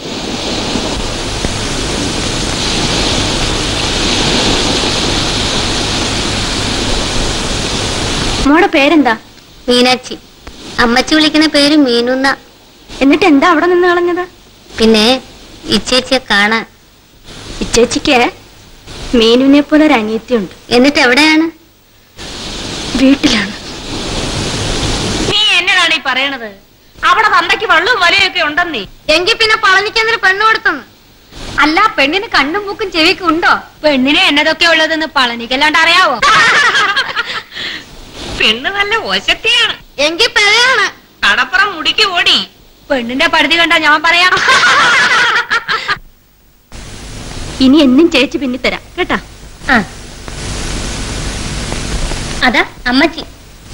മോടെ പേരെന്താ? മീനാക്ഷി. അമ്മച്ചി വിളിക്കുന്ന പേര് മീനുന്ന. എന്നിട്ട് എന്താ അവിടെ നിന്ന് കളഞ്ഞത്? പിന്നെ ഇച്ചേച്ചിയെ കാണാൻ. ഇച്ചേച്ചിക്ക് മീനുവിനെ പോലെ ഒരു അനിയത്തിയുണ്ട്. എന്നിട്ട് എവിടെയാണ്? വീട്ടിലാണ്. നീ എന്നതാണ് ഈ പറയണത്? അവിടെ തന്തയ്ക്ക് വള്ളവും വലയൊക്കെ ഉണ്ടെന്നേ. എങ്കിൽ പിന്നെ പളനിക്കെന്തിന് പെണ്ണ് കൊടുത്തെന്ന്? അല്ല, പെണ്ണിന് കണ്ണും മൂക്കും ചെവിക്കും ഉണ്ടോ? പെണ്ണിന് എന്നതൊക്കെ ഉള്ളതെന്ന് പളനിക്കല്ലാണ്ട് അറിയാവോ? പെണ്ണ് നല്ല വശത്തിയാണ്. എങ്കിൽ പെഴയാണ്. കടപ്പുറം മുടിക്ക് ഓടി. പെണ്ണിന്റെ പടുതി കണ്ടാ ഞാൻ പറയാം. ഇനി എന്നും ചേച്ചി പിന്നിത്തരാം കേട്ടാ. അതാ അമ്മച്ചി.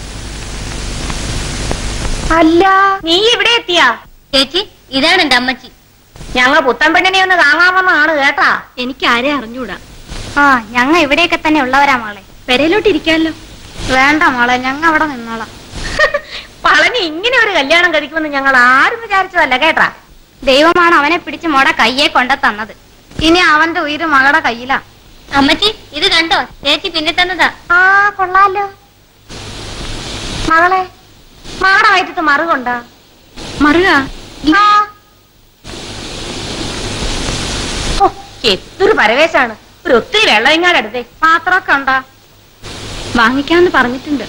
അല്ല, നീ ഇവിടെ എത്തിയാ? ചേച്ചി, ഇതാണ് എന്റെ അമ്മച്ചി. ഞങ്ങൾ പുത്തൻ പെണ്ണിനെ ഒന്ന് കാണാമെന്നാണ് കേട്ടാ. എനിക്ക് ആരെ അറിഞ്ഞൂടാ. ഞങ്ങ ഇവിടെയൊക്കെ തന്നെ ഉള്ളവരാ മോളെ. പെരയിലോട്ട് ഇരിക്കാമല്ലോ. വേണ്ട മോളെ, ഞങ്ങ അവിടെ നിന്നോളാം. പളനി ഇങ്ങനെ ഒരു കല്യാണം കഴിക്കുമെന്ന് ഞങ്ങൾ ആരും വിചാരിച്ചതല്ല കേട്ടാ. ദൈവമാണ് അവനെ പിടിച്ച് മോടെ കയ്യെ കൊണ്ട തന്നത്. ഇനി അവന്റെ ഉയിര് മകളുടെ കയ്യിലാ. അമ്മച്ചി, ഇത് കണ്ടോ? ചേച്ചി പിന്നെ തന്നതാ. കൊള്ളാലോ. മകളെ, മകളുടെ വയറ്റത്ത് മറുകൊണ്ടാ? മറുക എത്തൊരു പരവേശാണ്. ഒരു ഒത്തിരി വെള്ളം ഇങ്ങാടടുത്തേ. പാത്രമൊക്കെ ഉണ്ടാ? വാങ്ങിക്കാന്ന് പറഞ്ഞിട്ടുണ്ട്.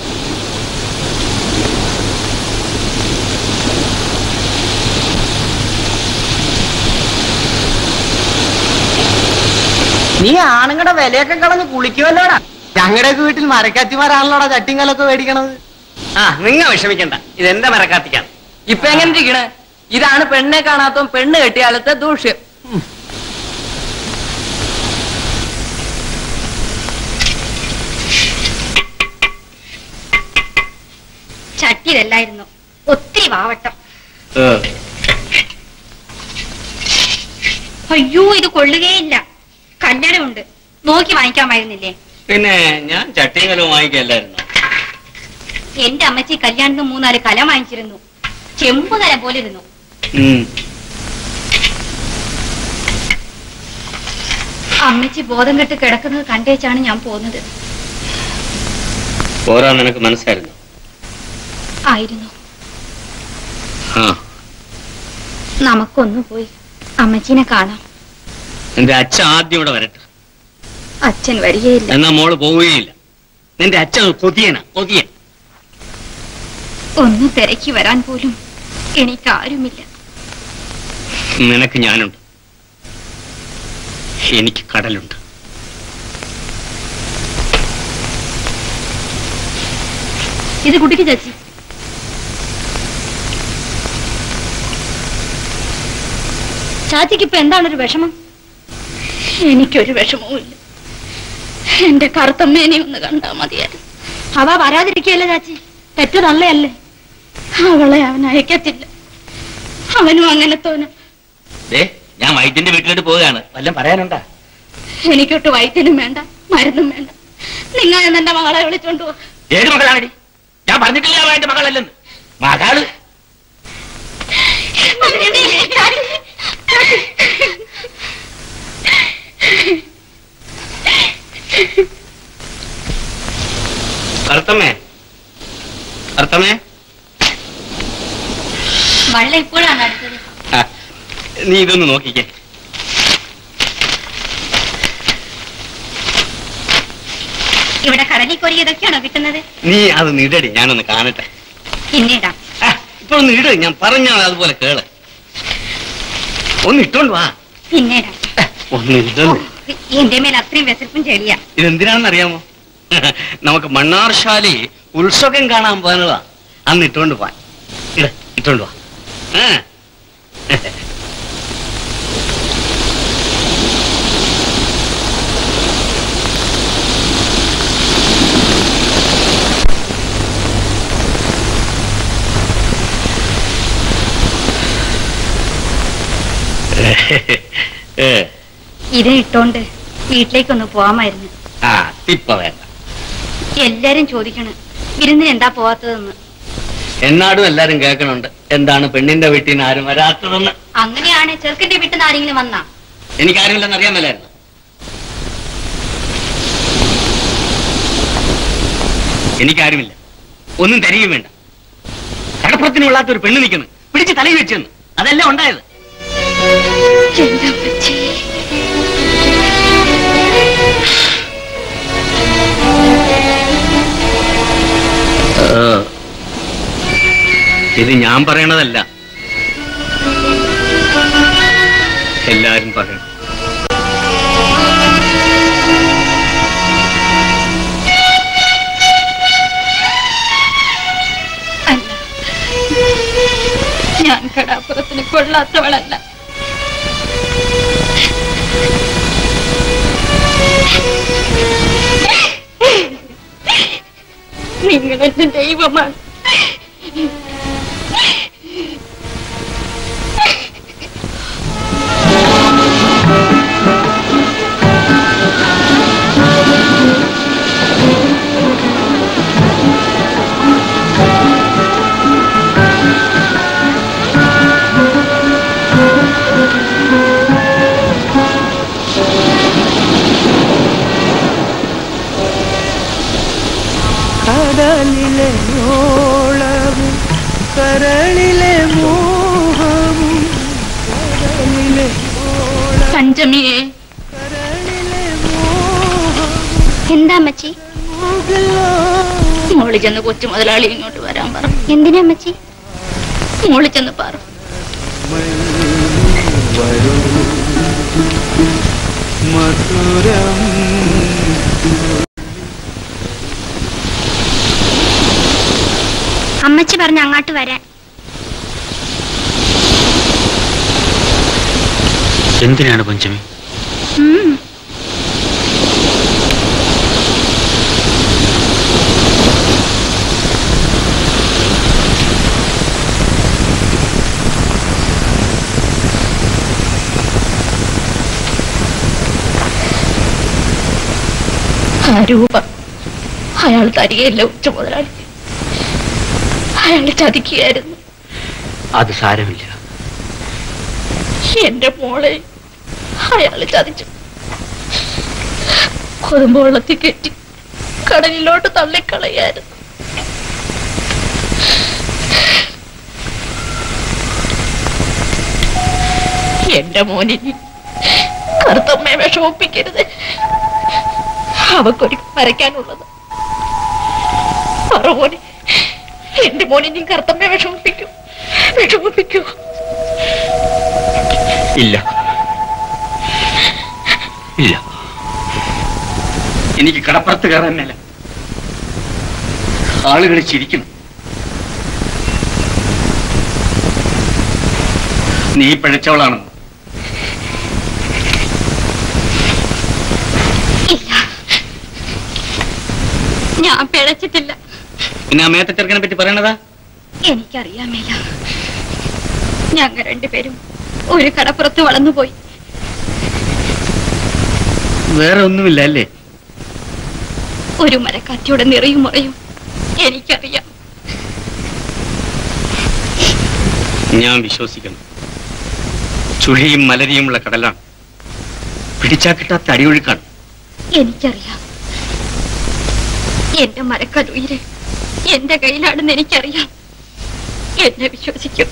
നീ ആണുങ്ങളുടെ വിലയൊക്കെ കളഞ്ഞ് കുളിക്കുമല്ലോടാ. ഞങ്ങളുടെയൊക്കെ വീട്ടിൽ മരക്കാത്തിമാരാണല്ലോടാ ചട്ടിങ്കലൊക്കെ മേടിക്കണത്. നിങ്ങ വിഷമിക്കണ്ട, ഇതെന്റെ മരക്കാത്തിക്കാണ്. ഇപ്പൊ എങ്ങനെ ഇരിക്കണേ? ഇതാണ് പെണ്ണെ കാണാത്ത പെണ്ണ് കെട്ടിയാലത്തെ ദൂഷ്യം. ചട്ടിയിലല്ലായിരുന്നു, ഒത്തിരി വാവട്ടം. അയ്യോ, ഇത് കൊള്ളുകയില്ല. കല്യാണമുണ്ട്, നോക്കി വാങ്ങിക്കാമായിരുന്നില്ലേ? പിന്നെ ഞാൻ ചട്ടിങ്കലം വാങ്ങിക്കല്ലായിരുന്നു. എന്റെ അമ്മച്ചി കല്യാണത്തിന് 3-4 കലം വാങ്ങിച്ചിരുന്നു. ചെമ്പ് കല പോലെ ഇരുന്നു. അമ്മച്ചി ബോധം കെട്ട് കിടക്കുന്നത് കണ്ടേച്ചാണ് ഞാൻ പോകുന്നത്. പോരാ നിനക്ക് മനസ്സായിരുന്നു? ആയിരുന്നു. നമുക്കൊന്നു പോയി അമ്മച്ചീനെ കാണാം. നിന്റെ അച്ഛൻ ആദ്യം ഇവിടെ വരട്ടെ. അച്ഛൻ വരികയില്ല. എന്നാ മോള് പോവുകയില്ല. നിന്റെ അച്ഛൻ കൊതിയനാ, കൊതിയൻ. ഒന്ന് തിരക്കി വരാൻ പോലും എനിക്കാരുമില്ല. നിനക്ക് ഞാനുണ്ട്, എനിക്ക് കടലുണ്ട്. ഇത് കുട്ടിക്ക് ചേച്ചി. ചാച്ചിക്ക് ഇപ്പൊ എന്താണൊരു വിഷമം? എനിക്കൊരു വിഷമവും ഇല്ല. എന്റെ കറുത്തമ്മേനെ ഒന്ന് കണ്ടാ മതിയായിരുന്നു. അവ വരാതിരിക്കുകയല്ലേ ചാച്ചി, പെറ്റ തള്ളയല്ലേ. അവളെ അവൻ അയക്കത്തില്ല. അവനും അങ്ങനത്തോനും. ഞാൻ വൈദ്യന്റെ വീട്ടിലോട്ട് പോവുകയാണ്. വല്ലതും പറയാനുണ്ടാ? എനിക്കൊട്ട് വൈദ്യനും വേണ്ട, മരുന്നും വേണ്ട. നിങ്ങൾ എന്റെ മകളെ വിളിച്ചോണ്ട് പോ. ഏത് മകളാണ്? ഞാൻ പറഞ്ഞിട്ടില്ല അവ എന്റെ മകളല്ലെന്ന്. മകള് കറുത്തമ്മേ, കറുത്തമ്മേ, വള്ള ഇപ്പോഴാണ് അടുത്തത്. നീ ഇതൊന്ന് നോക്കിക്കേ. ഇവിടെ കടലിൽ കൊരി ഇതൊക്കെയാണോ കിട്ടുന്നത്? നീ അത് നിടടി, ഞാനൊന്ന് കാണട്ടെ. പിന്നീടാ ഇപ്പോൾ ഒന്ന് ഇട്, ഞാൻ പറഞ്ഞാൽ അതുപോലെ കേള്. ഒന്ന് ഇട്ടോണ്ട് വാ. പിന്നീടാ ഒന്ന് ഇടുന്നു. എന്റെ മേൽ അത്രയും വിശപ്പും ചെളിയാ. ഇതെന്തിനാണെന്ന് അറിയാമോ? നമുക്ക് മണ്ണാർശാലി ഉത്സവം കാണാൻ പോകാനുള്ളതാ. അന്ന് ഇട്ടോണ്ട് പോവാൻ. ഇട്ടോണ്ട് വാ. ഇത് ഇട്ടോണ്ട് വീട്ടിലേക്കൊന്ന് പോവാമായിരുന്നു. ഇപ്പൊ വേണ്ട. എല്ലാരും ചോദിക്കണം വിരുന്നിന് എന്താ പോവാത്തതെന്ന്. എന്നാടും എല്ലാരും കേൾക്കണുണ്ട് എന്താണ് പെണ്ണിന്റെ വീട്ടിൽ നിന്ന് ആരും വരാത്തതെന്ന്. അങ്ങനെയാണ് ചെറുക്കന്റെ വീട്ടിൽ നിന്ന് ആരെങ്കിലും വന്നാ? എനിക്കാരുമില്ലെന്ന് അറിയാൻ മേലായിരുന്നു. എനിക്കാരുമില്ല, ഒന്നും തരികയും വേണ്ട. കടപ്പുറത്തിന് കൊള്ളാത്ത ഒരു പെണ്ണ് നിൽക്കുന്നു, പിടിച്ച് തലയിൽ വെച്ചെന്ന്. അതെല്ലാം ഉണ്ടായത്. ഇത് ഞാൻ പറയണതല്ല, എല്ലാരും പറയണം. അല്ല, ഞാൻ കടാപ്പുറത്തിന് കൊള്ളാത്തവളല്ല. നിങ്ങൾ എന്റെ ദൈവമാണ്. കടലിലെ ഓളവും കരളിലെ മോഹവും കടലിലെ പഞ്ചമിയെ എന്താ അമ്മച്ചി? മോളി ചെന്ന് കൊച്ചു മുതലാളി ഇങ്ങോട്ട് വരാൻ പറ. എന്തിനാ അമ്മച്ചി? മോളി ചെന്ന് പറ. മധുരം അമ്മച്ചി പറഞ്ഞ അങ്ങോട്ട് വരാൻ. എന്തിനാണ് പഞ്ചമി? രൂപ അയാൾ തരികയില്ല ഉച്ച മുതലാളി. അയാൾ ചതിക്കുകയായിരുന്നു. അത് സാരമില്ല. എന്റെ മോളെ അയാൾ ചതിച്ചു. കൊതുമ്പ് വെള്ളത്തിൽ കെട്ടി കടലിലോട്ട് തള്ളിക്കളയായിരുന്നു. എന്റെ മോനിനി കറുത്തമ്മയെ വിഷമിപ്പിക്കരുത്. അവക്കൊരു വരയ്ക്കാനുള്ളത് പറവോനെ. എന്റെ മോനിനി കറുത്തമ്മയെ വിഷമിപ്പിക്കൂ. ഇല്ല ഇല്ല, എനിക്ക് കടപ്പുറത്ത് കയറാൻ മേല. ആളുകൾ ചിരിക്കണം. നീ പിഴച്ചവളാണെന്ന്. ഇല്ല, ഞാൻ പിഴച്ചിട്ടില്ല. പിന്നെ ആ മേത്ത ചെറുക്കനെ പറ്റി പറയണതാ? എനിക്കറിയാമേല. ഞങ്ങൾ രണ്ടുപേരും ഒരു കടപ്പുറത്ത് വളർന്നുപോയി. വേറെ ഒന്നുമില്ല അല്ലേ? ഒരു മരക്കാറ്റിയുടെ നിറയും മുറയും എനിക്കറിയാം. ഞാൻ വിശ്വസിക്കണം. ചുഴിയും മലരിയുമുള്ള കടലാണ്. പിടിച്ചാ കിട്ടാത്ത അടിയൊഴുക്കാണ്. എനിക്കറിയാം. എന്റെ മരക്കലുയിര് എന്റെ കയ്യിലാണെന്ന് എനിക്കറിയാം. എന്നെ വിശ്വസിക്കും.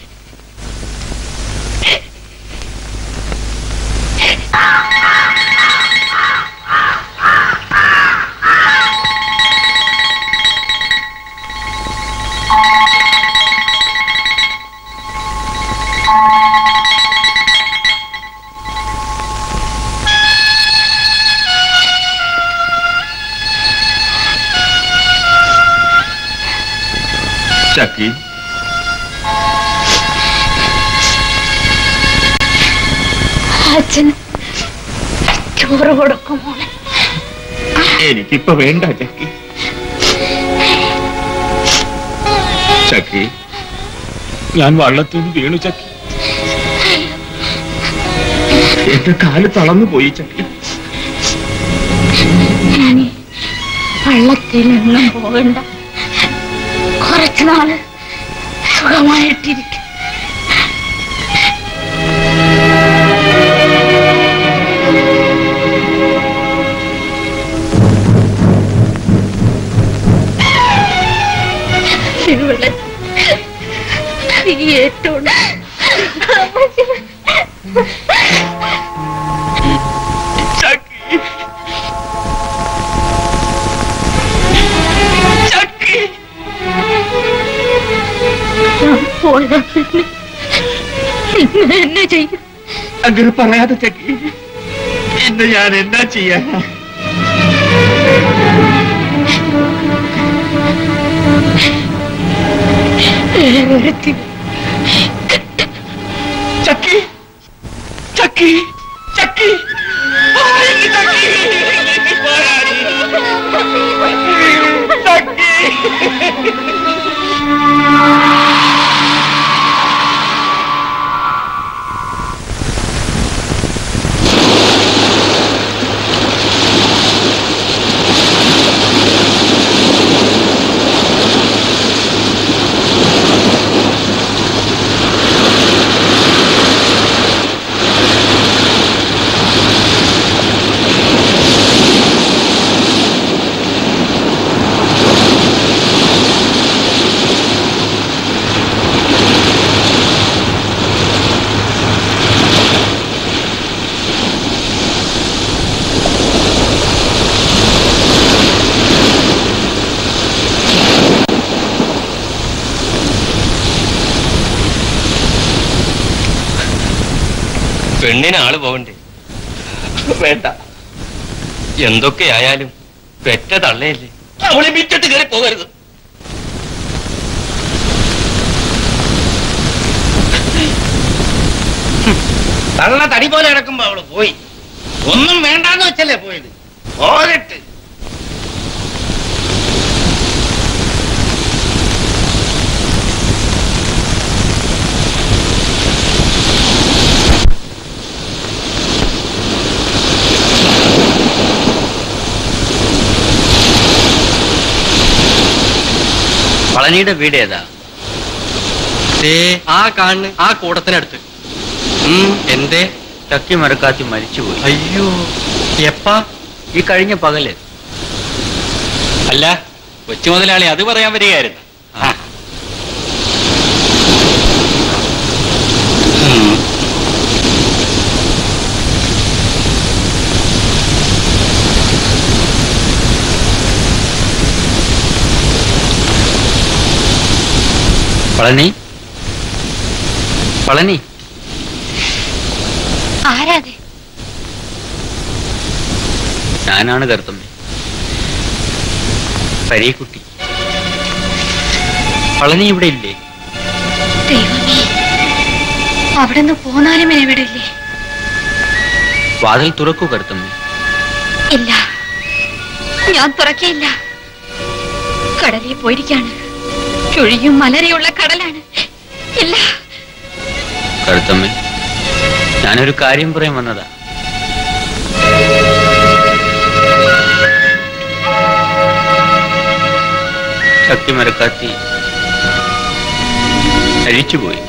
ചക്കി, അച്ഛന് ചോറ് കൊടുക്കുമോ? എനിക്കിപ്പോ വേണ്ട ചക്കി. ചക്കി, ഞാൻ വള്ളത്തിൽ നിന്ന് വീണു ചക്കി. എന്റെ കാല് തളർന്നു പോയി ചക്കി. വള്ളത്തിൽ നിന്നും പോകണ്ട. കുറച്ചു നാള് സുഖമായിട്ടിരിക്കും. ഇവിടെ ഏറ്റവും എന്നെ ചെയ്യും. അങ്ങനെ പറയാതെ ചക്കി. ഇന്ന് ഞാൻ എന്താ ചെയ്യാനാ? ചക്കി, ചക്കി, ചക്കി, പെണ്ണിന് ആള് പോകണ്ടേ? വേണ്ട. എന്തൊക്കെയായാലും പെറ്റ തള്ളയല്ലേ. അവളെ വിറ്റിട്ട് കയറി പോകരുത്. തള്ള തടി പോലെ കിടക്കുമ്പോ അവള് പോയി. ഒന്നും വേണ്ടാന്ന് വെച്ചല്ലേ പോയത്. പോരട്ട്. പളനിയുടെ വീട് ഏതാ? ആ കാണുന്ന ആ കൂടത്തിനടുത്ത്. എന്തേ? ചക്കി മരക്കാത്തി മരിച്ചുപോയി. അയ്യോ, എപ്പാ? ഈ കഴിഞ്ഞ പകല്. അല്ല, കൊച്ചു മുതലാളി അത് പറയാൻ വരികയായിരുന്നു. പളനി, പളനി. ആരാതെ? ഞാനാണ് കറുത്തമ്മ. പരീക്കുട്ടി. പളനി ഇവിടെ ഇല്ലേ? ദൈവമേ, അവിടെ നിന്ന് പോന്നാലും എവിടെ ഇല്ലേ? വാതിൽ തുറക്കൂ കറുത്തമ്മ. ഇല്ല, ഞാൻ തുറക്കയില്ല. കടലിൽ പോയിരിക്കാണ്. ചുഴിയും മലരെയുള്ള കടലാണ്. ഇല്ല കറുത്തമ്മ, ഞാനൊരു കാര്യം പറയാൻ വന്നതാ. ചക്കി മരക്കാത്തി അഴിച്ചുപോയി.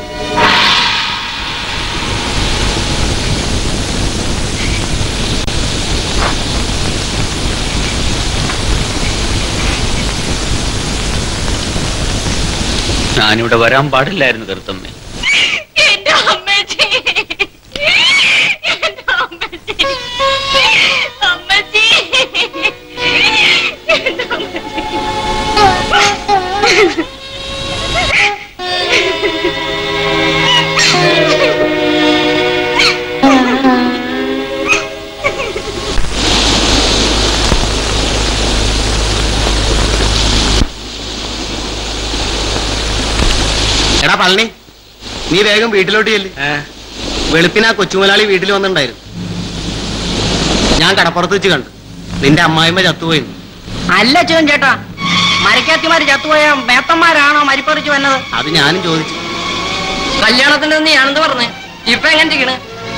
ഞാനിവിടെ വരാൻ പാടില്ലായിരുന്നു കറുത്തമ്മ. എടാ പളനി, നീ വേഗം വീട്ടിലോട്ട് ചെല്ല്. വെളുപ്പിന് ആ കൊച്ചുമുതലാളി വീട്ടിൽ വന്നിട്ടുണ്ടായിരുന്നു. ഞാൻ കടപ്പുറത്ത് വെച്ച് കണ്ടു. നിന്റെ അമ്മായിമ്മ ചത്തുപോയിരുന്നു. അല്ല ചേൻ ചേട്ടാ, മരക്കാത്തിമാര് ചത്തുപോയ മേത്തന്മാരാണോ മരിപ്പറിച്ചു വന്നത്? അത് ഞാനും ചോദിച്ചു. കല്യാണത്തിന് നീ ആണെന്ന് പറഞ്ഞു. ഇപ്പൊ എങ്ങനെ ചെയ്യണ്?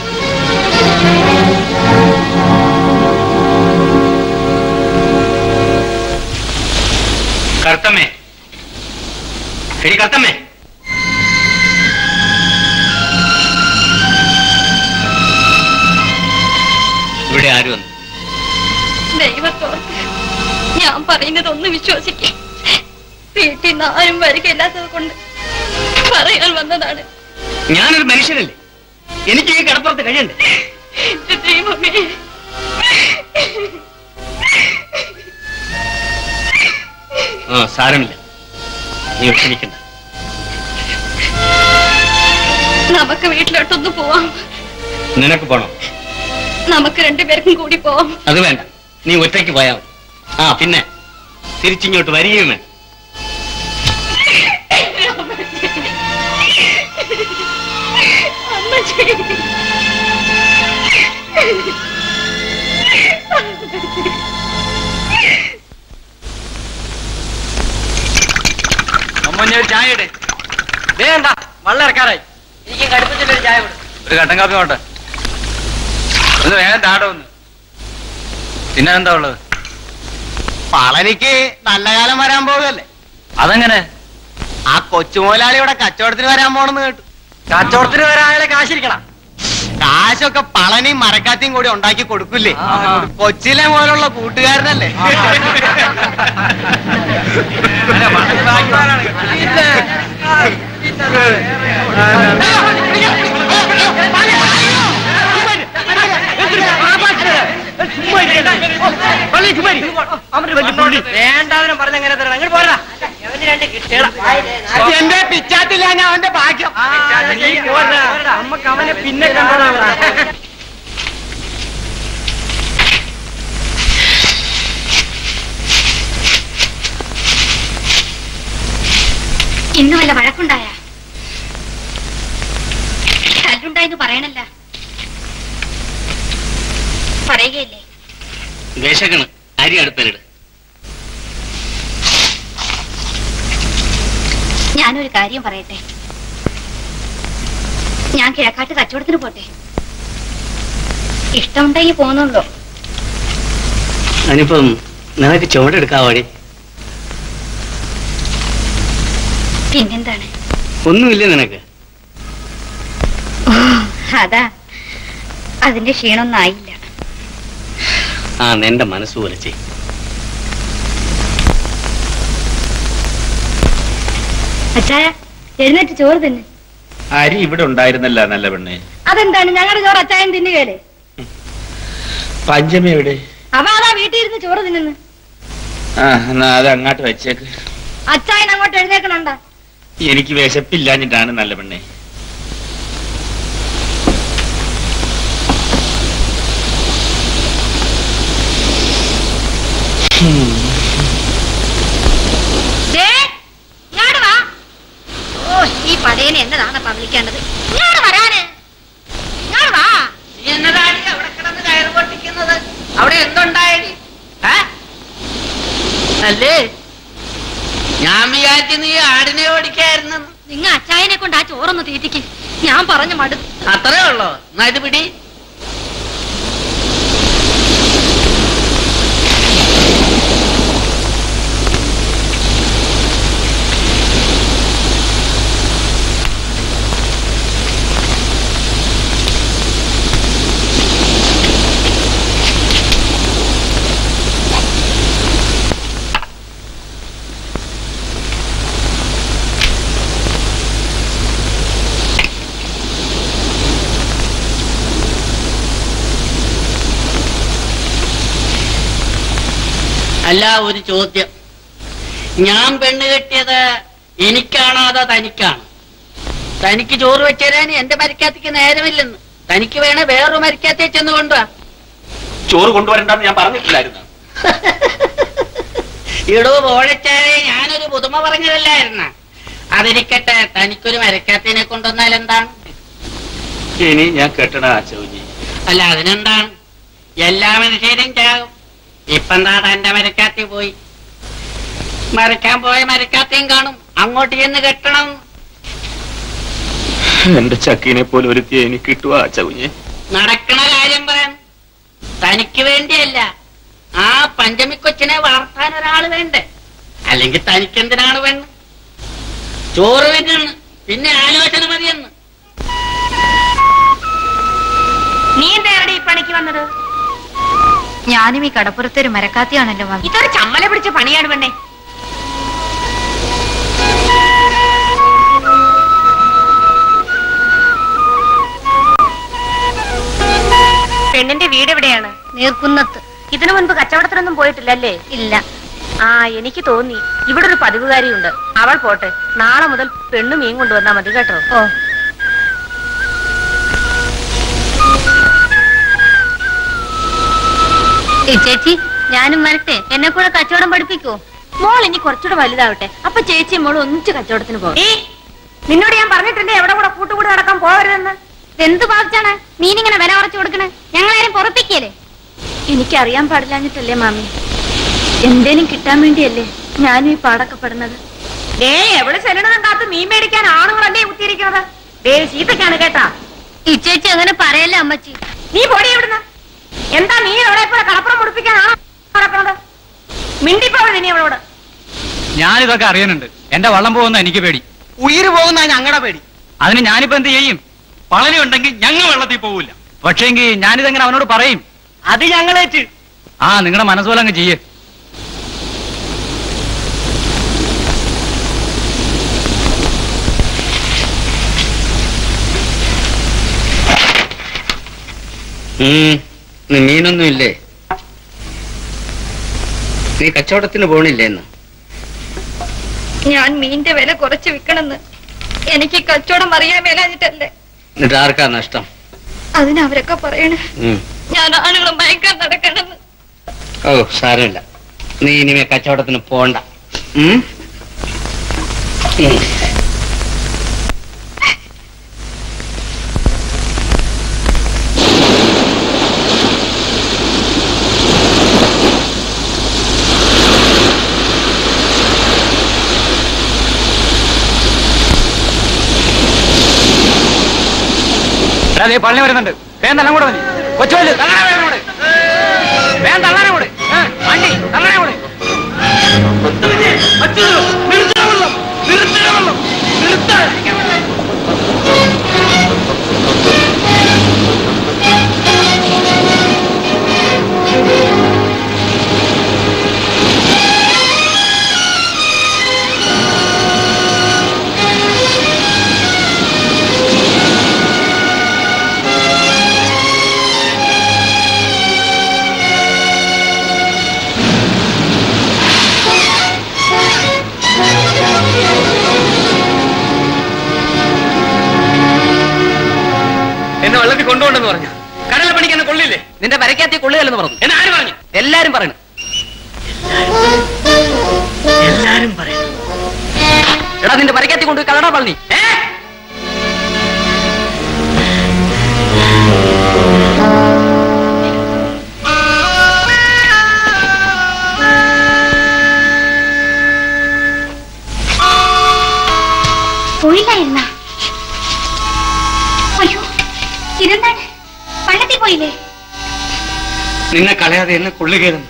കറുത്തമ്മേ, ശരി കറുത്തമ്മേ. ഇവിടെ ആര് വന്നു? ദൈവത്തോർക്ക് ഞാൻ പറയുന്നതൊന്ന് വിശ്വസിക്കേ. വീട്ടിൽ നിന്ന് ആരും വരികയില്ലാത്തത് കൊണ്ട് പറയാൻ വന്നതാണ്. ഞാനൊരു മനുഷ്യനല്ലേ, എനിക്ക് ഈ കടപ്പുറത്ത് കഴിയണ്ടേ? എന്റെ ദൈവമേ, സാരമില്ല, നീ വിഷമിക്കണ്ട. നമുക്ക് വീട്ടിലോട്ടൊന്ന് പോവാം. നിനക്ക് പോണം? നമുക്ക് രണ്ടുപേർക്കും കൂടി പോവാം. അത് വേണ്ട, നീ ഒറ്റയ്ക്ക് പോയാൽ മതി. പിന്നെ തിരിച്ചിങ്ങോട്ട് വരികയും വേണം. അമ്മ ചായ ഇടേ. വേണ്ട, വെള്ളം ഇറക്കാറായി. എനിക്ക് കടുപ്പത്തിലൊരു ചായ കൊടു. ഒരു കട്ടൻ കാപ്പി വേണ്ട. ഒന്ന് വേഗം താട ഒന്ന്. പിന്നെ എന്താ ഉള്ളത്? പളനിക്ക് നല്ല കാലം വരാൻ പോകുകയല്ലേ? അതെങ്ങനെ? ആ കൊച്ചുമുതലാളി ഇവിടെ കച്ചവടത്തിന് വരാൻ പോണെന്ന് കേട്ടു. കച്ചവടത്തിന് വരാൻ കാശിരിക്കണം. കാശൊക്കെ പളനി മരക്കാത്തിയും കൂടി ഉണ്ടാക്കി കൊടുക്കില്ലേ? കൊച്ചിലെ പോലുള്ള കൂട്ടുകാരനല്ലേ? വേണ്ടാവനും പറഞ്ഞെങ്ങനെ തരണം. അങ്ങോട്ട് പോരാ. എന്റെ പിച്ചാത്തില്ല, ഞാൻ അവന്റെ ഭാഗ്യം. നമുക്ക് അവനെ പിന്നെ കണ്ടോളാം. ഇന്ന് വല്ല വഴക്കുണ്ടായ? തല്ലുണ്ടായെന്ന് പറയണല്ല. പറയുകയല്ലേ? വേഷകണ് അരി അടുപ്പലിട്. ഞാനൊരു കാര്യം പറയട്ടെ. ഞാൻ കിഴക്കാട്ട് കച്ചവടത്തിന് പോട്ടെ. ഇഷ്ടമുണ്ടെങ്കിൽ പോകുന്നുള്ളൂ. അതിനിപ്പം നിനക്ക് ചുവടെടുക്കാവാടി. പിന്നെന്താണ്? ഒന്നുമില്ല നിനക്ക്? അതാ, അതിന്റെ ക്ഷീണമൊന്നും ആയില്ല. നിന്റെ മനസ്സ് പോലെ ചെയ്യും. അച്ചായ, എഴുന്നേറ്റ് ചോറ് തന്നെ. അരി ഇവിടെ ഉണ്ടായിരുന്നല്ല നല്ല പെണ്ണെ. അതെന്താണ് ഞങ്ങളുടെ ചോറ് അച്ചായൻ തിന്നുകയല്ലേ? പഞ്ചമി എവിടെ? അവ അതാ വീട്ടിൽ ഇരുന്ന് ചോറ് തിന്നുന്നു. എന്നാ അത് അങ്ങോട്ട് വെച്ചേക്ക്. അച്ചായൻ അങ്ങോട്ട് എഴുന്നേക്കണുണ്ടാ? എനിക്ക് വിശപ്പില്ലാഞ്ഞിട്ടാണ് നല്ല പെണ്ണെ. ഈ പടയനെ എന്നതാണ് വിളിക്കേണ്ടത്? ഇങ്ങോട്ട് വരാന്. ഇങ്ങോട്ട് വാ. എന്നതാടി അവിടെ കിടന്ന് കയറ് പൊട്ടിക്കുന്നത്? അവിടെ എന്തുണ്ടായി? അല്ലേ ഞാൻ വിചാരിച്ചു നീ ആടിനെ ഓടിക്കായിരുന്നു. നിങ്ങൾ അച്ചായനെ കൊണ്ട് ആ ചോറൊന്ന് തീറ്റിക്ക്. ഞാൻ പറഞ്ഞു മടു. അത്രേ ഉള്ളോ? എന്നാ ഇത് പിടി. അല്ല, ഒരു ചോദ്യം. ഞാൻ പെണ്ണ് കെട്ടിയത് എനിക്കാണോ അതോ തനിക്കാണോ? തനിക്ക് ചോറ് വെച്ചേരാൻ എന്റെ മരിക്കാത്തേക്ക് നേരമില്ലെന്ന്. തനിക്ക് വേണേ വേറൊരു മരിക്കാത്തേ ചെന്ന് കൊണ്ടുവാ. ചോറ് കൊണ്ടുവരണ്ടെന്ന് ഞാൻ പറഞ്ഞിട്ടില്ലായിരുന്നു. ഇടൂ പോഴച്ചാലേ, ഞാനൊരു പുതുമ പറഞ്ഞതല്ലായിരുന്ന. അതിരിക്കട്ടെ, തനിക്കൊരു മരക്കാത്തിനെ കൊണ്ടുവന്നാൽ എന്താണ്? ഇനി ഞാൻ കെട്ടണ ആച്ചോജി. അല്ല, അതിനെന്താണ്? എല്ലാ മനുഷ്യരും ചാകും. ഇപ്പെന്താ തന്റെ മരക്കാത്തി പോയി? മരക്കാൻ പോയ മരക്കാത്തിയും കാണും. അങ്ങോട്ട് ചെന്ന് കെട്ടണം. എന്റെ ചക്കീനെ പോലെ ഒരുത്തിയെ എനിക്ക് കിട്ടുക ആച്ചകുഞ്ഞെ. നടക്കണ കാര്യം പറയാൻ. തനിക്ക് വേണ്ടിയല്ല, ആ പഞ്ചമിക്കൊച്ചിനെ വളർത്താൻ ഒരാൾ വേണ്ടേ? അല്ലെങ്കിൽ തനിക്കെന്തിനാണ് വേണ്ട? ചോറ് വേണ്ടെന്ന്, പിന്നെ ആലോചന മതിയെന്ന്. നീ എന്താ ഈ പണിക്ക് വന്നത്? ഞാനും ഈ കടപ്പുറത്തൊരു മരക്കാത്തിയാണല്ലോ മാമി. ഇതൊരു ചമ്മല പിടിച്ച പണിയാണ് പെണ്ണെ. പെണ്ണിന്റെ വീട് എവിടെയാണ്? നീർക്കുന്നത്ത്. ഇതിനു മുൻപ് കച്ചവടത്തിനൊന്നും പോയിട്ടില്ലല്ലേ? ഇല്ല. ആ, എനിക്ക് തോന്നി ഇവിടെ ഒരു പതിവുകാരിയുണ്ട്. അവൾ പോട്ടെ, നാളെ മുതൽ പെണ്ണു മീൻ കൊണ്ടുവന്നാ മതി കേട്ടോ. ഓ, ചേച്ചി ഞാനും വരട്ടെ? എന്നെ കൂടെ കച്ചവടം പഠിപ്പിക്കോ? മോൾ ഇനി കുറച്ചുകൂടെ വലുതാവട്ടെ, അപ്പൊ ചേച്ചി മോൾ ഒന്നിച്ച് കച്ചവടത്തിന് പോകും. നിന്നോട് ഞാൻ പറഞ്ഞിട്ടുണ്ട് എവിടെ കൂടെ കൂട്ടുകൂടി നടക്കാൻ പോകരുതെന്ന്. എന്ത് പാച്ചാണ് മീനിങ്ങനെ വില കുറച്ചു കൊടുക്കണേ? ഞങ്ങളാരും പുറപ്പിക്കല്ലേ? എനിക്കറിയാൻ പാടില്ലാഞ്ഞിട്ടല്ലേ മാമി, എന്തേലും കിട്ടാൻ വേണ്ടിയല്ലേ ഞാനും ഈ പാടൊക്കെ പെടുന്നത്. എവിടെ ചെല്ലണതും കാത്ത് മീൻ മേടിക്കാൻ ആണുങ്ങളല്ലേ കുത്തിയിരിക്കുന്നത്. ചീത്തക്കാണ് കേട്ടാ. ഈ ചേച്ചി അങ്ങനെ പറയല്ലേ അമ്മച്ചി. നീ പൊടി എവിടുന്ന്? എന്താ നീ എവിടെ പോലെ കളപ്പുറം മുടിപ്പിക്കാനാണോ നടക്കുന്നത്? മിണ്ടിപ്പോഴും ഇനി അവളോട്. ഞാനിതൊക്കെ അറിയാനുണ്ട്. എന്റെ വള്ളം പോകുന്ന എനിക്ക് പേടി. ഉയിര് പോകുന്ന ഞങ്ങളുടെ പേടി. അതിന് ഞാനിപ്പോ എന്ത് ചെയ്യും? പളനി ഉണ്ടെങ്കിൽ ഞങ്ങൾ വെള്ളത്തിൽ പോവില്ല. പക്ഷേങ്കിൽ ഞാനിതെങ്ങനെ അവനോട് പറയും? അത് ഞങ്ങളേറ്റ്. ആ, നിങ്ങളുടെ മനസ്സുപോലെ അങ്ങ് ചെയ്യേ. മീനൊന്നും ഇല്ലേ? നീ കച്ചവടത്തിന് പോണില്ലേന്ന്? ഞാൻ മീന്റെ വില കുറച്ച് വിൽക്കണമെന്ന് എനിക്ക് കച്ചവടം അറിയാൻ മേലാഞ്ഞിട്ടല്ലേ. എന്നിട്ട് ആർക്കാ നഷ്ടം? അതിനവരൊക്കെ പറയണ ഞാൻ ആളുകളും ഭയങ്കര നടക്കണമെന്ന്. ഓ, സാരമില്ല. നീ ഇനിമേ കച്ചവടത്തിന് പോണ്ട. പള്ളി വരുന്നുണ്ട്. വേഗം തള്ളാൻ കൂടെ മതി. കൊച്ചുവല്ല് തള്ളാനെ വേണം കൂടെ. വേഗം തള്ളാനെ കൂടെ. വണ്ടി തള്ളാനെ കൂടെ. എന്നെ വെള്ളത്തിൽ കൊണ്ടുപോകണ്ടെന്ന് പറഞ്ഞു. കടലിൽ പണിക്ക് എന്നെ കൊള്ളില്ലേ? നിന്റെ വരയ്ക്കാത്തി കൊള്ളുകയല്ലെന്ന് പറഞ്ഞു. എന്നെ ആര് പറഞ്ഞു? എല്ലാരും പറയണം. എല്ലാരും പറയണം. എടാ, നിന്റെ വരയ്ക്കാത്തി കൊണ്ടുപോയി കളടാ പള്ളി. നിന്നെ കളയാതെ എന്നെ കൊള്ളുകയായിരുന്നു.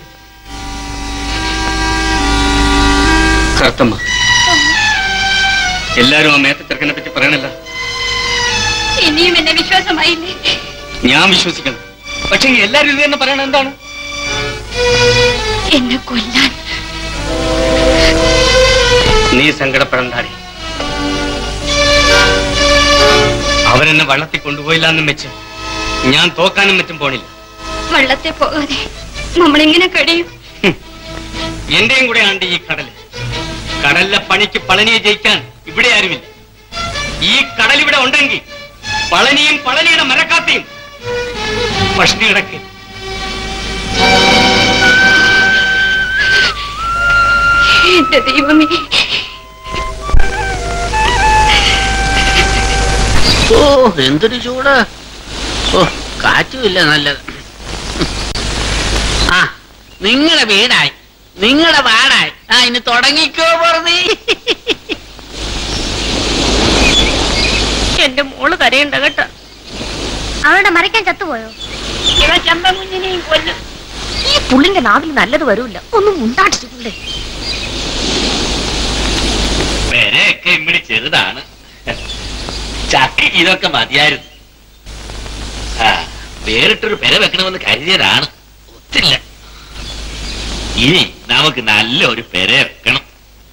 കറുത്തമ്മ, എല്ലാരും ആ മേത്ത ചെറുക്കനെ പറ്റി പറയണല്ല. ഇനിയും എന്നെ വിശ്വാസമായില്ലേ? ഞാൻ വിശ്വസിക്കണം. പക്ഷെ എല്ലാരും ഇത് തന്നെ പറയണ എന്താണ്? എന്നെ കൊല്ലാൻ. നീ സങ്കടപ്പെടണ്ടാടി. അവരെന്നെ വള്ളത്തിൽ കൊണ്ടുപോയില്ല എന്നും വെച്ച് ഞാൻ തോക്കാനും മറ്റും പോണില്ല. വള്ളത്തെ പോകാതെ നമ്മളെങ്ങനെ കഴിയും? എന്റെയും കൂടെ ആണ്ട് ഈ കടല്. കടലിലെ പണിക്ക് പളനിയെ ജയിക്കാൻ ഇവിടെ ആരുമില്ല. ഈ കടൽ ഇവിടെ ഉണ്ടെങ്കിൽ പളനിയും പളനിയുടെ മരക്കാത്തയും പഷ്ണി കിടക്ക്. എന്റെ ദൈവമേ, ഓ എന്തൊരു ചൂട്! ഓ കാറ്റുമില്ല നല്ലത്. ആ നിങ്ങളുടെ വീടായി, നിങ്ങളുടെ വാടായി. ആ ഇനി തുടങ്ങിക്കോ പറഞ്ഞേ. എന്റെ മോള് കരയുണ്ട കേട്ടോ. അവളുടെ മറിക്കാൻ ചത്തുപോയോ? ഇവ ചെമ്പൻകുഞ്ഞിനെയും കൊല്ലും. ഈ പുള്ളിന്റെ നാവിൽ നല്ലത് വരൂല്ല. ഒന്നും ഉണ്ടാട്ടിട്ടുള്ളേ. പെരയൊക്കെ ഇമ്മിടി ചെറുതാണ്. ചക്കി ഇതൊക്കെ മതിയായിരുന്നു. വേറിട്ടൊരു പെര വെക്കണമെന്ന് കരുതിയതാണ്. ഒത്തില്ല. ഇനി നമുക്ക് നല്ലൊരു പെര വെക്കണം.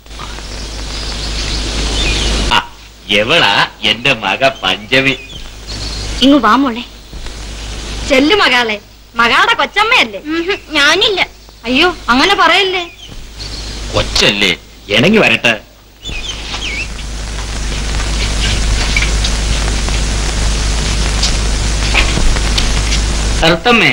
എവളാ എന്റെ മക പഞ്ചമി. ഇങ്ങ് വാ മോളെ. ചെല്ലു മകാളെ. മകാടെ കൊച്ചമ്മയല്ലേ? ഞാനില്ല. അയ്യോ അങ്ങനെ പറയല്ലേ. കൊച്ചല്ലേ, ഇണങ്ങി വരട്ടെ. കറുത്തമ്മേ,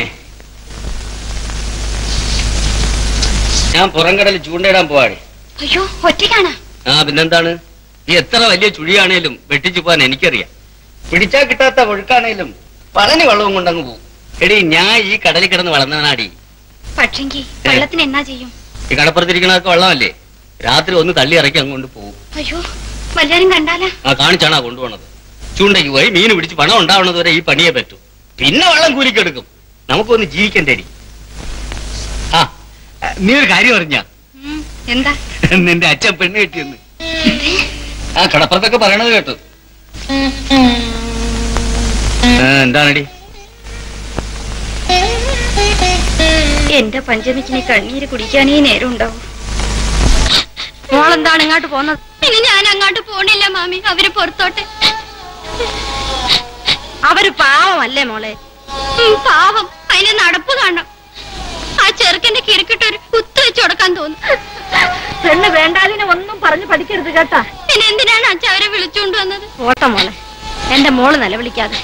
ഞാൻ പുറംകടലിൽ ചൂണ്ടയിടാൻ പോവാണ്. അയ്യോ ഒറ്റയ്ക്കാണാ? ആ പിന്നെന്താണ്? ഈ എത്ര വലിയ ചുഴിയാണേലും വെട്ടിച്ചു പോകാൻ എനിക്കറിയാം. പിടിച്ചാൽ കിട്ടാത്ത ഒഴുക്കാണേലും പളനി വെള്ളവും കൊണ്ടങ്ങ് പോകും. എടി, ഞാൻ ഈ കടലിൽ കിടന്ന് വളർന്നവനാടി. പക്ഷെങ്കി വെള്ളത്തിന് എന്നാ ചെയ്യും? ഈ കടപ്പുറത്തിരിക്കണൊക്കെ വെള്ളമല്ലേ, രാത്രി ഒന്ന് തള്ളി ഇറക്കി അങ്ങോട്ട് പോകും. അയ്യോ വല്ലാരും കണ്ടാലാ? ആ കാണിച്ചാണാ കൊണ്ടുപോണത്. ചൂണ്ടയ്ക്ക് പോയി മീൻ പിടിച്ച് പണം ഉണ്ടാവണത് വരെ ഈ പണിയെ പറ്റൂ. പിന്നെ വെള്ളം കൂലിക്കെടുക്കും. നമുക്കൊന്ന് ജീവിക്കണ്ടേടി. ആ നീ ഒരു കാര്യം അറിഞ്ഞ? എന്താ? നിന്റെ അച്ഛൻ പെണ്ണ് കെട്ടിയെന്ന്. ആ കടപ്പുറത്തൊക്കെ പറയണത് കേട്ടു. എന്താണടി? എന്റെ പഞ്ചമിക്കിന് കണ്ണീര് കുടിക്കാനേ നേരം ഉണ്ടാവും. മോളെന്താണ് ഇങ്ങോട്ട് പോന്നത്? ഇനി ഞാൻ അങ്ങോട്ട് പോണില്ല മാമി. അവര് പുറത്തോട്ടെ. അവര് പാവമല്ലേ മോളെ? പാവം. അതിന് നടപ്പ് കാണണം. ആ ചെറുക്കന്റെ കിരക്കിട്ടൊരു കുത്തു വെച്ച് കൊടുക്കാൻ തോന്നും. പെണ്ണ് വേണ്ടാതിനെ ഒന്നും പറഞ്ഞു പഠിക്കരുത് കേട്ടാ. പിന്നെ എന്തിനാണ് അച്ഛൻ അവരെ വിളിച്ചുകൊണ്ട് വന്നത്? ഓട്ട മോളെ, എന്റെ മോള് നിലവിളിക്കാതെ.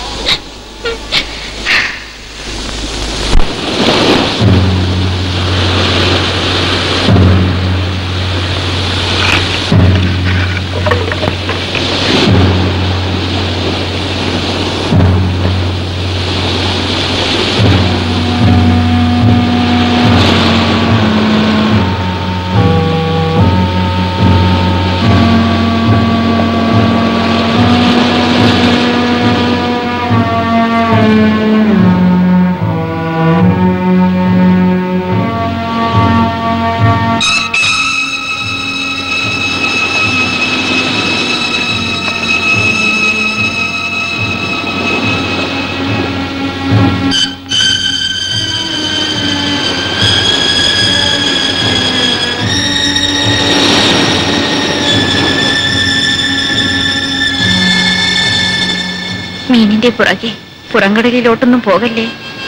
മീനിന്റെ പുറകെ പുറംകടലിലോട്ടൊന്നും പോകല്ലേ.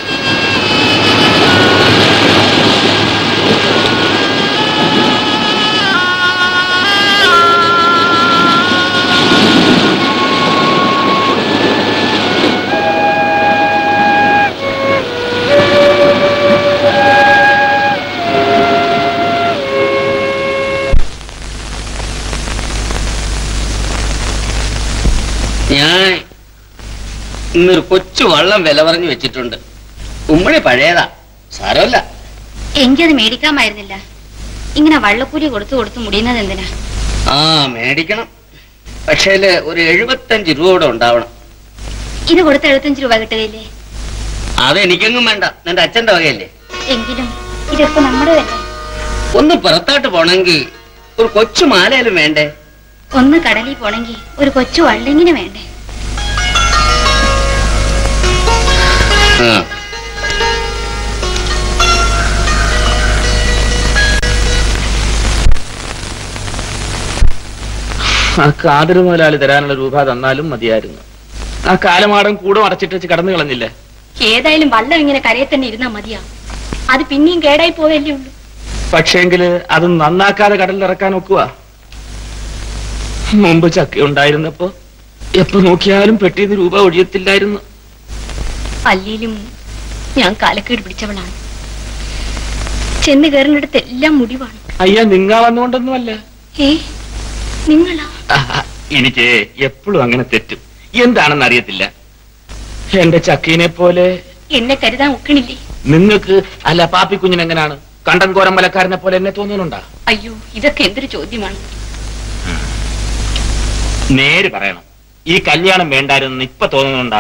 ഞാൻ ഇന്നൊരു കൊച്ചു വള്ളം വില പറഞ്ഞു വെച്ചിട്ടുണ്ട്. ഉമ്മണി പഴയതാ, സാരമല്ല. എനിക്കത് മേടിക്കാമായിരുന്നില്ല. ഇങ്ങനെ വള്ളക്കൂലി കൊടുത്തു മുടിയുന്നത് എന്തിനാ? ആ മേടിക്കണം. പക്ഷേ ഒരു 75 രൂപ കൂടെ ഉണ്ടാവണം. ഇത് കൊടുത്ത 75 രൂപ കിട്ടുകയില്ലേ? അതെനിക്കെങ്ങും വേണ്ട, നിന്റെ അച്ഛന്റെ വകയല്ലേ. എങ്കിലും ഇതൊക്കെ നമ്മുടെ തന്നെ. ഒന്ന് പുറത്തോട്ട് പോണെങ്കിൽ ഒരു കൊച്ചു മാലയിലും വേണ്ടേ? ഒന്ന് കടലിൽ പോണെങ്കിൽ ഒരു കൊച്ചു വള്ളിങ്ങിന് വേണ്ടേ? ആ കാതറ് മുതലാളി തരാനുള്ള രൂപ തന്നാലും മതിയായിരുന്നു. ആ കാലമാടം കൂടെ അടച്ചിട്ട് കടന്നു കളഞ്ഞില്ലേ? ഏതായാലും വള്ളം ഇങ്ങനെ കരയെ തന്നെ ഇരുന്നാ മതിയാ. അത് പിന്നെയും കേടായി പോയല്ലേ ഉള്ളൂ. പക്ഷേങ്കില് അത് നന്നാക്കാതെ കടലിലിറക്കാൻ ഒക്കുക. മുമ്പ് ചക്ക ഉണ്ടായിരുന്നപ്പോ എപ്പോ നോക്കിയാലും പെട്ടിന്ന് രൂപ ഒഴിയത്തില്ലായിരുന്നു. അല്ലേലും ഞാൻ കാലക്കേട് പിടിച്ചവളാണ്. ചെന്ന് കയറുന്നിടത്ത് എല്ലാം മുടിവാണ്. അയ്യാ, നിങ്ങ വന്നുകൊണ്ടൊന്നുമല്ല. നിങ്ങളാ? എനിക്ക് എപ്പോഴും അങ്ങനെ തെറ്റും, എന്താണെന്ന് അറിയത്തില്ല. എന്റെ ചക്കീനെ പോലെ എന്നെ കരുതാൻ ഒക്കണില്ലേ? നിങ്ങൾക്ക് അല്ല പാപ്പിക്കുഞ്ഞിനെങ്ങനാണ് കണ്ടൻ കോരം മലക്കാരനെ പോലെ എന്നെ തോന്നുന്നുണ്ടാ? അയ്യോ, ഇതൊക്കെ എന്തൊരു ചോദ്യമാണ്. നേര് പറയണം, ഈ കല്യാണം വേണ്ടായിരുന്നു ഇപ്പൊ തോന്നുന്നുണ്ടാ?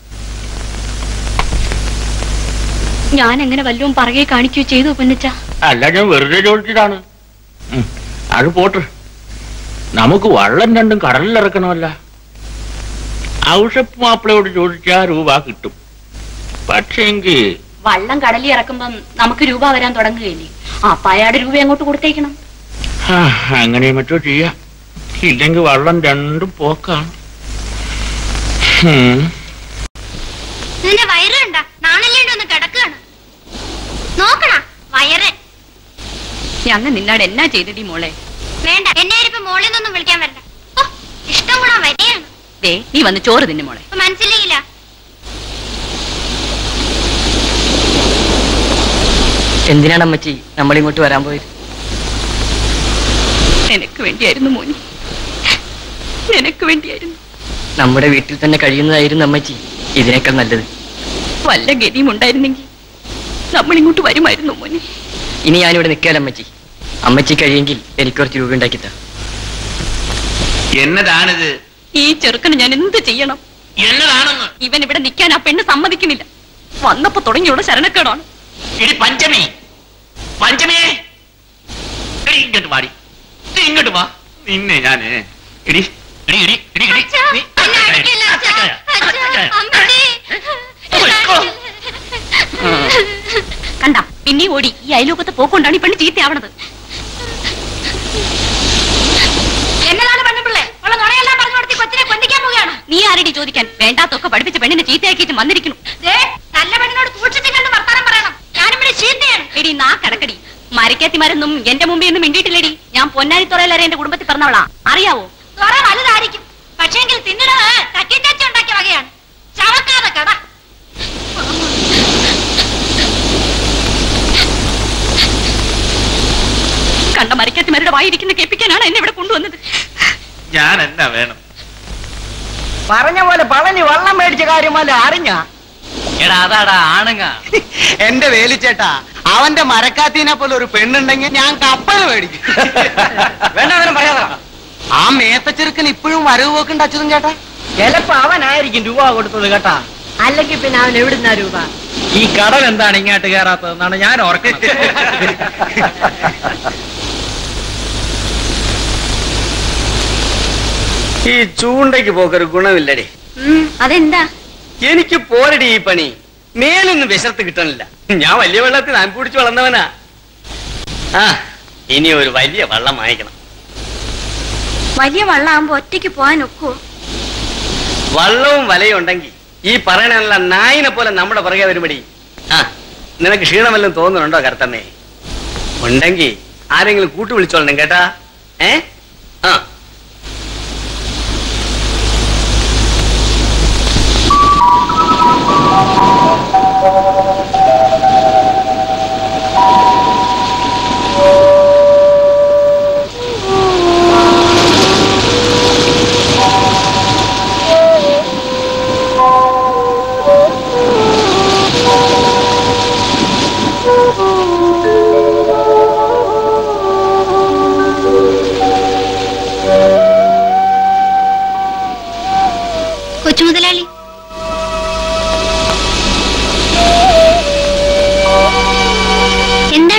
ഞാൻ എങ്ങനെ വല്ലതും പറകെ കാണിക്കുകയോ ചെയ്തു പൊന്നിച്ച? അല്ല, ഞാൻ വെറുതെ ചോദിച്ചിട്ടാണ്. അത് പോട്ട്, നമുക്ക് വള്ളം രണ്ടും കടലിലിറക്കണമല്ല. ഔഷപ്പ് മാപ്പിളയോട് ചോദിച്ചാ രൂപ കിട്ടും. പക്ഷേങ്കി വള്ളം കടലിൽ ഇറക്കുമ്പം നമുക്ക് രൂപ വരാൻ തുടങ്ങുകയില്ലേ? അപ്പൊ അയാളുടെ രൂപ അങ്ങോട്ട് കൊടുത്തേക്കണം. അങ്ങനെ മറ്റോ ചെയ്യാം. ഇല്ലെങ്കിൽ വള്ളം രണ്ടും പോക്കാണ്. വയറുണ്ട നാണല്ലേണ്ടൊന്ന് കിടക്കുകയാണ്. നോക്കണ വയറ്. ഞങ്ങൾ നിന്നോട് എന്നാ ചെയ്തടി മോളെ? വേണ്ട, എന്നെ ഇപ്പൊ മോളിൽ നിന്നൊന്നും വിളിക്കാൻ വരണ്ട. ഇഷ്ടം കൂടാ വരെയാണ്. ദേ, നീ വന്ന് ചോറ് തിന്നു മോളെ. മനസ്സിലായില്ല. എന്തിനാണ് അമ്മച്ചി നമ്മളിങ്ങോട്ട് വരാൻ പോയത്? നിനക്ക് വേണ്ടിയായിരുന്നു മോനി, നിനക്ക് വേണ്ടിയായിരുന്നു. നമ്മുടെ വീട്ടിൽ തന്നെ കഴിയുന്നതായിരുന്നു അമ്മച്ചി ഇതിനേക്കാൾ നല്ലത്. വല്ല ഗതിയും ഉണ്ടായിരുന്നെങ്കിൽ നമ്മളിങ്ങോട്ട് വരുമായിരുന്നു മോനി. ഇനി ഞാനിവിടെ നിൽക്കാല അമ്മച്ചി. അമ്മച്ചി കഴിയെങ്കിൽ എനിക്ക് കുറച്ച് രൂപ ഉണ്ടാക്കിത്ത. എന്നതാണിത്? ഈ ചെറുക്കന് ഞാൻ എന്ത് ചെയ്യണം? എന്നതാണെന്ന്? ഇവൻ ഇവിടെ നിൽക്കാൻ ആ പെണ്ണ് സമ്മതിക്കുന്നില്ല. വന്നപ്പോ തുടങ്ങിയുള്ള ശരണക്കേടാണ്. ഇടി പഞ്ചമി, പഞ്ചമിയെ ഇങ്ങോട്ട് മാറി, ഇങ്ങോട്ട് വാ. നിന്നെ ഞാന് ഇടി ഇടി ഇടി ഇടി ഇടി. കണ്ട പിന്നെ ഓടി. ഈ അയലോകത്തെ പോക്കൊണ്ടാണ് ഈ പെണ്ണ് ചീത്തയാവണത്. എന്നതാണ് പെണ്ണുപിള്ളേ? നുണയെല്ലാം പറഞ്ഞു കൊടുത്തി കൊച്ചിനെ കൊന്നിക്കാൻ പോവുകയാണ്. നീ ആരടി ചോദിക്കാൻ? വേണ്ടാത്തൊക്കെ പഠിപ്പിച്ച പെണ്ണിനെ ചീത്തയാക്കിയിട്ട് വന്നിരിക്കുന്നു. നല്ല പെണ്ണിനോട് സൂക്ഷിച്ചു കണ്ട് വർത്താനം പറയണം. ഞാനിവിടെ ചീത്തയാണ്. എടി നാ കിടക്കടി. മരക്കാത്തിമാരൊന്നും എന്റെ മുമ്പിൽ ഒന്നും മിണ്ടിയിട്ടില്ലടി. ഞാൻ പൊന്നാരിത്തുറയിലേറെ എന്റെ കുടുംബത്തിൽ പറഞ്ഞവളാ. അറിയാവോ? തുറ വലുതായിരിക്കും, പക്ഷേങ്കിൽ തിന്നിടത് കക്കിച്ചാച്ചി ഉണ്ടാക്കിയ വകയാണ്. ചവക്കാതെ കട. കണ്ട മരക്കാത്തിമാരുടെ വായിരിക്കുന്ന കേൾപ്പിക്കാനാണ് എന്നെ ഇവിടെ കൊണ്ടുവന്നത്. ഞാൻ എന്നാ വേണം? പറഞ്ഞ പോലെ പളനി വള്ളം മേടിച്ച കാര്യം വല്ല അറിഞ്ഞ? എടാ അതാടാ ആണുങ്ങ. എന്റെ വേലിച്ചേട്ടാ, അവന്റെ മരക്കാത്തീനെ പോലെ ഒരു പെണ്ണുണ്ടെങ്കിൽ ഞാൻ കപ്പൽ മേടിക്കും. വേണ്ട, അവനും പറയാതാ. ആ മേത്തച്ചെറുക്കൻ ഇപ്പോഴും വരവ് പോക്കുണ്ട് അച്യുതൻ ചേട്ടാ. ചിലപ്പോ അവനായിരിക്കും രൂപ കൊടുത്തത് കേട്ടാ. അല്ലെങ്കിൽ പിന്നെ അവൻ എവിടുന്ന രൂപ? ഈ കടൽ എന്താണ് ഇങ്ങോട്ട് കയറാത്തതെന്നാണ് ഞാൻ ഓർക്കുന്നത്. ഈ ചൂണ്ടയ്ക്ക് പോക്കൊരു ഗുണമില്ലടി. അതെന്താ? എനിക്ക് പോരടി ഈ പണി. മേലൊന്നും വിശർത്ത് കിട്ടണില്ല. ഞാൻ വലിയ വെള്ളത്തിൽ ഞാൻ പിടിച്ച് വളർന്നവനാ. ഇനി ഒരു വലിയ വള്ളം വാങ്ങിക്കണം. വലിയ വള്ളാകുമ്പോ ഒറ്റയ്ക്ക് പോകാൻ ഒക്കുവോ? വള്ളവും വലയും ഉണ്ടെങ്കിൽ ഈ പറയണല്ല നായിനെ പോലെ നമ്മുടെ പുറകെ വരുമ്പടി. നിനക്ക് ക്ഷീണമെല്ലാം തോന്നുന്നുണ്ടോ കറുത്തമ്മേ? ഉണ്ടെങ്കിൽ ആരെങ്കിലും കൂട്ടു വിളിച്ചോളണം കേട്ടാ.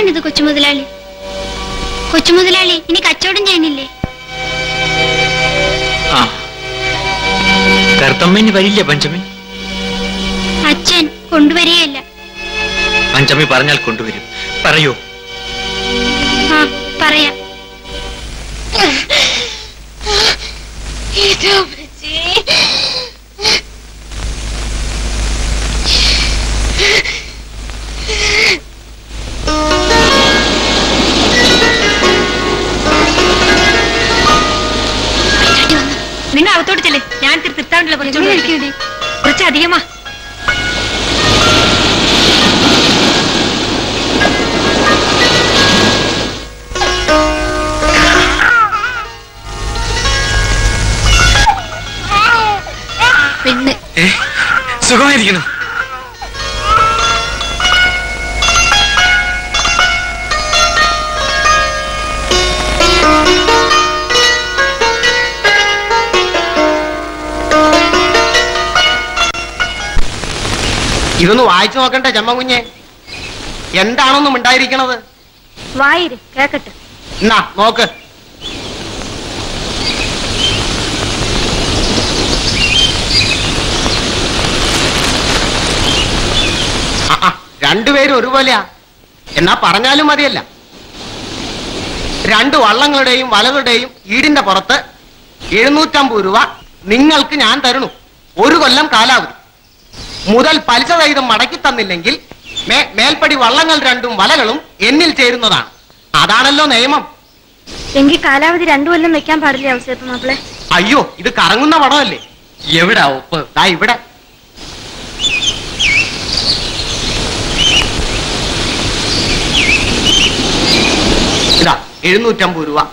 എന്താണിത് കൊച്ചുമുതലാളി? കൊച്ചുമുതലാളി ഇനി കച്ചവടം ചെയ്യുന്നില്ലേ? കറുത്തമ്മ വരില്ല പഞ്ചമി. അച്ഛൻ കൊണ്ടുവരികയല്ല. പഞ്ചമി പറഞ്ഞാൽ കൊണ്ടുവരും. പറയൂ. പറയാം. നിങ്ങൾ അകത്തോട്ട് ചെല്ലേ. ഞാൻ തിരുത്താണ്ടല്ലോ കുറച്ച് അധികമാ. പെണ്ണ് സുഖമായിരിക്കുന്നു. ഇതൊന്ന് വായിച്ചു നോക്കണ്ടേ ചെമ്മൻകുഞ്ഞെ? എന്താണൊന്നും ഉണ്ടായിരിക്കണത്? വായിര് കേക്കട്ടെ. എന്നാ നോക്ക്. രണ്ടുപേരും ഒരുപോലെയാ. എന്നാ പറഞ്ഞാലും മതിയല്ല. 2 വള്ളങ്ങളുടെയും വലകളുടെയും ഈടിന്റെ പുറത്ത് 750 രൂപ നിങ്ങൾക്ക് ഞാൻ തരണു. 1 കൊല്ലം കാലാവധി. മുതൽ പലിശ സഹിതം മടക്കി തന്നില്ലെങ്കിൽ മേൽപ്പടി വള്ളങ്ങൾ 2 വലകളും എന്നിൽ ചേരുന്നതാണ്. അതാണല്ലോ നിയമം. എങ്കിൽ കാലാവധി 2 കൊല്ലം വെക്കാൻ പാടില്ല അവസരത്ത് മാപ്പിളെ? അയ്യോ, ഇത് കറങ്ങുന്ന പടമല്ലേ. എവിടാ ഒപ്പ്? ഇവിടെ. ഇതാ 750 രൂപ.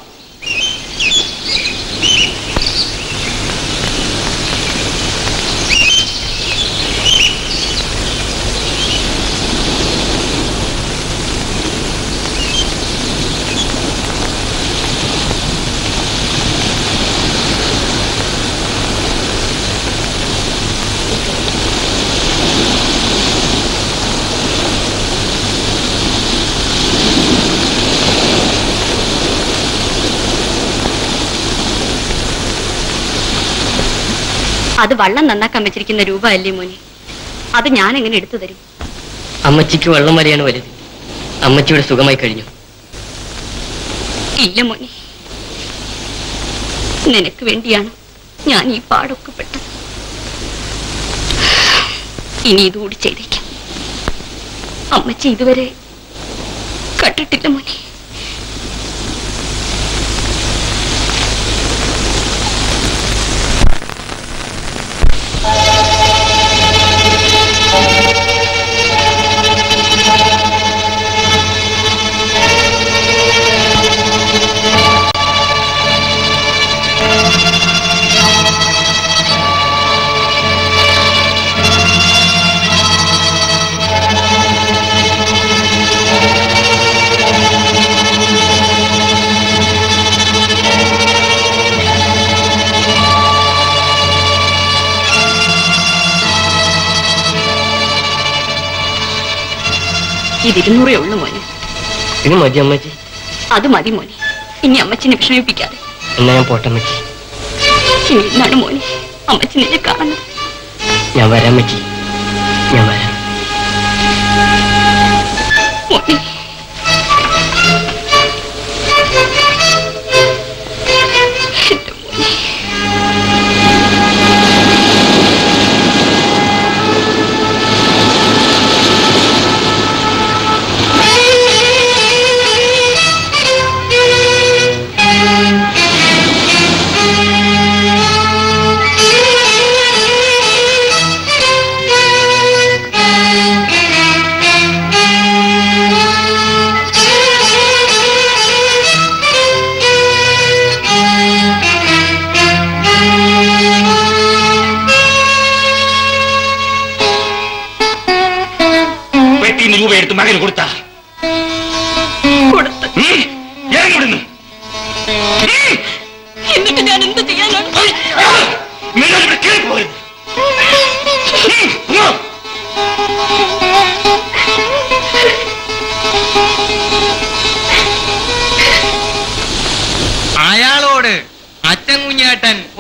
അത് വള്ളം നന്നാക്കാൻ വെച്ചിരിക്കുന്ന രൂപ അല്ലേ മോനെ? അത് ഞാൻ എങ്ങനെ എടുത്തു തരും? അമ്മച്ചിക്ക് വെള്ളം വരെയാണ് വലുത്. അമ്മച്ചിയുടെ സുഖമായി കഴിഞ്ഞു. ഇല്ല മോനെ, നിനക്ക് വേണ്ടിയാണ് ഞാൻ ഈ പാടൊക്കെ പെട്ടത്. ഇനി ഇതുകൂടി ചെയ്തേക്കാം. അമ്മച്ചി ഇതുവരെ കണ്ടിട്ടില്ല മോനെ. ഇത് 200 ഉള്ളു മോനെ. ഇത് മതി അമ്മച്ചി. അത് മതി മോനെ. ഇനി അമ്മച്ചിനെ വിഷമിപ്പിക്കാതെ. എന്നാ ഞാൻ പോട്ടെ അമ്മച്ചി. ഇനി എന്നാണ് മോനെ അമ്മച്ചി നിന്നെ കാണുന്നത്? ഞാൻ വരാം അമ്മച്ചി, ഞാൻ വരാം. മോനെ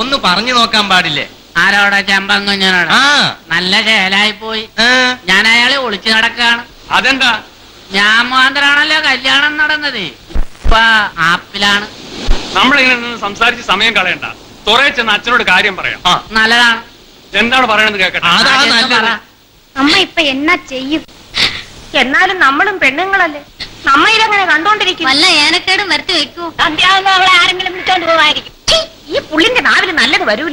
ഒന്ന് പറഞ്ഞു നോക്കാൻ പാടില്ലേ? ആരോടാ? ചെമ്പങ്കുഞ്ഞനോടാ? നല്ല ചേലായി പോയി. ഞാൻ അയാളെ ഒളിച്ചു നടക്കാണ്. അതെന്താ? ഞാൻ മാത്രാണല്ലോ കല്യാണം നടന്നത്. ഇപ്പൊ ആപ്പിലാണ്. നമ്മളിങ്ങനെ നിന്ന് സംസാരിച്ച് സമയം കളയണ്ട. തുറയെ ചെന്ന് അച്ഛനോട് കാര്യം പറയാം. നല്ലതാണ്. എന്താണ് പറയണെന്ന് കേക്കട്ടെ. അമ്മ ഇപ്പൊ എന്നാ ചെയ്യും? എന്നാലും നമ്മളും പെണ്ണുങ്ങളല്ലേ, നമ്മ ഇതങ്ങനെ കണ്ടോണ്ടിരിക്കും. വല്ല ഏനക്കേടും വരുത്തി വെക്കൂ. സന്ധ്യാവുമ്പോ അവളെ ആരെങ്കിലും വിളിച്ചോണ്ട് പോവായിരിക്കും. ഈ പുള്ളിന്റെ നാവില് നല്ലത് വരൂല.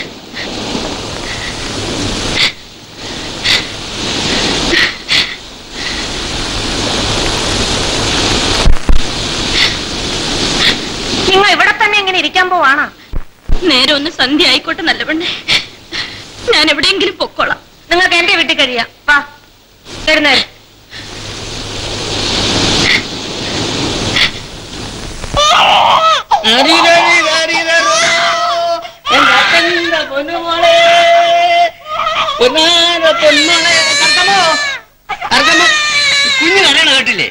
നിങ്ങൾ ഇവിടെ തന്നെ എങ്ങനെ ഇരിക്കാൻ പോവാണോ? നേരെ ഒന്ന് സന്ധ്യ ആയിക്കോട്ടെ നല്ല പെണ്ണെ, ഞാൻ എവിടെയെങ്കിലും പൊക്കോളാം. നിങ്ങൾക്ക് എന്റെ വീട്ടിൽ കഴിയാം. വാ എഴുന്നേരം. കുഞ്ഞു കരയണ കേട്ടില്ലേ?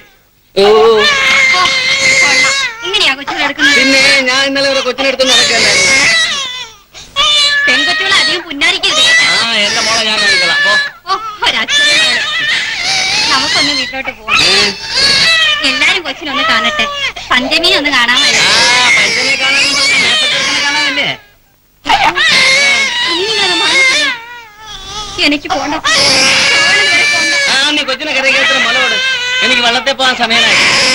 ഇങ്ങനെയാ കൊച്ചുകൾ എടുക്കുന്നത്? പിന്നെ ഞാൻ ഇന്നലെ ഒരു കൊച്ചിനെടുത്ത് നടക്കണ്ടായിരുന്നു. പെൺകൊച്ചുകൾ അധികം പുന്നാരിക്കരുത്. എന്റെ മോളെ ഞാൻ നോക്കിക്കളാം. നമുക്കൊന്ന് വീട്ടിലോട്ട് പോവാം. എല്ലാരും കൊച്ചിനൊന്ന് കാണട്ടെ. പഞ്ചമി ഒന്ന് കാണാൻ വരാം. പഞ്ചമി കാണാനല്ലേ? എനിക്ക് പോണ്ട. നീ കൊച്ചിനെ കരയ്ക്ക് മലയോട്. എനിക്ക് വെള്ളത്തെ പോകാൻ സമയമായി.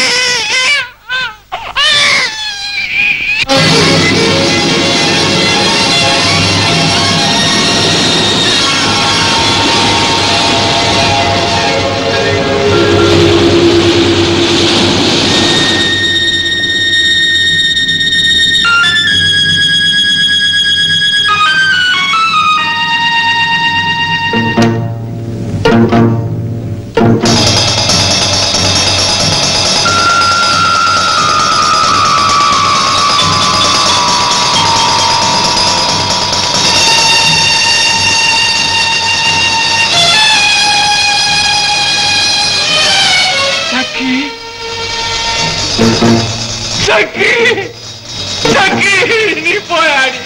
ചക്കി ചക്കി നീ പോയാടി.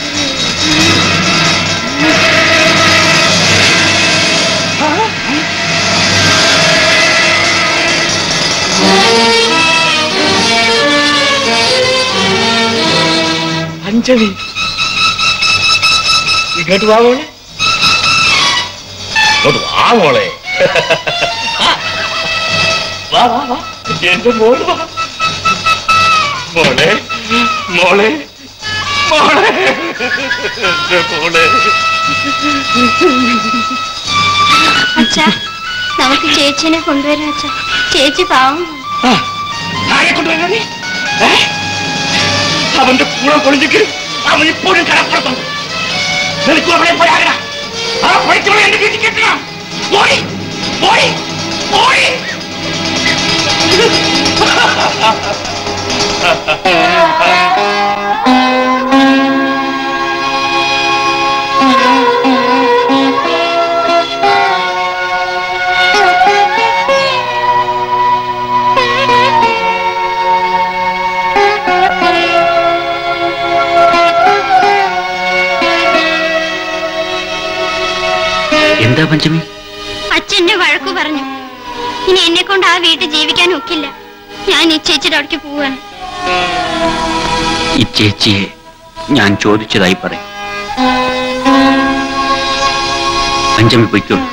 പഞ്ചമി ഇങ്ങോട്ട് വാ മോളെ, ഇങ്ങോട്ട് വാ മോളെ. വാ വാ വാ എന്റെ മോള് വാ മോളെ മോളെ മോളെ എന്റെ മോളെ. അച്ഛാ നമുക്ക് ചേച്ചിനെ കൊണ്ടുവരാം അച്ഛാ. ചേച്ചി പാവം. ആരെ കൊണ്ടുവരാ? അവന്റെ കൂടെ പൊളിഞ്ഞെങ്കിലും അവൻ ഇപ്പോഴും കടപ്പുറത്തുണ്ട്. നിനക്കും അവിടെ പോയാകണം. ആ പഠിച്ചവളെ എന്റെ വീട്ടിൽ കെട്ടണം. പോയി പോയി പോയി. എന്താ പഞ്ചമി? അച്ഛന്റെ വഴക്കു പറഞ്ഞു. ഇനി എന്നെ കൊണ്ട് ആ വീട്ടിൽ ജീവിക്കാൻ ഒക്കില്ല. ഞാൻ ഈ ചേച്ചിയുടെ അവിടേക്ക് പോവാണ്. ഈ ചേച്ചിയെ ഞാൻ ചോദിച്ചതായി പറയും. പഞ്ചമി പൊയ്ക്കോളൂ.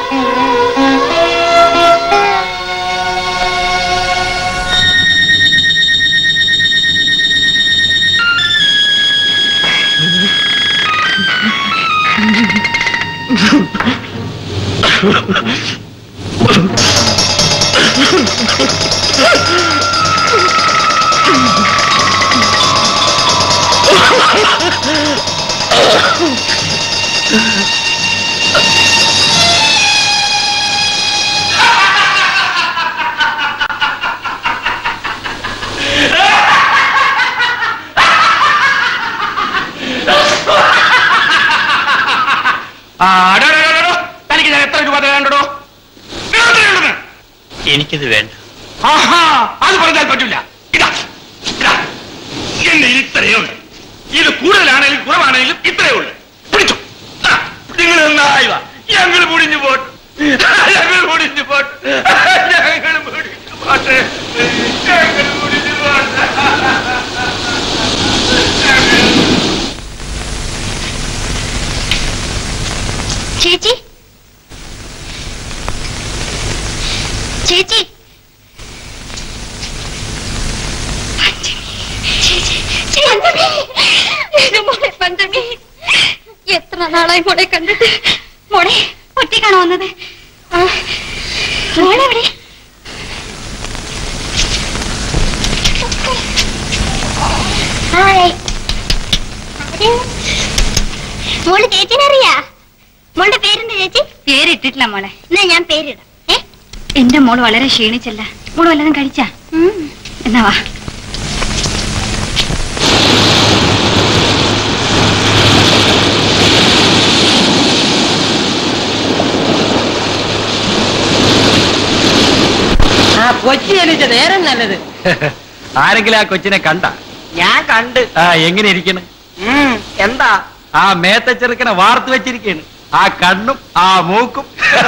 തനിക്ക് ഞാൻ എത്ര രൂപ തരാണ്ടോ? എനിക്കിത് വേണ്ട. അത് പറഞ്ഞാൽ പറ്റില്ല. ഇതാ എന്നെ ഇത്രയുണ്ട്. ഇത് കൂടുതലാണെങ്കിലും കുറവാണെങ്കിലും ഇത്രയേ ഉള്ളൂ. പിടിച്ചു. നിങ്ങൾ നന്നായി വാ. ഞങ്ങൾ മുടിഞ്ഞു പോട്ടെ, ഞങ്ങൾ മുടിഞ്ഞു പോട്ടെ, ഞങ്ങൾ മുടിഞ്ഞു പോട്ടെ, ഞങ്ങൾ മുടിഞ്ഞു പോട്ടെ. ചേച്ചി, ചേച്ചി, പഞ്ചമി, എത്ര നാളായി മോളെ കണ്ടിട്ട്. മോളെ ഒറ്റയ്ക്കാണോ വന്നത്? മോളെവിടെ? മോള് ചേച്ചിനെ അറിയാ? മോളുടെ പേരെന്താ ചേച്ചി? പേരിട്ടിട്ടില്ല മോളെ. എന്നാ ഞാൻ പേരിടാം. എന്റെ മോള് വളരെ ക്ഷീണിച്ചല്ല. മോള് വല്ലതും കഴിച്ചാ? എന്നാ വാ. കൊച്ചി എണീച്ച നേരം നല്ലത്. ആരെങ്കിലും ആ കൊച്ചിനെ കണ്ട? ഞാൻ കണ്ട്. എങ്ങനെ ഇരിക്കണ്? എന്താ ആ മേത്ത ചെറുക്കനെ വാർത്തു വെച്ചിരിക്കണ്. ആ കണ്ണും ആ മൂക്കും.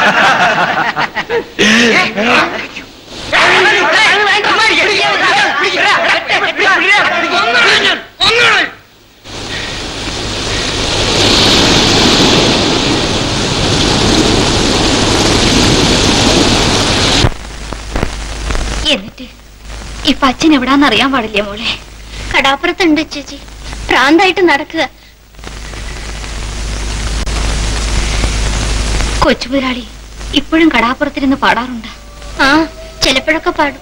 എന്നിട്ട് ഇപ്പൊ അച്ഛൻ എവിടാന്ന് അറിയാൻ പാടില്ല മോളെ. കടാപ്പുറത്തുണ്ട് ചേച്ചി, ഭ്രാന്തായിട്ട് നടക്കുക. കൊച്ചുമുതലാളി ഇപ്പോഴും കടാപ്പുറത്തിരുന്ന് പാടാറുണ്ട്. ആ, ചിലപ്പോഴൊക്കെ പാടും.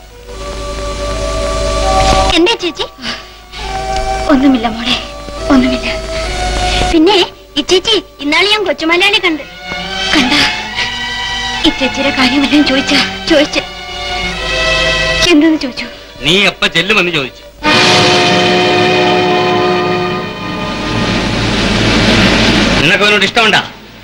എന്താ ചേച്ചി? ഒന്നുമില്ല മോളെ, ഒന്നുമില്ല. പിന്നെ ഇച്ചേച്ചി, ഇന്നാളെ ഞാൻ കൊച്ചുമലയാളി കണ്ട ഇച്ചേച്ചിയുടെ കാര്യം വല്ലതും ചോദിച്ച എന്തെന്ന് ചോദിച്ചു? നീ എപ്പ ചെല്ലുമെന്ന് ചോദിച്ചു. നിനക്ക് അവനോട് ഇഷ്ടമുണ്ടാ?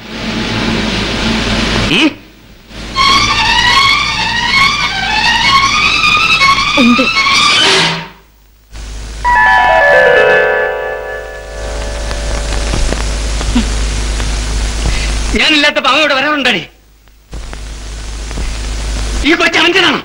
ഉണ്ട്. ഞാനില്ലാത്തപ്പോ അവനോട് വരാനുണ്ടേ. ഈ കൊച്ചു അഞ്ചനാണോ?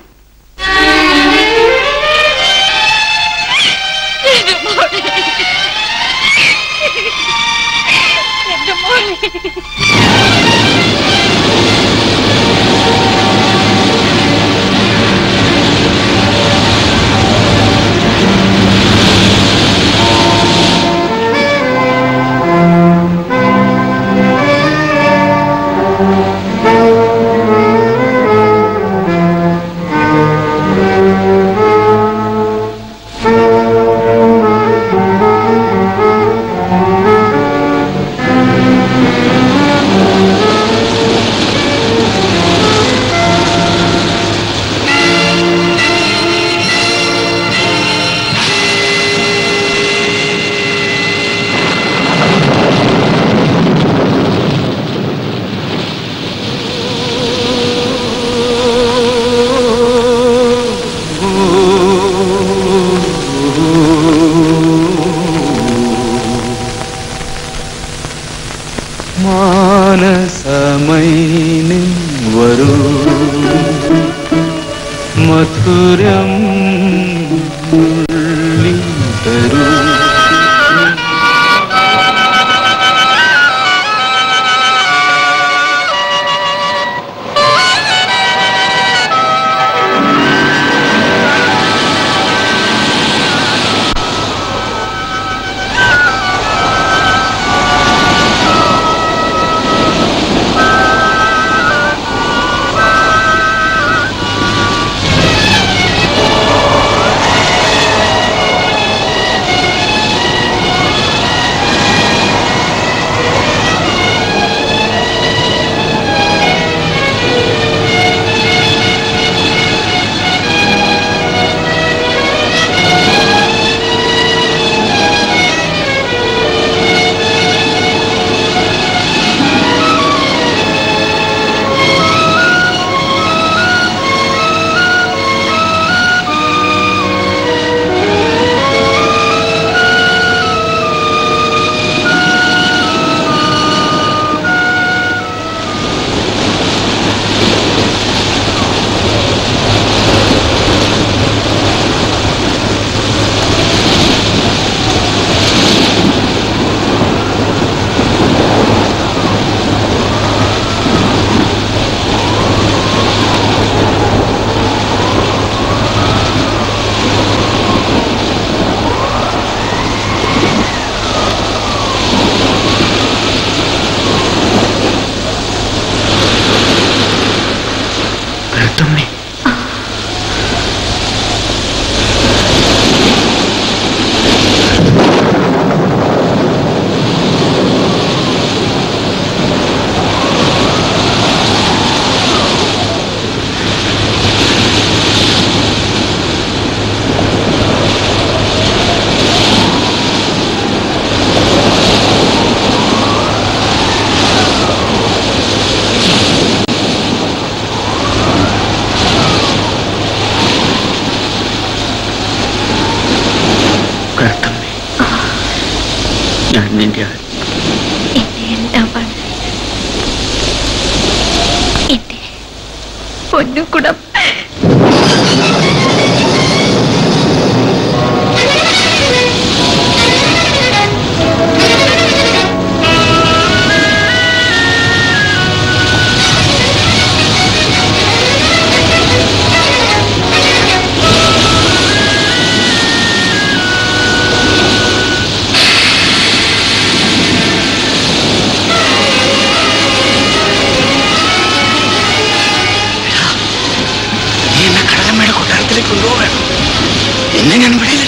ഞാൻ നിന്റെ എന്റെ എല്ലാമാണ്. എന്റെ പൊന്നുകുടം. എന്നെ ഞാൻ വിടില്ല.